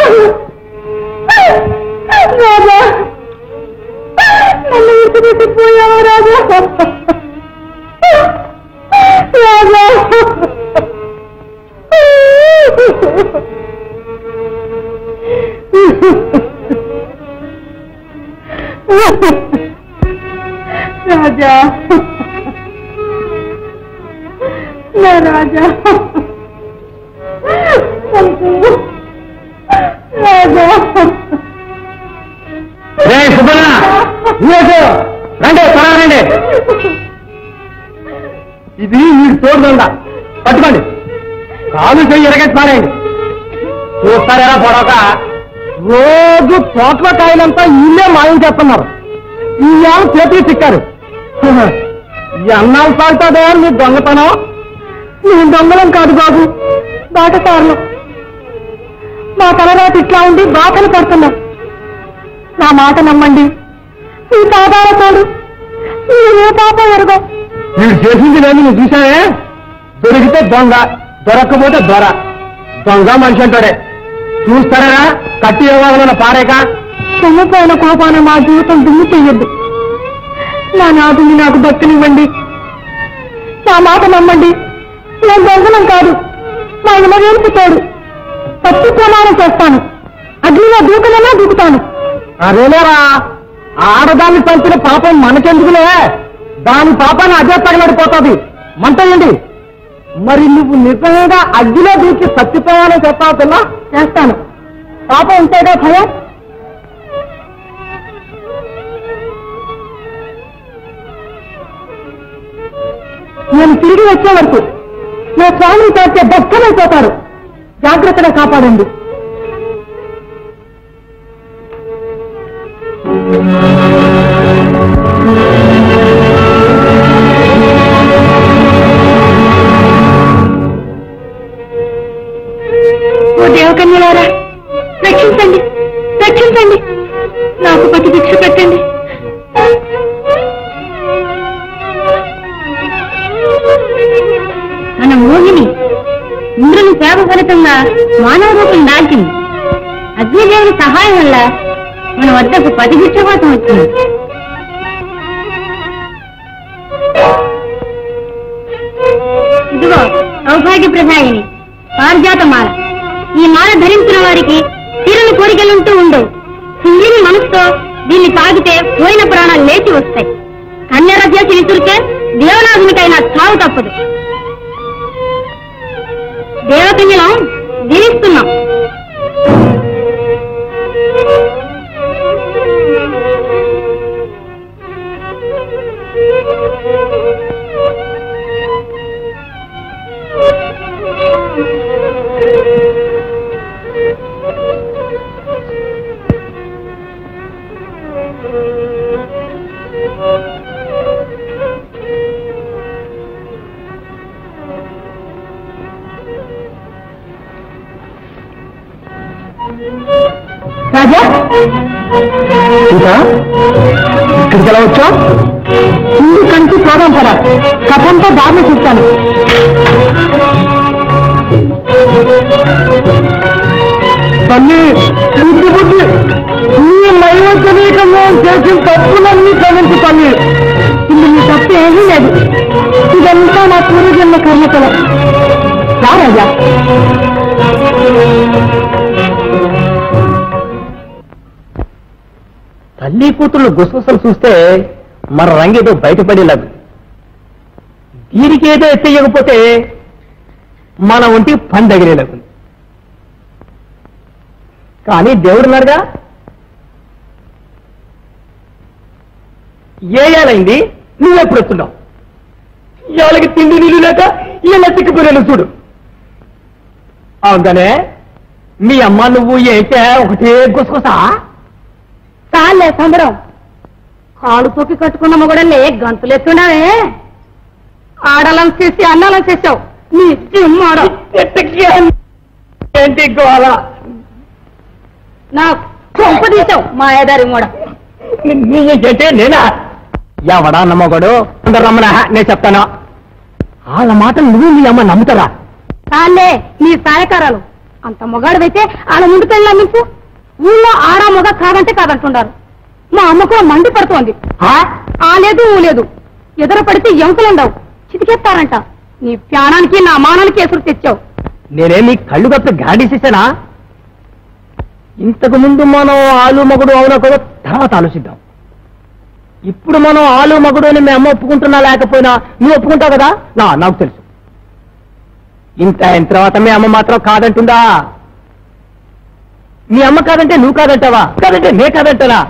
రాజా నన్ను విడిచిపెట్టిపోయావా రాజా? రాజా రాజా నా రాజా రాజా సుబ్బన్న రండి త్వరగా రండి. ఇది మీరు తోడుదండ పట్టుకోండి. కాలు చెయ్యి ఎరగట్టి మారేయండి. చూస్తారా పొడక రోజు తోటల కాయలంతా ఇల్లే మాయం చేస్తున్నారు. ఈ ఏళ్ళ చేతికి చిక్కారు. ఈ అన్నాలు సాగుతుందో మీ దొంగతనం. నేను దొంగలం కాదు బాబు, బాటసారులు. మా తలరాత ఇట్లా ఉండి బాటలు పడుతున్నాం. నా మాట నమ్మండి, ఈ పాదాల తోడు మీరు ఏ పాపం ఎరగో. మీరు చేసింది లేదు, నువ్వు చూసావే. దొరికితే దొంగ, దొరక్కపోతే దొర. దొంగ మనిషి అంటాడే. చూస్తారా కట్టి ఇవ్వాలన్న పారేక. చనిపోయిన కోపాన మా జీవితం దుమ్ము చెయ్యొద్దు. నా నాదుని నాకు దక్కనివ్వండి. నా మాట నమ్మండి, నేను దొంగలం కాదు. మా ఇమవేలుపు తోడు. తప్పు ప్రమాణం చేస్తాను. అగ్నిలో దూకలన్నా దూకుతాను. అరేలేరా, ఆడదాన్ని పంచిన పాపం మనకెందుకులే. దాని పాపాన్ని అదే తగలడిపోతుంది. మంటయండి. మరి నువ్వు నిజంగా అగ్గిలో దూకి చచ్చిపోవాలని చెప్తావు పిల్ల? చేస్తాను. పాపం ఉంటేగా భయం. నేను తిరిగి వచ్చే వరకు నా స్వామిని తాకే దక్కమైపోతారు. జాగ్రత్తగా కాపాడండి. ఓ దేవకన్యలారా, రక్షించండి, రక్షించండి. నాకు పతి భిక్ష పెట్టండి. మన మోహిని ఇంద్రుని సేవ ఫలితంగా మానవ రూపం దాల్చింది. అగ్నిదేవుని సహాయం వల్ల మన వద్దకు పతి భిక్ష కోసం వచ్చింది. ఇదిగో సౌభాగ్య ప్రదాయిని పారిజాత మాల. ఈ మాల ధరించిన వారికి తీరని కోరికలుంటూ ఉండవు. సింగిని మనసుతో దీన్ని తాగితే పోయిన ప్రాణాలు లేచి వస్తాయి. కన్యరథ్య చిరుతురికే దేవనాథునికైనా చావు తప్పదు. దేవకన్యలం దీవిస్తున్నాం. రాజా, ఇంకా ఇక్కడికి ఎలా వచ్చా? ముందు కంటి పోదాం కదా. కథంతా దారిని చూస్తాను. తల్లి బుద్ధి బుద్ధి నీ మైవజనీకంగా చేసిన తప్పులన్నీ క్షమించు తల్లి. ఇందు నీ తప్పు ఏమీ లేదు. ఇదంతా నా పూర్వజన్మ కర్మకల. రా రాజా. తల్లి కూతుళ్ళు గుసగుసలు చూస్తే మన రంగేదో బయటపడేలాగు. దీనికేదో ఎత్తేయకపోతే మన ఒంటి పని దగ్గరేలాగు. కానీ దేవుడున్నారుగా. ఏ ఏళ్ళైంది నువ్వెప్పుడు వస్తున్నావు? ఇవాళకి తిండి నీళ్ళు లేక ఇలా చిక్కిపోయాను చూడు. అవుగానే మీ అమ్మ నువ్వు ఏంటే ఒకటే గుసగుసా? చాలే సంబరం. కాడు తొక్కి కట్టుకున్న మొగడల్లే గంతులెత్తున్నావే. ఆడలం చేసి అన్నాలం చేసావు. నీ చిమ్మాడ ఏంటి గోళ? నా చొంప తీసావు మాయదారి మూడ. నీకంటే నేనా? ఎవడా నమ్మగడు? అందరు రమ్మనా, నేను చెప్తాను. వాళ్ళ మాట నువ్వు మీ అమ్మ నమ్ముతారా? చాలే నీ సాయకారాలు. అంత మొగాడివైతే ఆడ ముందు పెళ్ళా నింపు. ఊళ్ళో ఆడా మొగ కాదంటే కాదంటున్నారు. మా అమ్మ కూడా మండి పడుతోంది. ఆ లేదు ఊ లేదు, ఎదుర పడితే ఎముకలుండవు, చితికెత్తారంట. నీ ప్యానానికి నా మానానికి ఎసురు తెచ్చావు. నేనేమి కళ్ళు గప్ప గాడిసేసానా? ఇంతకు ముందు మనం ఆలు మగుడు అవునా కూడా తర్వాత ఆలోచిద్దాం. ఇప్పుడు మనం ఆలు మగుడు అని మీ అమ్మ ఒప్పుకుంటున్నా లేకపోయినా నువ్వు ఒప్పుకుంటావు కదా. నా నాకు తెలుసు. ఇంత అయిన తర్వాత మీ అమ్మ మాత్రం కాదంటుందా? మీ అమ్మ కాదంటే నువ్వు కాదంటావా? కాదంటే నే కాదంటారా?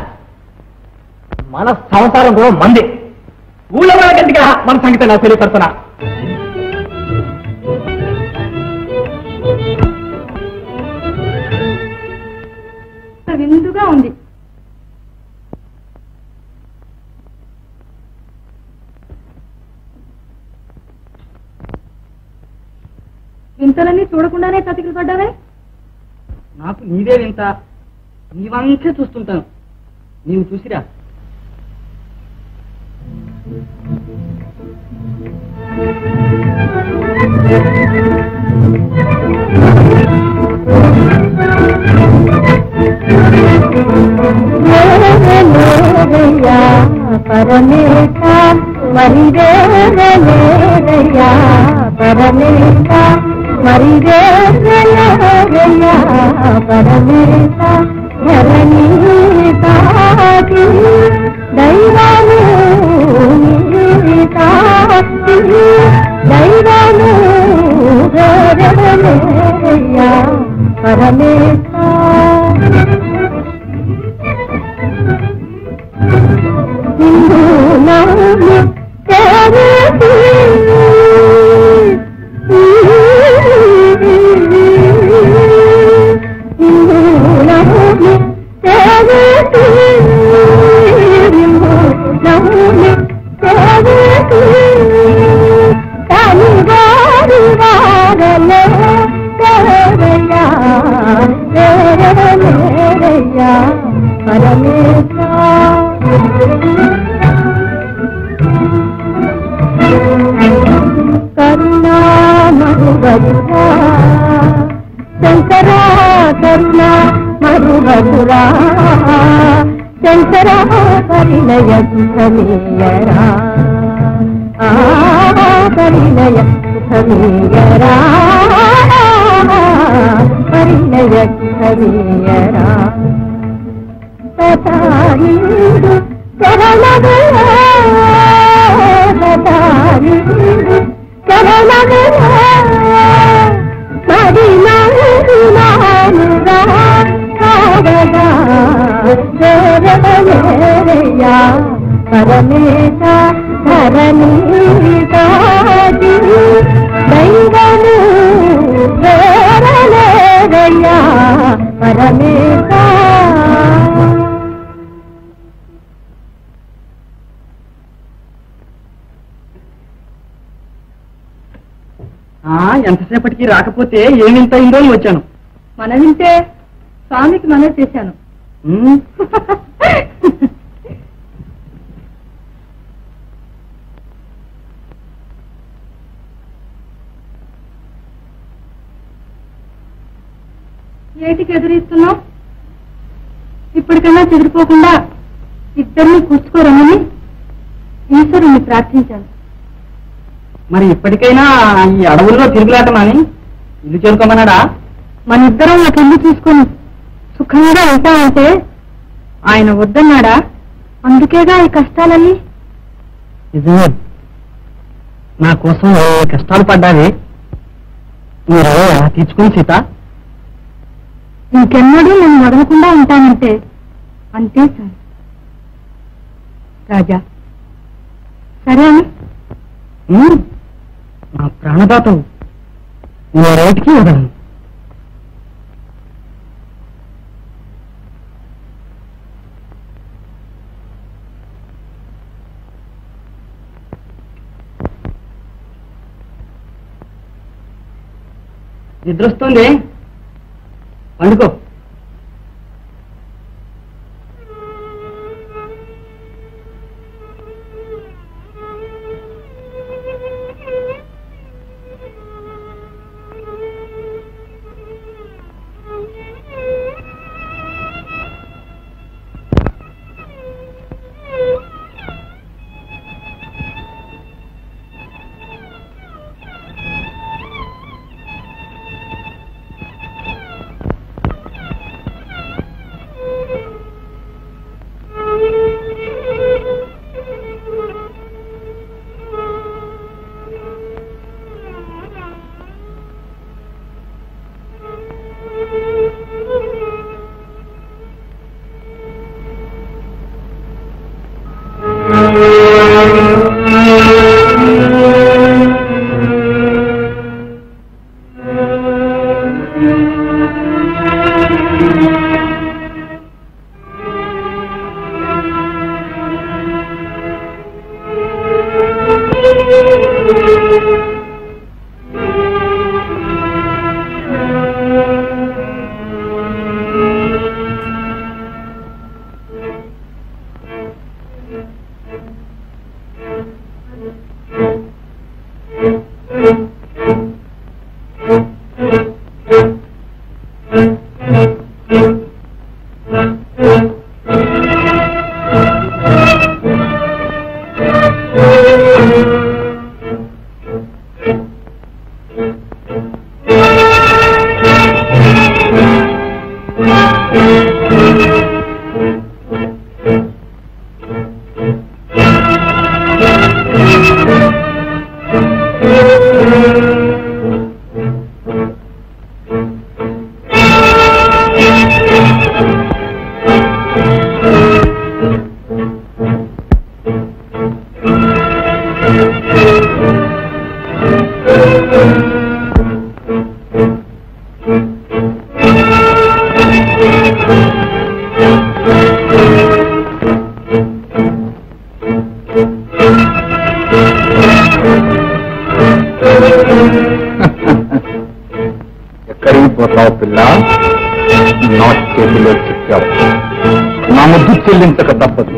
మన సంసారం కూడా మంది. ఊళ్ళో వాళ్ళకంటిగా మన సంగతి నాకు తెలియపడుతున్నా. విందుగా ఉంది. వింతలన్నీ చూడకుండానే చతికిలు పడ్డానే. నాకు నీదే వింత, నీ వంకే చూస్తుంటాను. నీవు చూసిరా. పరమేశ మరి రేరయ్యా పరమేశ మరి రేరయ్యా పరమేశ ధరణి తాకి దైవాను తాకి దైవాను రేరయ్యా పరమేశ హిందూ నామ తెరే హిందూ నామ తెరే హిందూ నామ తెరే కాని వారి వారలే తెరయా తెరయా పరమేశ కరుణా మరువధురా శంకరా కరుణా మరువధురా శంకరా పరిణయ సుఖమీయరా పరిణయ సుఖమీయరా పరిణయ సుఖమీయరా సతారిందు శరణగల సతారిందు శరణగల మరి నానురా కాగదా దేవలేరయ్యా పరమేశ ధరణి తాకి దైవము వేరలేరయ్యా పరమేశ. ఎంతసేపటికి రాకపోతే ఏమింత అయిందో అని వచ్చాను. మన వింటే స్వామికి మన చేశాను. ఏటికి ఎదురిస్తున్నావు? ఇప్పటికన్నా చెదిరిపోకుండా ఇద్దరిని కూర్చుకోరమని ఈశ్వరుని ప్రార్థించాను. మరి ఇప్పటికైనా ఈ అడవుల్లో తిరుగులాటమని ఇల్లు చేరుకోమన్నాడా? మన ఇద్దరం ఒక ఇల్లు చూసుకొని సుఖంగా ఉంటామంటే ఆయన వద్దన్నాడా? అందుకేగా ఈ కష్టాలన్నీ. నిజమే, నా కోసం కష్టాలు పడ్డావి. మీరు ఎలా తీర్చుకుని సీత? ఇంకెన్నడూ నేను వదలకుండా ఉంటానంటే అంతే సార్. రాజా సరే అని నా ప్రాణదాతవు, నీ రేటికి వదలను. నిద్రొస్తుంది, పండుకో. ఎక్కడికి పోతావు పిల్ల? నా చేతిలో చిక్కావు. నా ముద్దు చెల్లించక తప్పదు.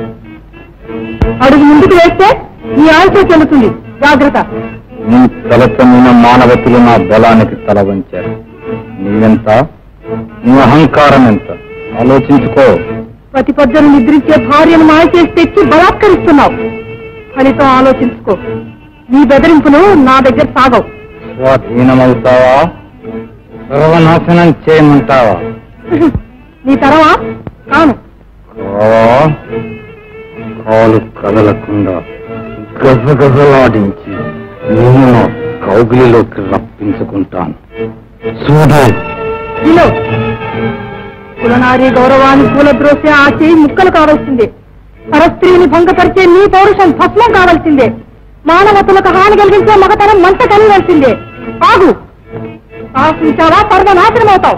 అడుగు ముందుకు వేస్తే నీ ఆయుష చెల్లుతుంది. జాగ్రత్త. నీ తలతమ్మిన మానవతులు నా బలానికి తల వంచారు. నీవెంత? నీ అహంకారం ఎంత? ఆలోచించుకో. ప్రతి పొద్దును నిద్రించే భార్యను మాయ చేసి తెచ్చి బలాత్కరిస్తున్నావు. ఫలితం ఆలోచించుకో. నీ బెదిరింపులు నా దగ్గర సాగవు. స్వాధీనమవుతావా? సర్వనాశనం చేయమంటావా? నీ తరవా? కాను. కాలు కదలకుండా గజగజలాడించి నేను నా కౌగిలిలోకి రప్పించుకుంటాను. చూడు. ఇలో కులనారీ గౌరవాన్ని కూలద్రోసే ఆ చేయి ముక్కలు కావాల్సిందే. పరస్త్రీని భంగపరిచే నీ పౌరుషం భస్మం కావాల్సిందే. మానవతులకు హాని కలిగించే మగతనం మంట కలిగాల్సిందే. ఆగు. సాహసించావా పర్వనాశనం అవుతావు.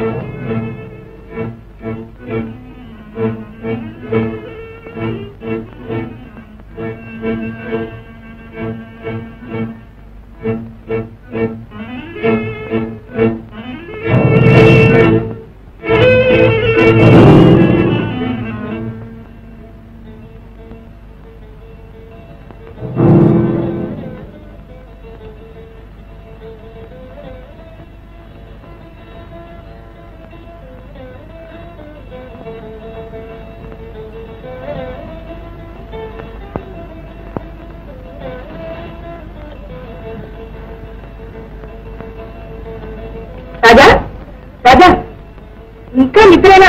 రాజా, రాజా, ఇంకా నిద్రేనా?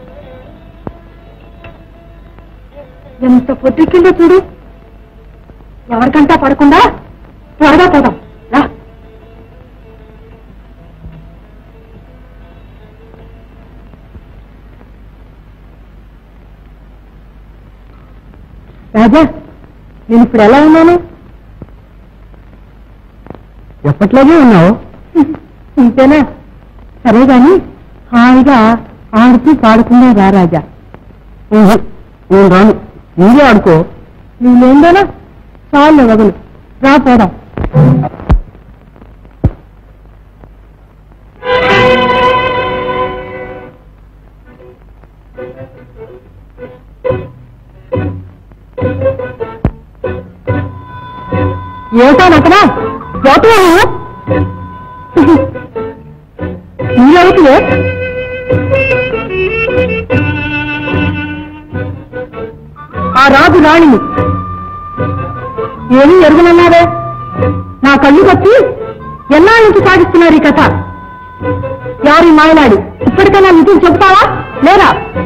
ఎంత పొద్దుకిందో చూడు. ఎవరికంటా పడకుండా త్వరగా పోదాం. రా. రాజా, నేను ఇప్పుడు ఎలా ఉన్నాను? ఎప్పట్లాగే ఉన్నావు. ఇంతేనా? సరే గాని హాయిగా ఆడుతూ పాడుకుందా రా రాజా. నేను రాను, నీరే ఆడుకో. నువ్వు లేందేనా? చాలు వదులు. రా పోదాం. ఏమిటా నటనా? జ్యోతి నీవుతులే. ఆ రాజు రాణిని ఏమీ ఎరుగునన్నారే? నా కళ్ళు కప్పి ఎన్నాళ్ళ నుంచి సాగిస్తున్నారు ఈ కథ. ఎవరి మాయలాడి? ఇప్పటికైనా నిజం చెబుతావా లేదా?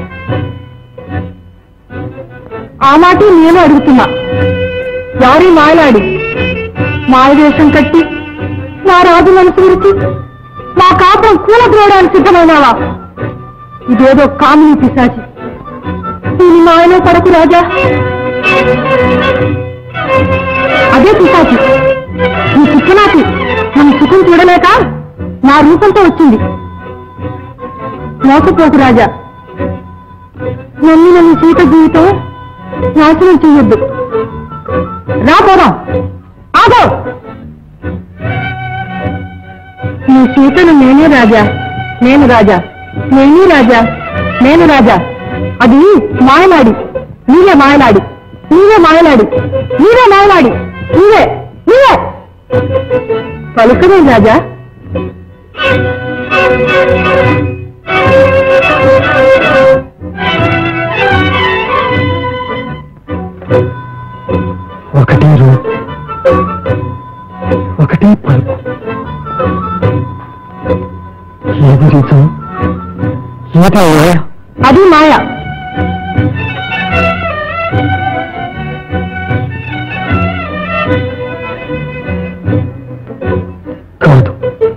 ఆ మాట నేను అడుగుతున్నా. ఎవరి మాయలాడి? మాయవేషం కట్టి నా రాజు మనసు విరిచి నా కాపురం కూలద్రోడానికి సిద్ధమైనావా? ఇదేదో కామిని పిశాచి. దీని మాయలో పడకు రాజా. అదే పిశాచి నీ చిక్కనాటి నన్ను సుఖం చూడలేక నా రూపంతో వచ్చింది. మోసపోకు రాజా. నన్ను నన్ను సీత జీవితం నాశనం చెయ్యొద్దు. రాపోరా, ఆగో. నీ సీతను నేనే రాజా, నేను రాజా, నేనే రాజా, నేను రాజా. అది మాయలాడి, నీవే మాయలాడి, నీవే మాయలాడి, నీవే మాయలాడి, నీవే నీవే పలుకమే రాజా. ఒకటి రూ ఒకటి పలుకు. ఏది నిజం, ఏది మాయ? అది మాయ. కాదు,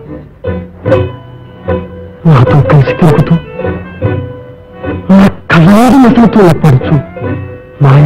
నాతో కలిసి తిరుగుతూ నా కళ్ళారి మెసలుతూ పడుచు మాయ.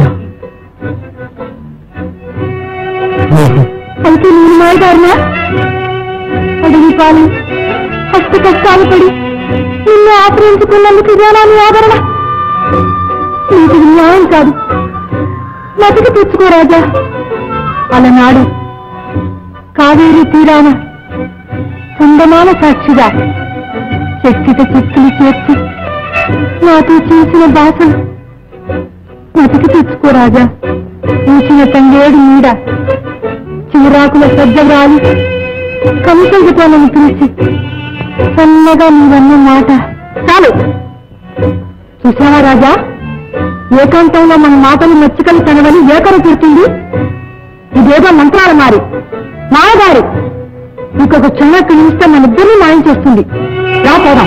అయితే నేను మాయదారునా? అడిగి పాలు కష్ట కష్టాలు పడి నిన్ను ఆశ్రయించుకున్నందుకు ఇదేనాని ఆదరణ? నీకు న్యాయం కాదు, బతికి తెచ్చుకో రాజా. అలనాడు కావేరీ తీరాన సుందమాన సాక్షిగా చెక్కిట చెక్కులు చేర్చి నాతో చేసిన బాసలు బతికి తెచ్చుకో రాజా. పూచిన తంగేడు నీడ చివరాకుల సజ్జరాలు కంసంతో నన్ను పిలిచి సన్నగా నీవన్న మాట చాలు. చూసావా రాజా, ఏకాంతంలో మన మాటలు మెచ్చుకలు తనవని ఏకరు పెడుతుంది. ఇదేదో మంత్రాల మారి మాయదారి. ఇంకొక క్షణ కలిగిస్తే మన ఇద్దరిని మాయం చేస్తుంది. రా పోదాం.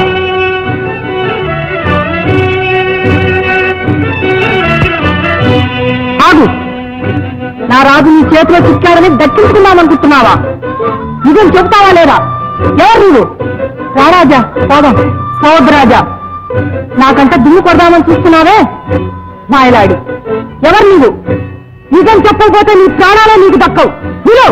ఆగు. నా రాజు నీ చేతిలో చిక్కాడని దక్కించుకుందామనుకుంటున్నావా? నిజం చెప్తావా లేదా? ఎవరు నువ్వు? రారాజా, పోదాం. పోవద్దు రాజా, నాకంట దుమ్ము కొడదామని చూస్తున్నావే మాయలాడి. ఎవరు నువ్వు? నిజం చెప్పకపోతే నీ ప్రాణాలే నీకు దక్కవు. నువ్వు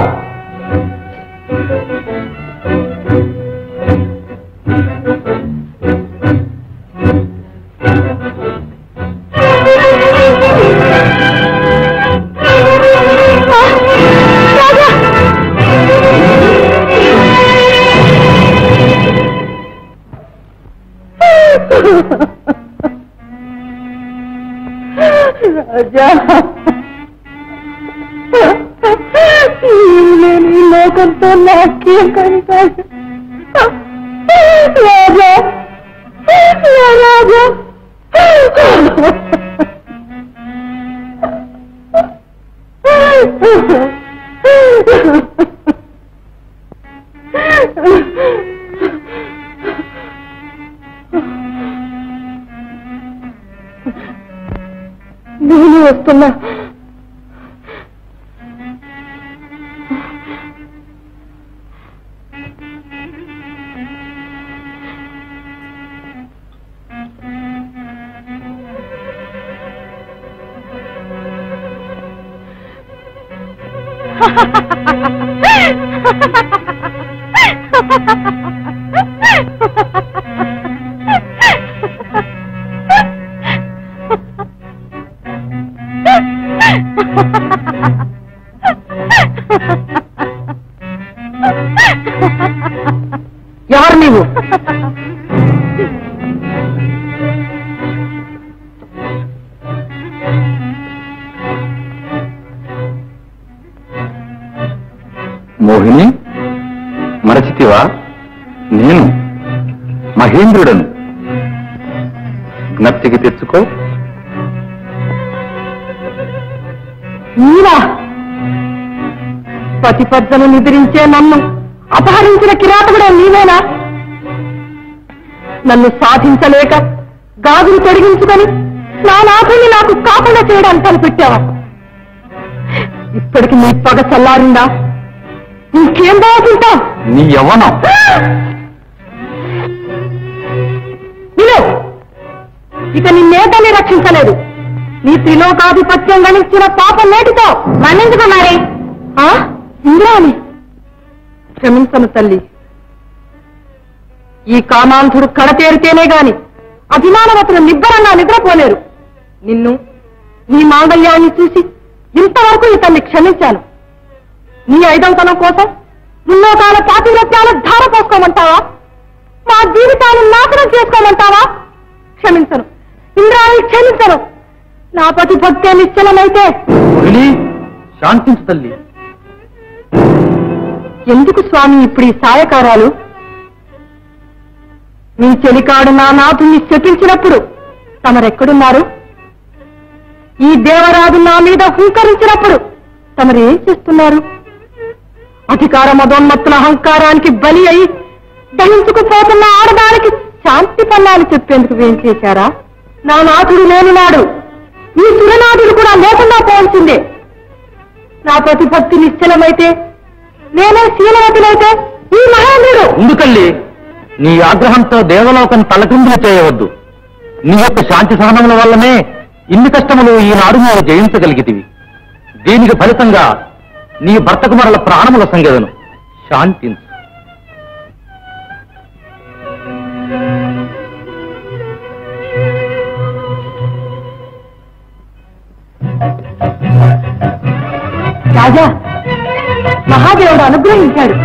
రాజా, నేను ఈ లోకంతో నాకేం కనిపాడు. రాజా రాజా నేను వస్తున్నా. ఎవరు నీవు? మోహిని, మరచితివా? నేను మహేంద్రుడను. జ్ఞప్తికి తెచ్చుకో. నీవా? పతిపద్దను నిద్రించే నన్ను అపహరించిన కిరాతకుడే నీవేనా? నన్ను సాధించలేక గాజులు తొడిగించుకొని నా నాథుని నాకు కాకుండా చేయడానికి కనిపెట్టావా? ఇప్పటికి నీ పగ చల్లారిందా? ఇంకేం బాగుంటావు? నీ యవ్వనం విను, ఇక నిన్నేతని రక్షించలేదు. నీ త్రిలోకాధిపత్యం గణించిన పాపం నేటితో మన్నించుకున్నారే. ఇంద్రాని క్షమించను తల్లి. ఈ కామాంధుడు కడతేరితేనే గాని అభిమానవతులు నిబ్బరంగా నిద్రపోలేరు. నిన్ను నీ మాంగళ్యాన్ని చూసి ఇంతవరకు ఇతన్ని క్షమించాను. నీ ఐదవతనం కోసం ముల్లోకాల పాతివ్రత్యాల ధార పోసుకోమంటావా? మా జీవితాన్ని నాశనం చేసుకోమంటావా? క్షమించను ఇంద్రాన్ని, క్షమించను. నా పతి భక్తే నిశ్చలమైతే శాంతించు తల్లి. ఎందుకు స్వామి ఇప్పుడు ఈ సాయకారాలు? నీ చెలికాడు నా నాథుని శపించినప్పుడు తమరెక్కడున్నారు? ఈ దేవరాజు నా మీద హుంకరించినప్పుడు తమరు ఏం చేస్తున్నారు? అధికార మదోన్మత్తుల అహంకారానికి బలి అయి దహించుకుపోతున్న ఆడదానికి శాంతి పన్నాలు చెప్పేందుకు ఏం చేశారా? నా నాథుడు లేని నాడు ఈ సురనాథుడు కూడా లేకుండా పోవాల్సిందే. నా ప్రతిభక్తి నిశ్చలమైతే, నేనే శీలవతులైతే ఈ మహేంద్రుడు. ఎందుకల్లి నీ ఆగ్రహంతో దేవలోకం తలకిందులు చేయవద్దు. నీ యొక్క శాంతి సహనముల వల్లనే ఇన్ని కష్టములు ఈనాడు నువ్వు జయించగలిగితివి. దీనికి ఫలితంగా నీ భర్తకు మరల ప్రాణముల సంగదను. శాంతించు. రాజా, మహాదేవుడు అనుగ్రహించాడు.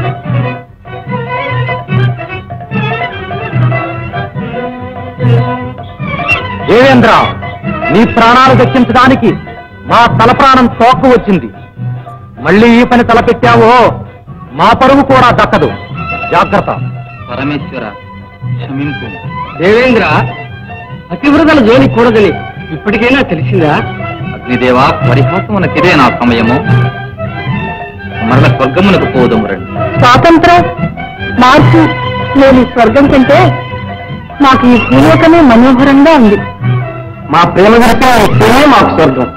దేవేంద్ర, నీ ప్రాణాలు దక్కించడానికి మా తల ప్రాణం తోక్కు వచ్చింది. మళ్ళీ ఈ పని తలపెట్టావో మా పరువు కూడా దక్కదు. జాగ్రత్త. పరమేశ్వర క్షమింపు. దేవేంద్ర, అతివృతల జోలి కూడదని ఇప్పటికైనా తెలిసిందా? అగ్నిదేవా, పరిహాసమునకిదే నా సమయము. మరల స్వర్గమునకు పోదము రండి. స్వాతంత్రం, మార్పు లేని స్వర్గం కంటే నాకు ఈ భూలోకమే మనోహరంగా ఉంది. మా ప్రేమ విషయం వస్తేనే మాకు స్వర్గం.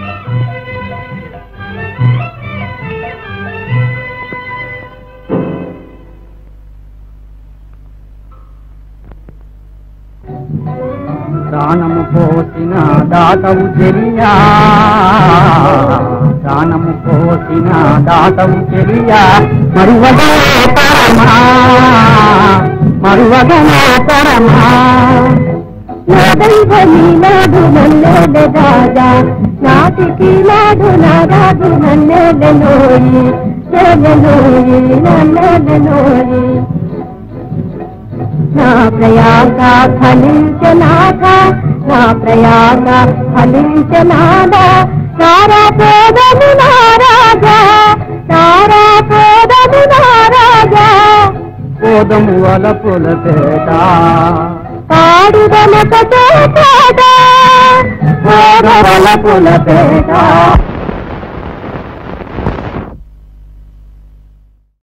ప్రాణము పోసిన దాతవు చెరియా, ప్రాణము పోసిన దాతవు చెరియా, మరువగనే పరమా, మరువగనే పరమా. నాడు నన్నేలే రాజా, నాటికి నాడు నారాజు నన్నేలే నోయి, నోయి నన్నేలే నోయి. నా ప్రయాగ ఫలించనాక, నా ప్రయాగ ఫలించనాద, నారా పోదము నారాజా, నారా పోదము నారాజా. పోదము వలపుల పేట, పాడుదల పేట, వలపుల పేట.